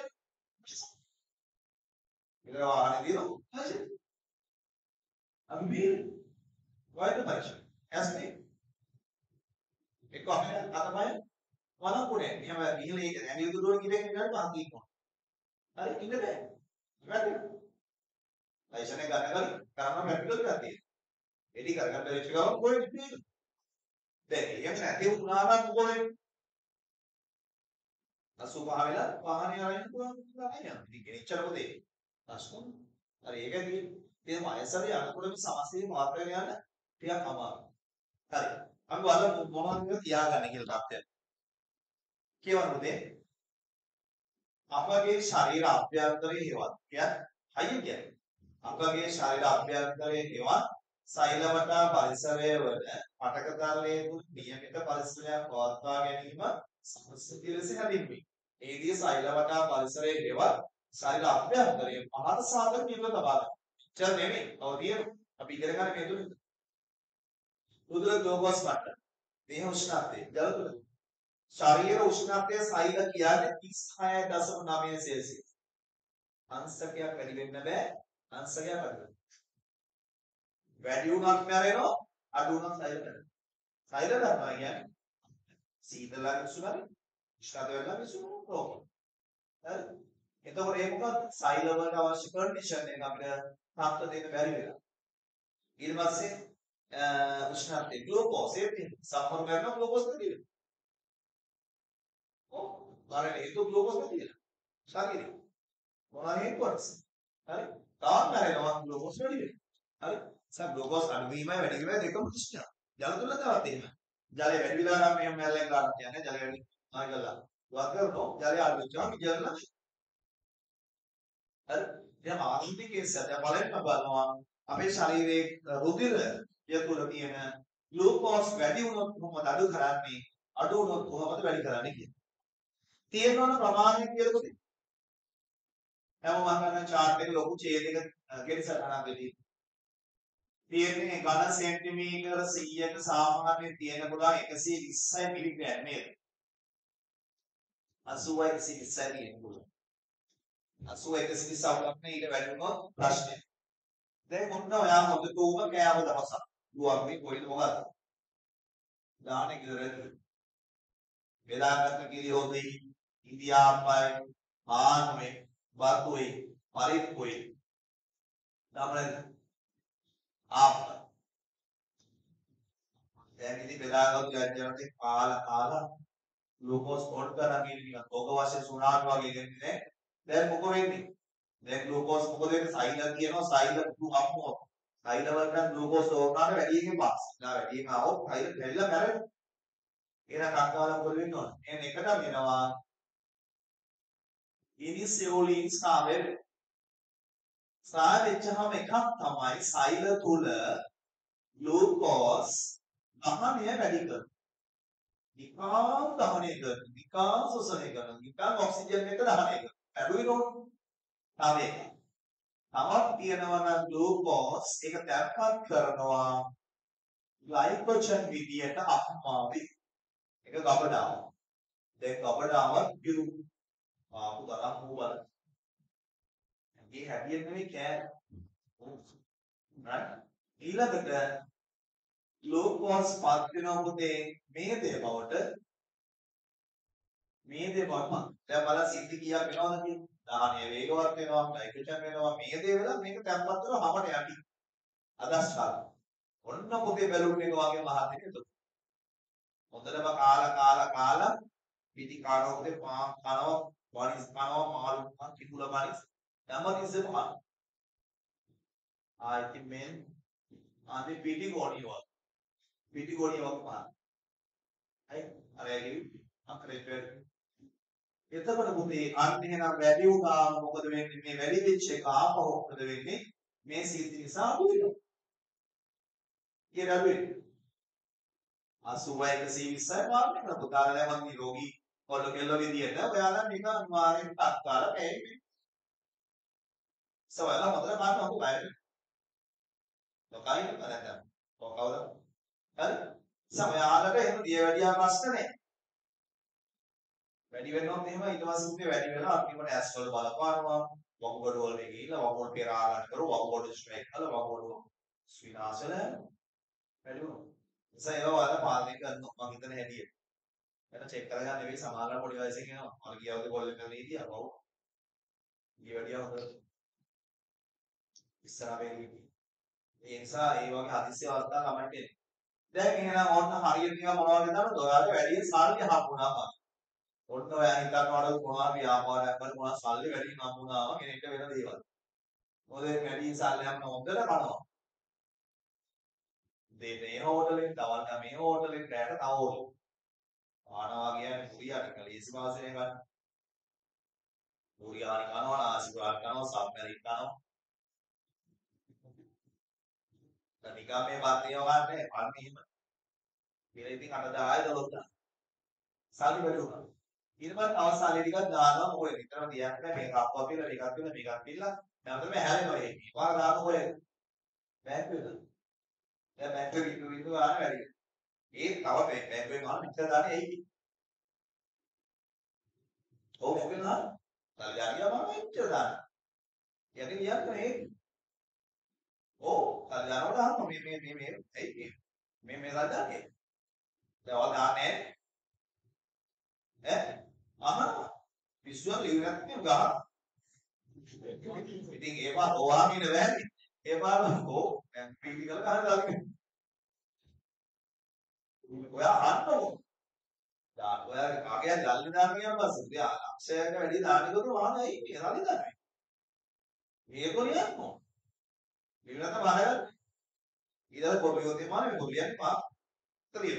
[SPEAKER 1] විතර වාහනේ දිනු හරි අපි මේ වෛද්‍ය පරීක්ෂා ඇස්නේ එක්ක අපේ අතපය වලකුණේ එහෙම ගිහලා ඒක ඇඟිලි දුරවල කිරෙන් ගන්න බාන් කියනවා හරි ඉන්න බෑ වැටෙනවා ලයිසන් එක ගන්න ගලි කරන්න බැරිද කියලා තියෙනවා එඩි කරගන්න බැරි එකම කොහෙද තියෙන්නේ දැන් ඒක නැති වුණා නම් මොකද වෙන්නේ අසුභ වෙලා වාහනේ අරින්න පුළුවන් නෑ යන්නේ ඉතින් එච්චර පොතේ ප්‍රශ්න හරි ඒකදී ඉතින් වයසට යනකොට මේ සමස්තය මාත්‍රගෙන යන ටිකක් අමාරුයි හරි අපි බලමු මොනවද තියාගන්න කියලා තත්ත්වය කියවන්නද අපගේ ශරීර අභ්‍යන්තරයේ හේවත් කියන්නේ හයිය කියන්නේ අපගේ ශරීර අභ්‍යන්තරයේ හේවත් සෛලවටා පරිසරය වල පටකතලයේ තුල නියමිත පරිසරයක් පවත්වා ගැනීම සමස්තය ලෙස හැදින්වේ. ඒදී සෛලවටා පරිසරයේ හේවත් ශරීර අභ්‍යන්තරයේ පහත සාධක නිර්ව තබා ගන්න. චර නෙමෙයි. ඔව් තියෙනවා. අපි ඉගෙන ගන්න මේ තුලින්. උදර ග්ලූකෝස් මට්ටම. දේහ උෂ්ණත්වය. ජල තුල. ශරීර උෂ්ණත්වය සෛල කියන්නේ තිස් හය දශම නවය සෙල්සියස්. අංශකයක් වැඩි වෙන්න බෑ. අංශකයක් අඩු වෙන්න. වැඩි වුණත් මැරෙනවා අඩු වුණත් සෛල මැරෙනවා. සෛල ගන්නවා කියන්නේ සීතල විසුමරි උෂ්ණත්වය වෙනවා විසුමරි රෝග. හරි. එතකොට ඒක මොකක්ද? සෛල වලට අවශ්‍ය කන්ඩිෂන් එක අපිට තාක්ෂ දෙන්න බැරි වෙලා. ඊට පස්සේ උෂ්ණත්වය ග්ලූකෝස් ඒක සම්මර කරන ග්ලූකෝස් නැති වෙනවා. ඔව්. බලන්න ඒක ග්ලූකෝස් නැති වෙනවා. ශරීරේ. මොනවා හේතුවක්ද? හරි. තාම මැරෙනවා ග්ලූකෝස් වැඩි වෙනවා. හරි. සම් ග්ලූකෝස් අඩු වීමයි වැඩි වීමයි දෙකම කිසිම. ජල තුල තවත් එහෙම. ජලය වැඩි වෙලා නම් මෙහෙම මැරෙලා ගන්න කියන්නේ ජලය වැඩි. ආයි ගලලා. වගරනෝ ජලය අඩු වෙච්චාම ඉජලලා. හරි. දැන් ආන්තික කේස් එක බලන්න බලනවා අපේ ශරීරයේ රුධිරය තුළ තියෙන ග්ලූකෝස් වැඩි වුණොත් කොහොමද අඩු කරන්නේ අඩු වුණොත් කොහොමද වැඩි කරන්නේ කියන්නේ. තියෙනවන ප්‍රමාණය කියලා කොහොමද? හැමෝම අහන chart එකේ ලොකු ඡේද එක ගෙනසටහනක් දෙදී. තියෙන්නේ ඝන සෙන්ටිමීටර සීයක සාමාන්‍යයෙන් තියෙන පුළුවන් එකසිය විස්සයි මිලිග්‍රෑම් නේද? අසූවයි එකසිය විස්සයි තියෙන පුළුවන්. අසූවයි එකසිය විස්ස අවුලක් නේ ඊට වැඩි වුණොත් ප්‍රශ්නය. දැන් මොන්න ඔයා හොදටම කෑම දවසක්. දුවක් මේ කොහෙද මොකද්ද? දාන්නේ කිදරද? බෙදාගත්ත කිරි හොදෙයි ඉන්දියාප්පයි ආන්වේ බතුයි පරිප්පුයි දාමනේ ආප්ප දැන් ඉතින් බෙදාගත්ත යන්ත්‍රයෙන් කාලා කාලා ග්ලූකෝස් පොඩ් කරගෙන නිකන් තෝග වශයෙන් සුණාට වගේ දෙන්නේ දැන් මොකෝ වෙන්නේ දැන් ග්ලූකෝස් මොකද වෙන්නේ සෛල කියනවා සෛල පුතු අම්මෝ සෛල වලට ග්ලූකෝස් ඕනාට වැඩි එකකින් පාස් නා වැඩි එකම આવොත් සෛල දෙල්ල මැරෙනවා එහෙනම් කක්කාලා මොකද වෙන්න ඕන එහෙනම් එකට වෙනවා ඉනිසියෝලින් ස්ථාවර ස්ථාවර වෙච්චහම එකක් තමයි සෛල තුල ග්ලූකෝස් දහනය වැඩි කරනවා නිකාම් දහනය කරන නිකාම් ශෝෂණය කරන නිකාම් ඔක්සිජන් එක දහනය කරන අඩුයි නෝන තව එකක් තවත් තියෙනවා නම් ග්ලූකෝස් ඒක තැම්පත් කරනවා ග්ලයිකොජන් විදියට අපමාවේ ඒක ගබඩාව දැන් ගබඩාව පිරු ආපු තරම් වූ බල මේ හැදියෙන්නේ නෙවෙයි කෑ right ඊළඟට ග්ලූකෝස් පත් වෙනවා පුතේ මේදේ බවට මේදේ බවට දැන් බලන්න සිද්ධි කීයක් වෙනවද කියන්නේ දහනය වේගවත් වෙනවා ග්ලයිකොජන් වෙනවා මේදේ වෙලා මේක තැම්පත් වෙනවා හැමට යටි අදස් ගන්න ඔන්න පුතේ බැලුම් එක වගේ මහත් එක එතකොට හොඳටම කාලා කාලා කාලා පිටි කානවා පුතේ පාන් කනවා වනිස් කනවා මාළු කනවා කිකුල වනිස් හැමතිස්සෙම කනවා ආයිති මෙන් අනේ පිටි ගෝණිය වගේ පිටි ගෝණිය වගේ කනවා අය අර ඇගි අකරේ පෙර එතකොට පුතේ අන්න එහෙනම් වැඩි වුණා මොකද වෙන්නේ මේ වැඩි වෙච්ච එක ආපහු මොකද වෙන්නේ මේ සිද්ධි නිසා අඩු වෙනවා ඊට අඩු අසූවයි එකසිය විස්සයි පාරක් කරලා පුතාලා දැන් මම නිරෝගී කොල්ල කෙල්ල විදියට ඔයාලා මේක අනිවාර්යෙන් තත්කාල පැයෙන්නේ සවලා හොඳට බලන්න අපු බය වෙනවා ලොකයි කරලා කොකවද හරි සමයාලට එහෙම දියවැඩියා ප්‍රශ්න නැහැ වැඩි වෙනොත් එහෙම ඊට පස්සේ උදේ වැඩි වෙනවා අන්තිමට ඇස් වල බලපානවා වකුගඩු වල ගිහිල්ලා වකුගඩු පෙරා ගන්න කරු වකුගඩු ස්ට්‍රයික් කරලා වකුගඩු විනාශ වෙලා වැඩි වෙනවා නිසා ඒවා වල පාලනය කරනවා මම හිතන හැටියට මට චෙක් කරගන්න නෙවෙයි සමහරවල් පොඩි වයසෙන් එනවා මම ගියවද කොල්ල කරලා ඉතියා බව දියවැඩියා හොඳට ඉස්සරහ වෙන්නේ ඒ නිසා ඒ වගේ හදිස්සි අවස්ථා ළමයිට එන්නේ දැන් එහෙනම් ඔන්න හරියට නිකන් මොනවද දානද ඔයාලට වැඩි සල්ලි හම්බුණාම ඔන්න ඔයා හිතනවාට මොනවා ව්‍යාපාරයක් කරලා මොනවා සල්ලි වැඩි හම්බුණාම කෙනෙක්ට වෙන දේවල් මොකද වැඩි සල්ලි හම්බුන හොඳට කනවා දෙ මේ හෝටලෙන් තවල් මේ හෝටලෙන් රැට තව හෝටල් ආනවා කියන්නේ පුරියාට කලීසි වාසනය ගන්න පුරියානි කනවා ආසිවාර කනවා සම්මැරි කනවා නිකම් මේ පාර්තියව ගන්නෑ පාර්ති හිම කියලා ඉතින් අටදාය දොළොස් සල්ලි වැඩි වුණා ඊට පස්සේ අවසානයේ ටිකක් දානවා මොකද විතරම තියන්න බෑ මේක අප්පුවා කියලා මේකක් කියලා මේකක් කියලා දැන් තමයි හැලෙනවා ඒක වාර දාන්න කොහෙද බැංකුවේද දැන් බැංකුවේ විතු විතු ආන වැඩි ඒ තව බැංකුවේ මාන පිටත දාන්නේ ඇයි ඔව් මොකද නා සල්ලි ආරියා මාන පිටත දාන්න යකින් යන්නේ ඒක ඔව් සල්ලි ආනවට අහන්න මේ මේ මේ මේ ඇයි මේ මේ සල්ලි දාන්නේ දැන් ඔයාලා දාන්නේ ඈ අහනවා විශ්වාස ඉවරක් නේ ගහ ඉතින් ඒවා හොවාම ඉන්න බෑනේ ඒවා හෝ දැන් පීටි කරලා ගහලා දාන්නේ ඔයා අහන්නකො දාන ඔයාගේ කාගේ ජල්ලි දාන්න ගියාම පස්සේ ඉතින් අක්ෂයක වැඩි දාන්න ගියොත් වහන ඇයි මේ සල්ලි දාන්නේ මේක නියන්නෝ විලත බාරගන්න ඊළඟ පොඩියෝ තේමාන මේ පොඩියන්නේ පා තරිය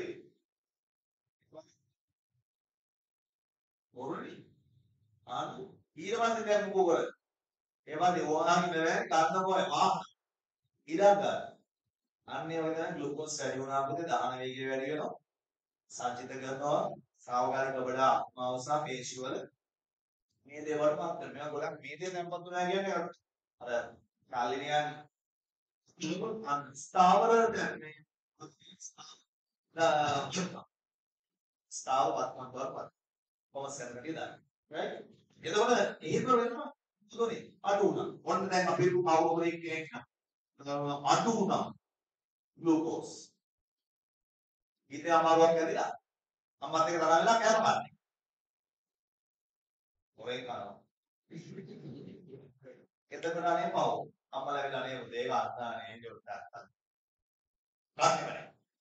[SPEAKER 1] මොරුනි ආන ඊට පස්සේ දැන් මොකෝ කරන්නේ ඒ වගේ ඕනාගේ බෑ ගන්න කොහේ වාහන ඊළඟ අන්නේ වගේ තමයි ග්ලූකෝස් වැඩි වුණාම පුතේ දහන වේගය වැඩි වෙනවා සංචිත කරනවා සාවකාලික ගබඩා මාවසා පේශි වල මේ දේවල් මාත් මේවා ගොඩක් මේ දේ දැන්පත් වුණා කියන්නේ අර කාලිනියන් අන් ස්ථාවර මේ ස්ථාවරවත් මතවරවත් කොහොමද කරන්නේ දාන්න right එතකොට එහෙම වෙනවා මොකද අඩු වුණා ඔන්න දැන් අපි අවුරුද්දේ කෙනෙක් අඩු වුණා ග්ලූකෝස් ඊට අමාරුවක් ඇදිලා අම්මත් එක්ක තරහ වෙලා කෑම කන්නේ ඔය කරා එතකොට අනේ පව් අම්මලා වෙලා නේ දේක අත්තානේ එන්ජොත් අත්තා ගන්නවනේ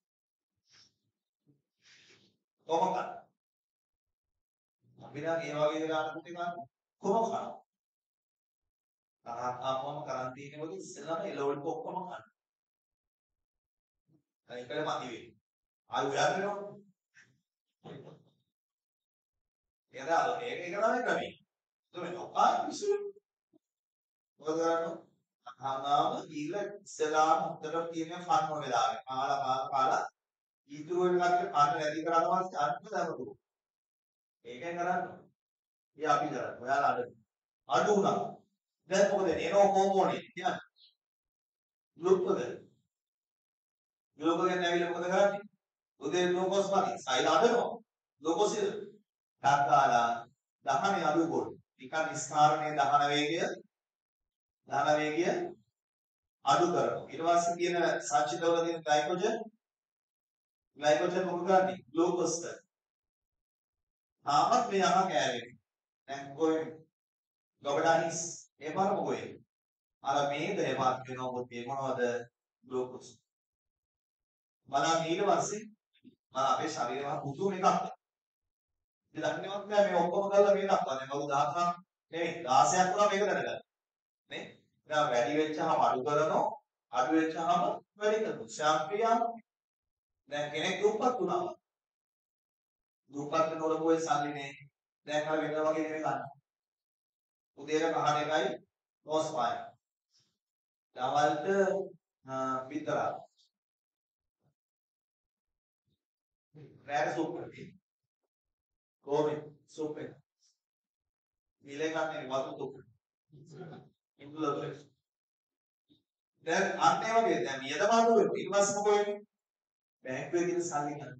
[SPEAKER 1] කොහොමද අපිට ඒ වගේ දේ ගන්න පුතේ ගන්න කොහොමද කරන්නේ ආපුවම කරන්ටීනේ වගේ ඉස්සෙල්ලාම එළවලු ඔක්කොම ගන්න ඒකල මදි වෙයි ආයෙ උයන් වෙනවා එදා ඒක එක තමයි ක්‍රමය තුනේ ඔකා විසු මොකද කරන්නේ අහනාම ඊළ ඉස්සෙල්ලාම හොඳට තියෙන කන්න වෙලාවේ කාලා කාලා කාලා ඉතුරු වෙන කට්ටිය කන්න නැති කරනවා අන්න දරපු. ඒකෙන් කරන්නේ. ඒ අපි කරන්නේ. ඔයාලා අඩු. අඩු වුණා. දැන් මොකද වෙන්නේ? එනෝ හෝමෝනේ කියන්නේ. ග්ලූකෝද. ග්ලූකෝගෙන් ඇවිල්ලා මොකද කරන්නේ? උදේ ග්ලූකෝස් මදි. සෛල අඩනවා. ග්ලූකෝස් ඉර. ඩක්කාලා දහනේ අඩු කොට. නිකන් ස්ථාරණයේ දහන වේගය දහන වේගය අඩු කරනවා. ඊට පස්සේ කියන සංචිතවල තියෙන ග්ලයිකෝජන් ග්ලයිකෝජන් මොකද කරන්නේ? ග්ලූකෝස් එක. තාමත් මේ අහ කෑවෙන්නේ. දැන් කොහෙද? ගොබඩානිස් ඒ පාරම කොහෙද? අර මේද එපාත් වෙනවා මොකද මේ මොනවද? ග්ලූකෝස්. බලන්න ඊට පස්සේ මම අපේ ශරීරය පුදුම එකක්. ඉතින් දන්නේවත් නෑ මේ ඔක්කොම කරලා මේ දක්වා. දැන් කවුද දහසක් නෙවෙයි දහසක් වුණා මේක දැනගන්න. නේ? දැන් වැඩි වෙච්චාම අඩු කරනවා. අඩු වෙච්චාම වැඩි කරනවා. ශාක්‍රියා දැන් කෙනෙක් දුප්පත් වුණා. දුප්පත් වෙනකොට කොයි සල්ලිනේ දැන් අර වෙන වගේ නෙවෙයි ගන්න. උදේට කහන එකයි රෝස් පායි. දවල්ට විතරයි. රැට සූප් එකක්. කොහොමද සූප් එක? මිලේ ගන්න වතු සූප්. ඉන්දුලබල. දැන් අන්න ඒ වගේ දැන් වියදම අඩු වෙනවා. ඊට පස්සේ මොකද වෙන්නේ? බැංකුවේ තියෙන සල්ලි ගන්න.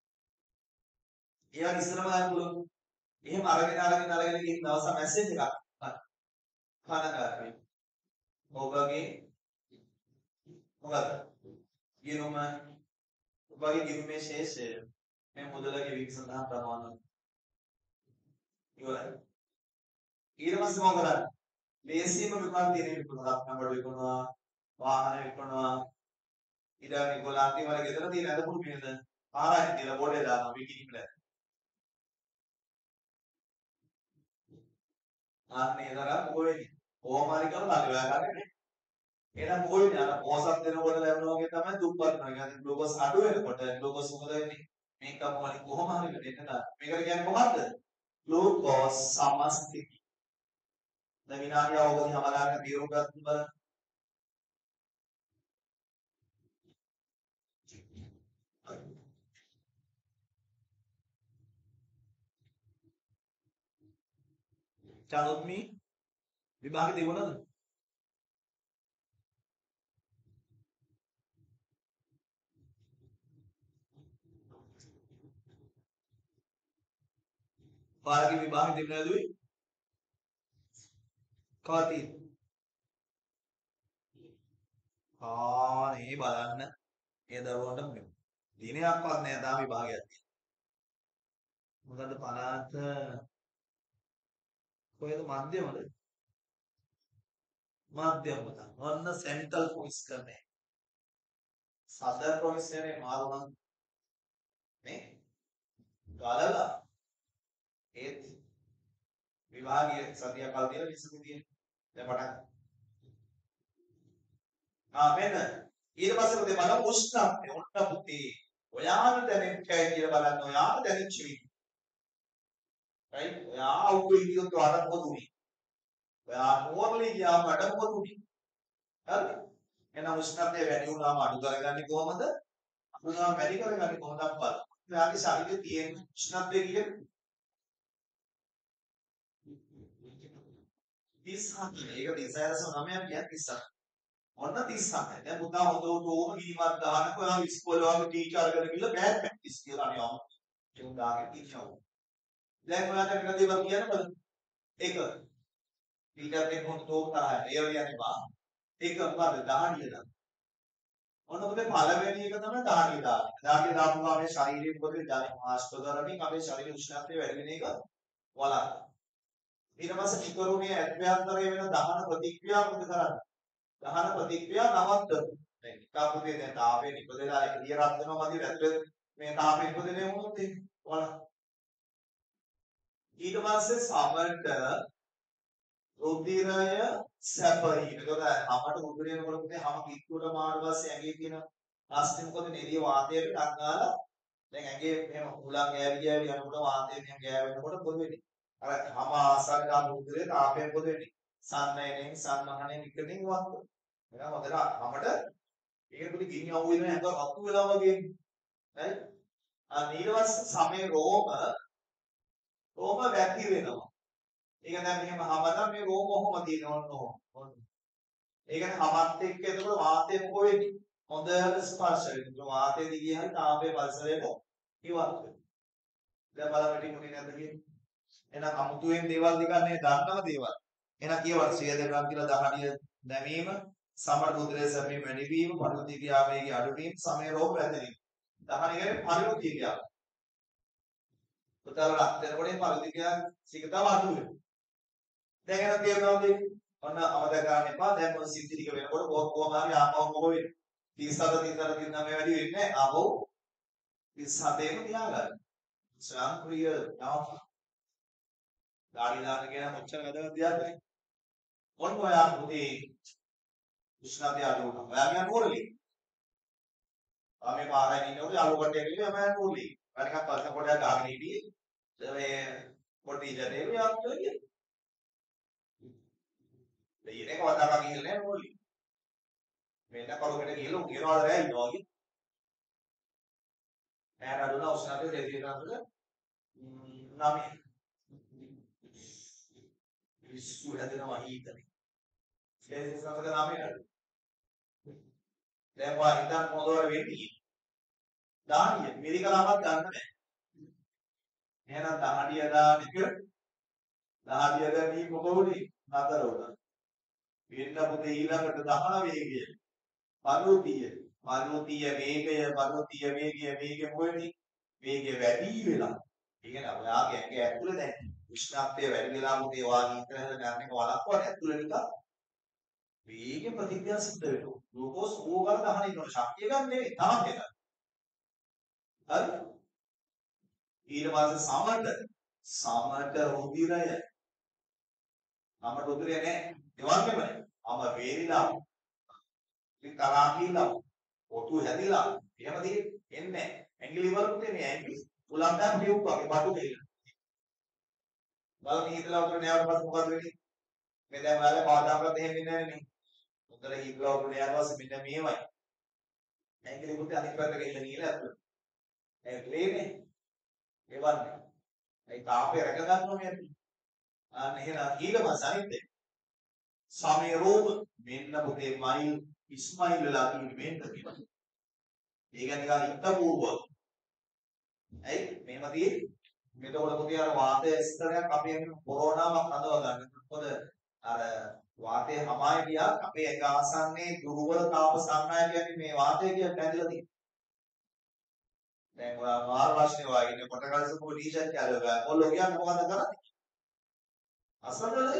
[SPEAKER 1] ඒවා ඉස්සරම ගන්න පුළුවන්. එහෙම අරගෙන අරගෙන අරගෙන ගිහින් දවසක් මැසේජ් එකක් කනගාටුයි. ඔබගේ මොකද? ගිනුම ඔබගේ ගිනුමේ ශේෂය මේ මුදලගේ වික සඳහා ප්‍රමාණවත්. ඉවරයි. ඊට පස්සේ මොකද කරන්නේ? මේසීම විකුණන තියෙන විකුණන නම්බර විකුණනවා, වාහන විකුණනවා. ඊට මේගොල්ලෝ අන්තිමට ගෙදර තියෙන අදපුරු මේද ආරයි කියලා බෝඩේ දානවා විකිණීමට. ආන්නේ දරා මොකෙන්නේ? කොහොම හරි කරලා ළඟ වෙලා ගන්න නේ. එහෙනම් මොකෙන්නේ? අර පොසත් දෙනකොට ලැබෙනවා වගේ තමයි දුප්පත් වෙනවා. يعني ග්ලූකෝස් අඩු වෙනකොට ග්ලූකෝස් මොකද වෙන්නේ? මේක මොකද කොහොම හරි දෙන්න ගන්න. මේකට කියන්නේ මොකද්ද? ග්ලූකෝස් සමස්තිති. දැන් විනාඩිය අවුරුදු හමාරක් දියුණු කරත් බලන්න. චානොත්මි විභාගෙ තිබුණාද? පාරගේ විභාගෙ තිබුණාද දුයි? කාටි? ආ නේ බලන්න. ඒ දරුවන්ට දිනයක්වත් නෑ තාම විභාගයක් තියෙනවා. මොකද පළාත කොහෙද මධ්‍යමද? මධ්‍යමද. ඔන්න සෙන්ට්‍රල් පොලිස් කරන්නේ. සදර් පොලිස් එකේ මාරුණා මේ ගාලලා ඒත් විභාගීය සතිය කල් තියලා විසඳු තියෙන. දැන් පටන් ආ මෙන්න ඊට පස්සේ මොකද බලමු උෂ්ණත්වය. ඔන්න පුතේ ඔයාට දැනෙන්නේ කියලා බලන්න ඔයාට දැනෙච්ච විදිහ. right? ඔයා අවුල් ඉදියොත් ඔයාට මොකද උනේ? ඔයා නෝර්මලි ගියාම මට මොකද උනේ? හරි? එහෙනම් උෂ්ණත්වය වැඩි වුණාම අඩු කරගන්නේ කොහොමද? අඩු වුණාම වැඩි කරගන්නේ කොහොමද බලන්න. ඔයාගේ ශරීරයේ තියෙන උෂ්ණත්වය කීයද? තිස් හතයි. ඒක තිස් හතයි නවයක් කියන්නේ තිස් හතයි. ඔන්න තිස් හතයි. දැන් පුතා හොඳට ඕම ගිනිමත් දානකො ඔයා ඉස්කෝලේ වගේ ටීචර් කරගෙන ගිහලා බෑඩ් ප්‍රැක්ටිස් කියලා අනිවාම. ඒක දාගෙන ටීචර්. දැන් ඔයාලට වෙන දේවල් කියන්න බලන්න. එක ටීචර් කෙනෙක් හොඳට ඕම තරහයි. ඒ වගේ යන්නේ බා. ඒක මොකද දහඩිය දාන්න. ඔන්න මොකද පළවෙනි එක තමයි දහඩිය දාන්නේ. දහඩිය දාපු ගමන් මේ ශරීරයේ මොකද ජලය මාස්ට් කරමින් අපේ ශරීර උෂ්ණත්වය වැඩි වෙන එක වළක්වනවා. ඊට පස්සේ පිටරුණේ අභ්‍යන්තරයේ වෙන දහන ප්‍රතික්‍රියා මොකද කරන්නේ? දහන ප්‍රතික්‍රියා නවත්තනවා. දැන් නිකාපුතේ දැන් තාපේ නිපදලා එළිය රත් වෙනවා මදිර ඇතුලේ මේ තාපේ නිපදෙන්නේ මොකද ඒ වල ඊට පස්සේ සමට රුධිරය සැපයි. ඒකද අපට රුධිරය එනකොට පුතේ හැම කිට්ටුවට මාරු පස්සේ ඇඟේ තියෙන ආස්ති මොකද නෙලිය වාතයට ටංගාලා දැන් ඇඟේ එහෙම හුලං ගෑවි ගෑවි යනකොට වාතයෙන් එහෙම ගෑවෙනකොට මොකද වෙන්නේ? අර හැම ආසාරක රුධිරේ තාපයෙන් මොකද වෙන්නේ? සන්නයනේ සන්නහනේ නිකලින් වත්ත. එහෙනම් හොඳට අපට ඒක පුදි ගිනි අවු වෙන හැඟ රතු වෙලා වගේ. right අන්න ඊට පස්සේ සමේ රෝම රෝම වැති වෙනවා ඒ කියන්නේ දැන් මෙහෙම හමනම් මේ රෝම කොහොම තියෙනව ඕන ඕන ඒ කියන්නේ හමත් එක්ක එතකොට වාතය මොකෝ වෙන්නේ හොඳට ස්පර්ශ වෙනවා වාතය දිගේ හරි තාපයේ පරිසරයට ඉවත් වෙනවා දැන් බලන්න ටිකුනේ නැද්ද කියන්නේ එහෙනම් අමුතුවෙන් දේවල් දෙකක් නේ දන්නම දේවල් එහෙනම් කියවන ශ්‍රේද ග්‍රන්ථිල දහඩිය දැමීම සමර රුධිරයේ සැපීම වැඩි වීම පරිවෘත්ති ක්‍රියාවේගය අඩු වීම සමේ රෝග වැදෙන දහඩිය කියන්නේ පරිවෘත්ති ක්‍රියාව උතල රත් වෙනකොට පරිවෘත්ති ක්‍රියාව සිකතාව අඩු වෙනවා දැන් එහෙනම් තේරෙනවද ඔන්න අවද ගන්න එපා දැන් මොන සිද්ධි ටික වෙනකොට කොහොම කොහම හරි ආපහු මොකෝ වෙන්නේ තිස් හත තිස් අට තිස් නවය වැඩි වෙන්නේ නැහැ ආපහු තිස් හතේම තියාගන්න ස්වයංක්‍රීය නාම ගාඩි දාන්න කියන කොච්චර වැදගත් දෙයක්ද ඔන්න ඔයා පුතේ උෂ්ණත්වය අඩු වුණා ඔයාගේ අනුවරලි ආ මේ පාරේ ඉන්නකොට යාළුවෝ කට්ටිය කිව්වේ මම නූලි වැඩ එකක් පස්සේ පොඩ්ඩක් ගාගෙන හිටියේ මේ පොඩි ජනේ යාත් කියන්නේ දෙයනේ කවදාවත් ගිහිල්ලා නැහැ නූලි මෙන්න කරුකට ගිහලා උන් කියනවාද රෑ ඉන්නවා වගේ ඈ අඩුනා උෂ්ණත්වය දෙවියන් අතර නමි විශ්ව හැදෙනවා හීතනේ ඒ සංසක නාමය අඩු දැන් වා ඉඳන් මොදවර වෙන්නේ දානිය මිරිකලාවක් ගන්න නැහැ එහෙනම් දහඩිය දාන එක දහඩිය දැමී මොකෝනේ නතර වුණා වෙන්න පුතේ ඊළඟට දහන වේගය පරිවෘත්තීය පරිවෘත්තීය වේගය පරිවෘත්තීය වේගය වේගය මොකෙන්නේ වේගය වැඩි වෙලා ඒ කියන්නේ ඔයාගේ ඇඟ ඇතුලේ දැන් උෂ්ණත්වය වැඩි වෙලා මුතේ වාගේ ඉතල ගන්න එක වළක්වන්න ඇතුලේ නිකන් වේග ප්‍රතික්‍රියා සිද්ධ වෙනවා ග්ලූකෝස් ඕගල දහන ඉන්නකොට ශක්තිය ගන්න නෙවෙයි තාම එක හරි ඊට පස්සේ සමට සමට රුධිරය සමට රුධිරය නෑ දෙවන්නේම නෑ අම වේරිලා තරහා කියලා ඔටු හැදිලා එහෙම තියෙන්නේ එන්නේ ඇඟිලි වලට නේ ඇඟිලි උලන්දා පියුක් වගේ බඩු දෙන්න බලන්න හිතලා උතර නෑවට පස්සේ මොකද වෙන්නේ මේ දැන් ඔයාලා පාදාකරත් එහෙම වෙන්නේ නෑනේ උතර හිතලා උතර නෑවට පස්සේ මෙන්න මේවයි ඇඟිලි පුතේ අනිත් පැත්තට ගිහින් නීලා අතුල ඒ ලේනේ එවන්නේ ඒ තාපය රැක ගන්නවා මේ අන්න එහෙනම් ඊට පස්සේ අනිත් එක සමේ රෝම මෙන්න පුතේ මයිල් ඉස්මයිල් වෙලා තියෙන්නේ මෙන්න කියලා. ඒක නිකන් ඉත්තපූර්ව. ඇයි මේව තියෙන්නේ? මෙතකොට පුතේ අර වාතය ස්තරයක් අපි අර කොරෝනාවක් හදව ගන්න. මොකද අර වාතය හමාය ගියා අපේ එක ආසන්නයේ දුර්වල තාප සංඥා කියන්නේ මේ වාතය කියන්නේ ඇදලා තියෙන්නේ. දැන් ඔයා මාර්වාශ්නේ වගේ ඉන්නේ කොටකල්සක ටී-ෂර්ට් කාලේ ඔයගොල්ලෝ කියන්නේ මොකද කරන්නේ? අසරණයි.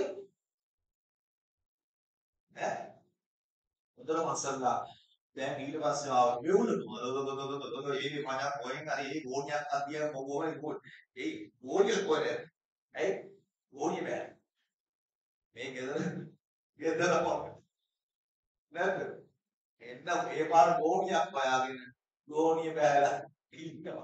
[SPEAKER 1] ඈ උදේ මසල්ලා දැන් ඊට පස්සේ ආව මෙවුලනවා ඒ මම කොහෙන් හරි ඒ ගෝණියක් අදිය මොකෝනේ කොහෙ ඒ ගෝණිය කොහෙද ඇයි ගෝණිය බෑ මේ ගෙදර ගෙදර පොක් නැද්ද එන්න ඒ පාර ගෝණියක් හොයාගෙන ගෝණිය බෑලා ඉන්නවා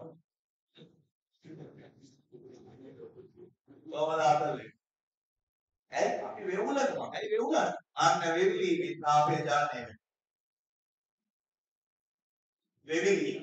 [SPEAKER 1] කොහමද ඇයි අපි වෙවුලනවා ඇයි වෙවුලන්නේ අන්න වෙවිලි විතාපේ ඥානය වෙවිලි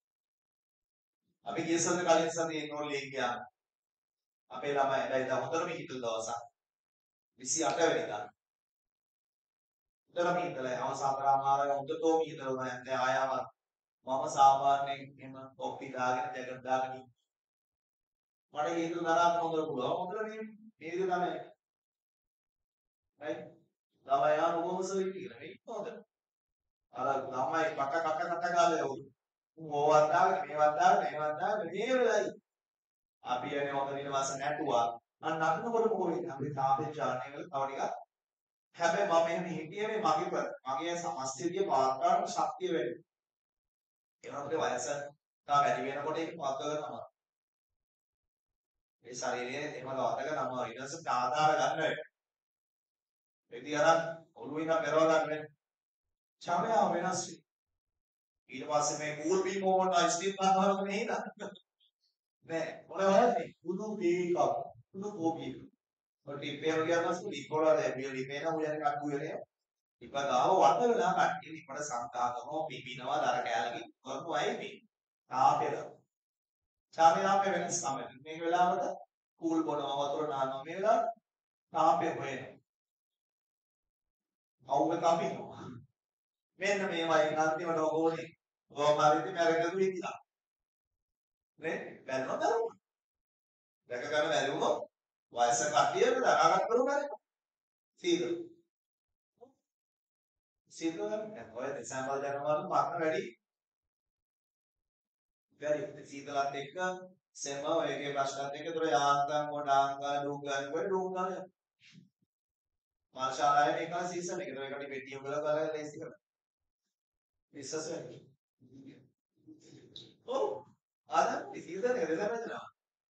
[SPEAKER 1] අපි ගිය සඳ කලින් සඳේ නෝල්ලේ ගියා අපේ ළමයි එදා හොඳටම හිටු දවසක් විසි අට වෙනිදා හොඳටම හිටලා අවසානමාරය හොඳටම හිටලා මම දැන් ආයම මම සාමාන්‍යයෙන් එහෙම කොපි දාගෙන ජැකට් දාගෙන මට හිතු දරන්න හොඳට පුළුවන් හොඳට නේ මේක තමයි right ළමයි ආ මොකෝසෙ කියලා නේ හොඳ අර ළමයි කට කට කට ගාලා යවුවා මොකවත් දාගෙන මේවත් දාගෙන මේවත් දාගෙන මේ වෙලයි අපි යන්නේ හොඳ දින වාස නැටුවා අන්න අන්නකොට මොකෝ වෙන්නේ අපි තාපේ ඥානය වල තව ටිකක් හැබැයි මම එහෙම හිටියේ මේ මගේ මගේ සමස්තීය පාත්‍රාන ශක්තිය වැඩි ඒනකොට වයස තා වැඩි වෙනකොට ඒක පත් කරනවා මේ ශරීරයේ එහෙම ලවතක නම ඊටස ආධාර ගන්න වෙයි එදී අරන් ඔළුවේ ඉඳන් පෙරව ගන්න ඡාමය වෙනස් වෙයි ඊට පස්සේ මේ කූල් බීම් ඕන අයිස්ක්‍රීම් ගන්නවද නේද නෑ මොනවා හරි කුඩු බීකක් කුඩු කෝපි ඔය ටිප්පේ වගේමස් ටිප්පෝලා දැබිය ලිපේන උයන කට්ටු වෙනේ ඉපදාව වඩ වෙලා කට්ටිය ඉපඩ සංකා කරනවා පිපිනවා දර කැලකින් කරනවා අයි මේ තාපෙද තාපේ තාපේ වෙනස් තමයි මේක වෙලාවට කූල් බොනවා වතුර නානවා මේ වෙලාවට තාපේ හොයනවා අවුක කපිනවා මෙන්න මේ වයින් අන්තිමට ඕනේ ඕමාරිති මැරෙන්නු ඉතිලා නේ බැලුවා බැලුවා දැක ගන්න බැලුවොත් වයස කට්ටියට දරාගන්න කරු බැරිනවා සීතල සීතල ගන්න ඔය දෙසැම්බර් ජනවාරි මරණ වැඩි වැඩි සීතලත් එක්ක සෙම ඔයගේ ප්‍රශ්නත් එක්ක ඒතර යාන්තම් ගොඩාංගා ඩුංගා වල ඩුංගා මාර්ෂාලායේ මේක සීසන් එක. ඒතර ඒකට පෙට්ටිය උගලා කරලා ලේසි කරලා විශ්වාස වෙන්නේ ඔව් ආද සීසන් එක දෙසැම්බර් ජනවාරි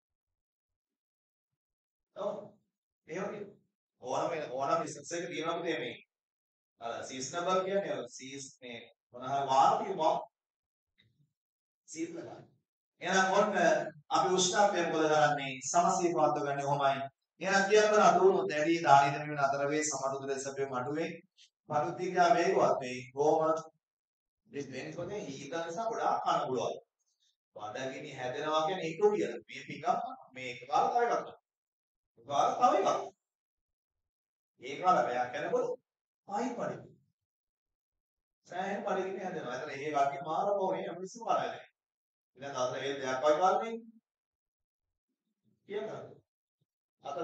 [SPEAKER 1] ඔව් එහෙමනේ ඕනම ඕනම රිසර්ච් එක තියෙනවා පුතේ මේ අර සීසනබල් කියන්නේ සීස් මේ මොනවා වාර තියෙනවා සීසනබල් එහෙනම් ඔන්න අපි උෂ්ණත්වය මොකද කරන්නේ සමසීපාත ගන්න කොහොමයි එහෙනම් කියන්න අතුරු දැඩි දානින වෙන අතර වේ සමඩු දෙසපේ මඩුවේ පරුත්තිකා වේගවත් මේ කොහොම දෙන්නේ කොනේ ඊට නිසා ගොඩාක් කන පුළුවන් වඩගිනි හැදෙනවා කියන්නේ ඒක උඩිය මේ පිකප් මේ එක කාල තව එකක් කාල තව එකක් ඒ කාල බයක් කරනකොට ආයි පරිදි සෑහෙන පරිදිනේ හැදෙනවා. ඒතර ඒ වගේ මාර පොරේ මිනිස්සු කරන්නේ. ඉතින් අතර ඒ දෙයක් වයි කාලේ කියනවා. අතර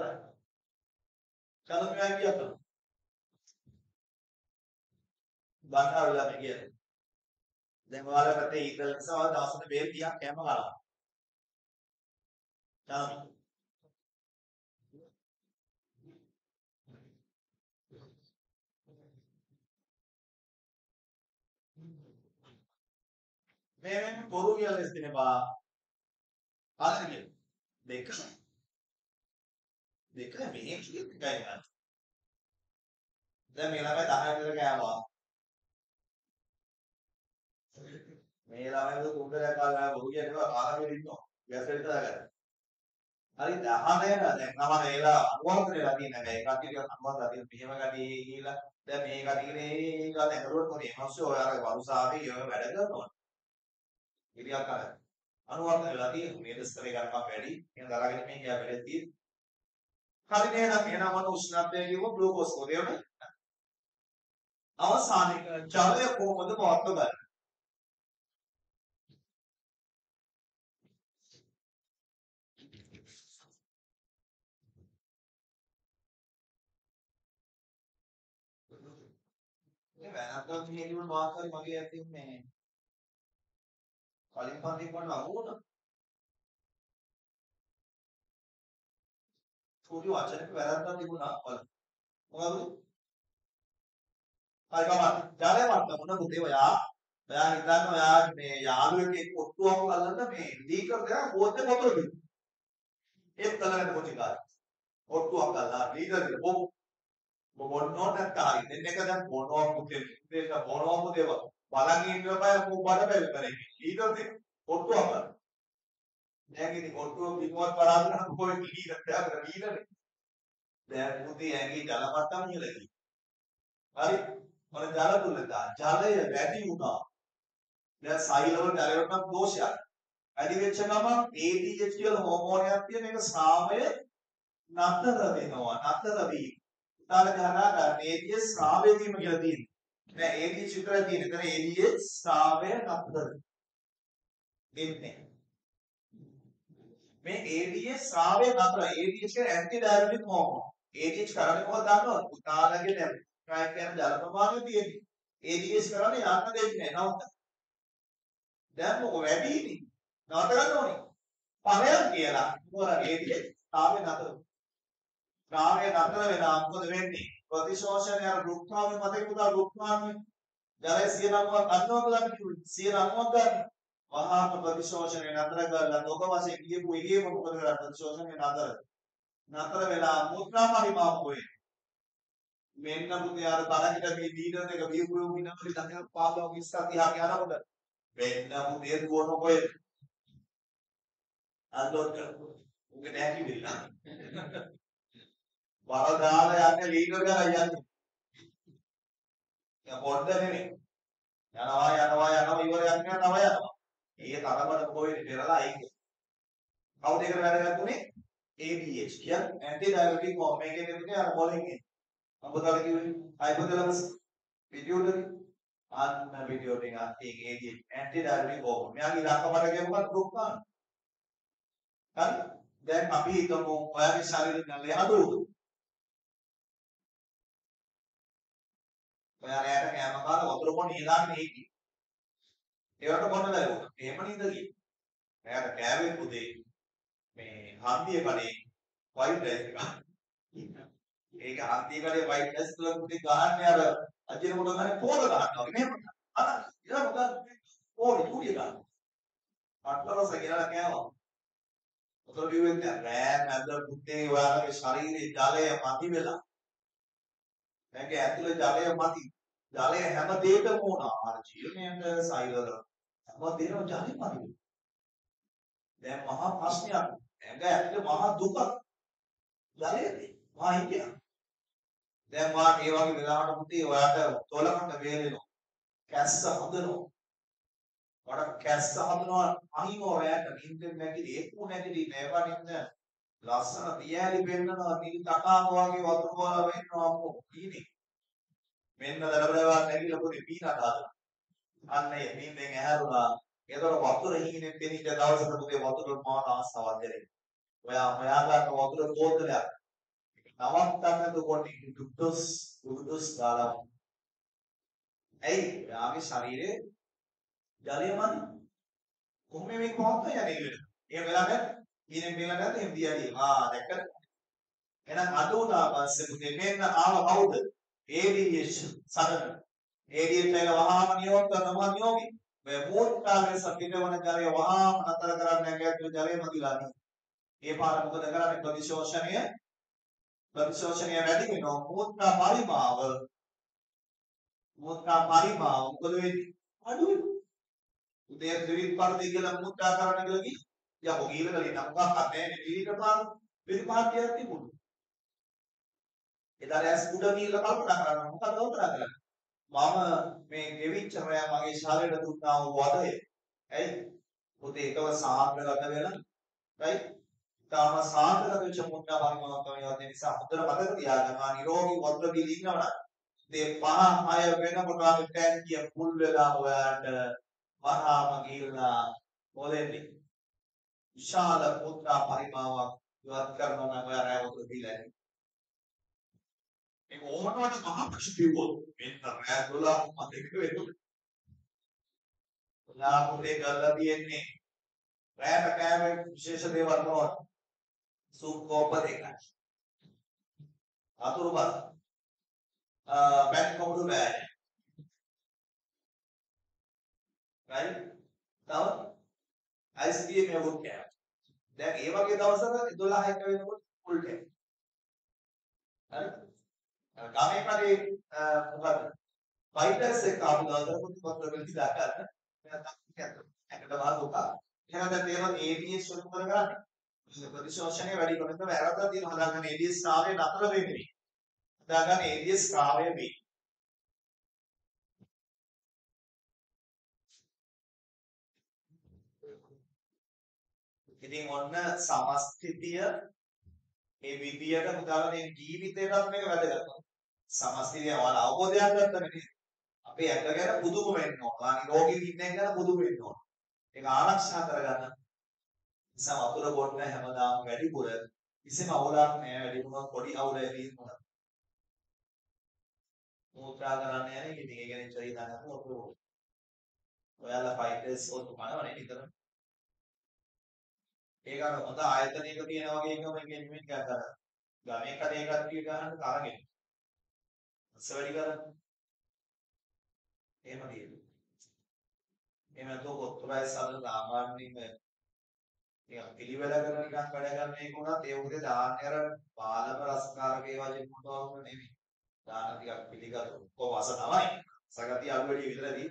[SPEAKER 1] චලනය කියනවා. බංගා වෙලා මේ කියන්නේ. දැන් ඔයාලා පැත්තේ ඊතල නිසා දවසට බේල් කීයක් කෑම කරා. චලන මේ මේ පොරු කියලා ඉස්තිනේ බා ආදර කියන දෙක දෙක මේ කීයක් ගයිනවා දැන් මේ ළමයි දහය විතර කෑවා මේ ළමයි තුන්දරයක් කාලා බොරු කියනවා කාලා ඉන්නවා ගැස් එකට දාගන්න හරි දහය නේද දැන් නම ඒලා අනුවර්තනලා තියෙන මේ කටිය අනුවර්තනලා තියෙන මෙහෙම කටිය කියලා දැන් මේ කටියේ ගාන ඇතුළට මොනේ මනුස්සය ඔය අර වරුසාවේ යව වැඩ කරනවා ඉරියක් අර අනුවර්තන වෙලා තියෙන මේ දස්තරේ ගන්නකම් වැඩි එහෙනම් දරාගෙන මේ කියා වැඩ තියෙන හරි නේද එහෙනම් මම උෂ්ණත්වය කියව ග්ලූකෝස් කොහේම අවසානික ජලය කොහොමද පවත්ව ගන්නේ මේ වැරද්දක් මෙහෙම මාකර් මගේ ඇතින් මේ කලින් පන්ති වල අහුවුණා. පොඩි වචනයක වැරද්දක් තිබුණා වල. මොකද? හරි කමන්න. ජලය වට්ට මොන පුතේ ඔයා ඔයා හිතන්න ඔයා මේ යාළුවෙක් එක්ක ඔට්ටුවක් ගලන්න මේ ලීකර් දෙක පොත්තේ වතුර බිමු. ඒත් කලකට පොඩි කාර්ය. ඔට්ටුවක් ගලලා ලීකර් දෙක බොමු. බොන්නෝ නැත්නම් දෙන්න එක දැන් බොනවා පුතේ. දෙන්න බොනවා පුතේ බලන් ඉන්න බය මොබඩ බැල් කරේ. ලීකර් දෙක ඔට්ටුවක් ගන්න. දැන් ඉතින් ඔට්ටුව බිමුවත් පරාදන කොයි ලීකර් දෙක ලීකර්. දැන් පුතේ ඇඟි ජල මට්ටම ඉහළ ගිහින්. හරි මොන ජල තුලද ජලය වැඩි වුණා දැන් සෛලවල ජලයට නම් දෝෂයක් වැඩි වෙච්ච ගමන් A D H කියලා හෝමෝනයක් තියෙන එක ස්‍රාවය නතර වෙනවා නතර වී උදාහරණ ගන්න A D H ස්‍රාවය වීම කියලා තියෙනවා දැන් A D H විතරයි තියෙන්නේ එතන A D H ස්‍රාවය නතර වෙන්නේ මේ A D H ස්‍රාවය නතර A D H කියන්නේ ඇන්ටි ඩයුරටික් හෝමෝන A D H කරන්නේ මොකක්ද දන්නවද උදාහරණයක් දැන් ट्राइक करන ජල ප්‍රමාණය තියෙන්නේ A D H කරන්නේ යන්න දෙන්නේ නැහැ නවත්ත දැන් මොකද වැඩි ඉන්නේ නවත්ත ගන්න ඕනේ පරයන් කියලා මොකද A D H තාමේ නතර තාමේ නතර වෙලා මොකද වෙන්නේ ප්‍රතිශෝෂණය අර රුක්මාවේ මතක පුතා රුක්මාවේ ජලය සිය නවයක් ගන්නවද අපි කිව්වේ සිය නවයක් ගන්න වහාම ප්‍රතිශෝෂණය නතර කරලා ලෝක වශයෙන් කියපු එකේම මොකද කරන්නේ ප්‍රතිශෝෂණය නතර නතර වෙලා මුත්‍රා පරිමාප වෙන්නේ මෙන්න පුතේ අර තරකිට මේ දීනන එක වියුපු විනවලි දහයක් පහළොව විස්ස තිහක් යනකොට මෙන්න පුතේ දුවන කොහෙද අදොත් උගේ නැති වෙලා වර දාලා යන්නේ ලීඩර් ගාලා යන්නේ යා පොඩ්ඩ නෙමෙයි යනවා යනවා යනවා ඉවර යන්නේ තව යනවා ඒ තරමට කොහෙද පෙරලා අයින් කරනවා. කවුද ඒකට වැඩ ගන්නුනේ? A D H කියන්නේ ඇන්ටි ඩයබටික් හෝම් මේකේ තිබුණේ අර මොලෙන් එන්නේ. මම පුතාට කිව්වේ හයිපොතලමස් පිටියුටරි අන්න පිටියුටරි එක ඒකේ A D H anti diabetic hormone. මෙයාගේ ඉලක්කමට කියමුවත් ගෲප් ගන්න. හරි? දැන් අපි හිතමු ඔයාගේ ශරීරෙ නැල්ලේ හදුවු. ඔයා රැයට කෑම කාලා වතුර බොන්න ඉඳාගෙන ඉන්නේ. ඒවට බොන්න බැලුවා. එහෙම නේද කියේ. රැයට කෑවේ පුතේ මේ හන්දිය කඩේ වයිට් රයිස් එක. ඒක හන්දිය කඩේ වයිට් රයිස් වල පුතේ ගහන්නේ අර අජින කොට ගන්නේ පොර ගන්නවා. මෙහෙම අර ඉතින් මොකද පොරේ කුඩිය ගන්න. අටලොස කියලා කෑවා. උතර බිව්වෙත් රෑ මැද පුතේ ඔයාලගේ ශරීරයේ ජලය මදි වෙලා. මේකේ ඇතුලේ ජලය මදි. ජලය හැම දෙයකම වුණා. අර ජීර්ණයට සෛලවල හැම දෙයකම ජලය මදි. දැන් මහා ප්‍රශ්නයක්. ඇඟ ඇතුලේ මහා දුකක්. ජලයේදී මහා හිතියා. දැන් මා මේ වගේ වෙලාවට පුතේ ඔයාට තොලකට වේලෙනවා. කැස්ස හදනවා. වඩ කැස්ස හදනවා අහිමෝ රැයට නිින්දෙන් නැගිලි ඒකු නැගිලි නෑවා නින්ද ලස්සන පියෑලි පෙන්නනවා නිල් තකාම වගේ වතුර වල වෙන්නවා අම්මෝ කීනේ මෙන්න දරබලවා නැගිලා පොඩි පීනට හදලා අන්න ඒ නිින්දෙන් ඇහැරුණා ඒතකොට වතුර හීනෙන් පෙනිච්ච දවසක පුතේ වතුර මාන ආසාවක් දැරේ ඔයා ඔයා ගන්න වතුර බෝතලයක් නවත්තන්න දුකොටි දුක්දොස් දුක්දොස් දාලා ඇයි යාගේ ශරීරේ ජලය මදි කොහොම මේක පවත්වා යන්නේ ඉල්ලෙන්න. එහෙම වෙලා නැත්නම් ඊනෙන් මෙලා නැත්නම් එහෙම දියදී. ආ දැක්කද? එහෙනම් අද උදා පස්සේ පුතේ මෙන්න ආව කවුද? A D H සදන. A D H එක වහාම නියෝග කරනවා නියෝගී. මේ මූත්‍රාවේ සපිටවන ජලය වහාම නතර කරන්න නැගැත්තු ජලය මදිලා නේ. ඒ පාර මොකද කරන්නේ? ප්‍රතිශෝෂණය ප්‍රතිශෝෂණය වැඩි වෙනවා. මූත්‍රා පරිමාව මූත්‍රා පරිමාව මොකද වෙන්නේ? අඩු වෙනවා. උදේ ත්‍රිවිධ පරිදි කියලා මුත්‍රා කරන්න කියලා කි. යකෝ ගිහලා කලින් නම් මොකක්වත් නැහැ නේ ත්‍රිවිධ පාර පිළිපාතියක් තිබුණා. එදාට ඇස් උඩ ගිහලා කල්පනා කරනවා මොකක්ද උත්තරා කරන්නේ. මම මේ ගෙවිච්ච රෑ මගේ ශරීරයට දුන්නා වූ වදය. ඇයි? උදේ එකව සාන්ද්‍රගත වෙලා right? තාම සාන්ද්‍රගත වෙච්ච මුත්‍රා පරිමාවක් තමයි වදේ නිසා හොඳට මතක තියාගන්න. ආ නිරෝගී වතුර බීල ඉන්නවනම් මේ පහ හය වෙනකොට ආගේ ටැංකිය ෆුල් වෙලා ඔයාට වහාම ගිහිල්ලා මොලෙන්දි විශාල මුත්‍රා පරිමාවක් ඉවත් කරනවා නම් ඔයා රැය වතුර බීලා ඉන්නේ. ඒක ඕනවට මහා ප්‍රශ්නියෝ මෙන්න රැය දොළහ මතක වෙනවා. ඔයා පුතේ ගල්ලා තියෙන්නේ රැයට කෑමේ විශේෂ දේවල් මොනවද? සූප් කෝප දෙකයි. අතුරු බත්. අ බැක් කොමුඩු බෑග්. right? තව ice cream යවුත් කෑම. දැන් ඒ වගේ දවසක දොළහ එක වෙනකොට full day. හරි? ගමේ කරේ මොකද? ෆයිටර්ස් එක ආපු දවසට පොත් වල තියලා ගන්න. නැත්නම් කියන්න. එකට වාදුක. එහෙනම් දැන් ඒවා A D H වලින් මොකද කරන්නේ? ප්‍රතිශෝෂණය වැඩි කරනකොට වැරද්දක් තියෙන හදාගන්න A D H ස්‍රාවය නතර වෙන්නේ. හදාගන්න A D H ස්‍රාවය මේ. ඉතින් ඔන්න සමස්ථිතිය මේ විදියට පුතාලගේ ජීවිතේටත් මේක වැදගත්. සමස්ථිතිය වල අවබෝධයක් ගන්න නෙමෙයි. අපේ ඇඟ ගැන පුදුම වෙන්න ඕන. අනිත් රෝගී ඉන්නේ ගැන පුදුම වෙන්න ඕන. ඒක ආරක්ෂා කරගන්න. නිසා වතුර බොන්න හැමදාම වැඩිපුර කිසිම අවුලක් නෑ වැඩිපුර පොඩි අවුලකින් මොනවද? මූත්‍රා කරන්න යන්නේ ඉතින් ඒ ගැන ඉතින් හිතන්න ඕන. ඔයාලා ෆයිටර්ස් ඔත් කනවනේ නිතර. ඒක අර හොඳ ආයතනයක තියෙන වගේ එකම එකෙන් නෙමෙයි කරා. ගමේ කඩේ කට්ටිය ගහන්න කරගෙන. අසවැඩි කරන්නේ. එහෙම නේද? එහෙම නැත්නම් කොත්තරයි සාධන සාමාන්‍යයෙන් නිකන් පිළිවෙල කරන නිකන් වැඩ කරන එක උනත් ඒ උදේ දාන්නේ අර බාලම රසකාරක ඒ වගේ මොනවම නෙමෙයි. දාන ටිකක් පිළිගත්තු. කොහොම අස තමයි. සගතිය අඩු වැඩි විතරදී.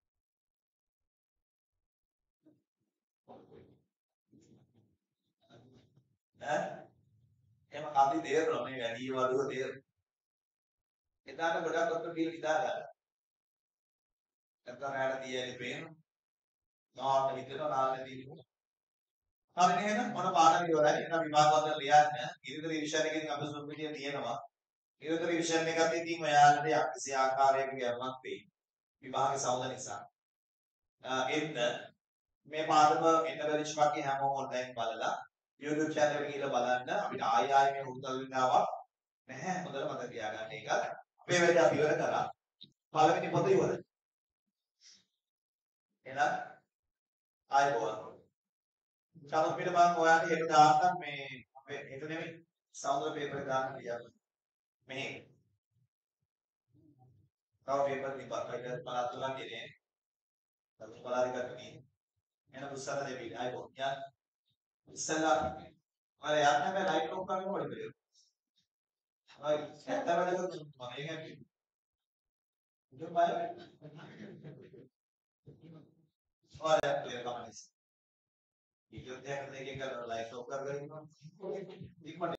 [SPEAKER 1] ඈ එහෙම කපි තේරෙනවා මේ වැඩි වලුව තේරෙනවා. එදාට ගොඩක් ඔක්කොම බීල් ඉදා ගන්න. නැත්නම් රැයට තියන්නේ පේනවා. not හිතෙනවා නාන්නේ දීපු. හරි නේද? මොන පාඩම ඉවරයි. එහෙනම් විභාග පත්‍ර ලියන්න. ඉරිද රිවිෂන් එකකින් අපි සුළු පිටිය තියෙනවා. ඉරිද රිවිෂන් එකත් ඉතින් ඔයාලට යම්කිසි ආකාරයක ගැම්මක් වෙයි. විභාගේ සෞද නිසා. එන්න මේ පාඩම එන්න බැරිච් වගේ හැමෝම ඔන්ලයින් බලලා YouTube channel එක ගිහලා බලන්න. අපිට ආයෙ ආයෙ මේ උත්තර විනාවක් නැහැ. හොඳට මතක තියාගන්න ඒක. අපේ වැඩ අපි ඉවර කරා. පළවෙනි පොත ඉවරයි. එහෙනම් ආයෙත් චලෝ පිට මම ඔයාලට හෙට දාන්නම් මේ අපේ හෙට නෙමෙයි සෞන්දර්ය පේපර් එක දාන්න කියලා. මෙහි. තව පේපර් විපාකයක් බලලා තුලන් දෙන්නේ. තව බලාරි කරන්නේ. එන පුස්සන දෙවි ආයෙ යා ඉස්සලා අර යන්න බෑ ලයිට් ඔෆ් කරන්න ඕනේ. හරි ඇත්ත වැඩක මම ඒක ඉතින් බය ඔයාලා ක්ලියර් කමනිස් ඉතින් දෙයක් දෙකකින් කරලා ලයිට් ඔෆ් කරගෙන ඉන්නවා.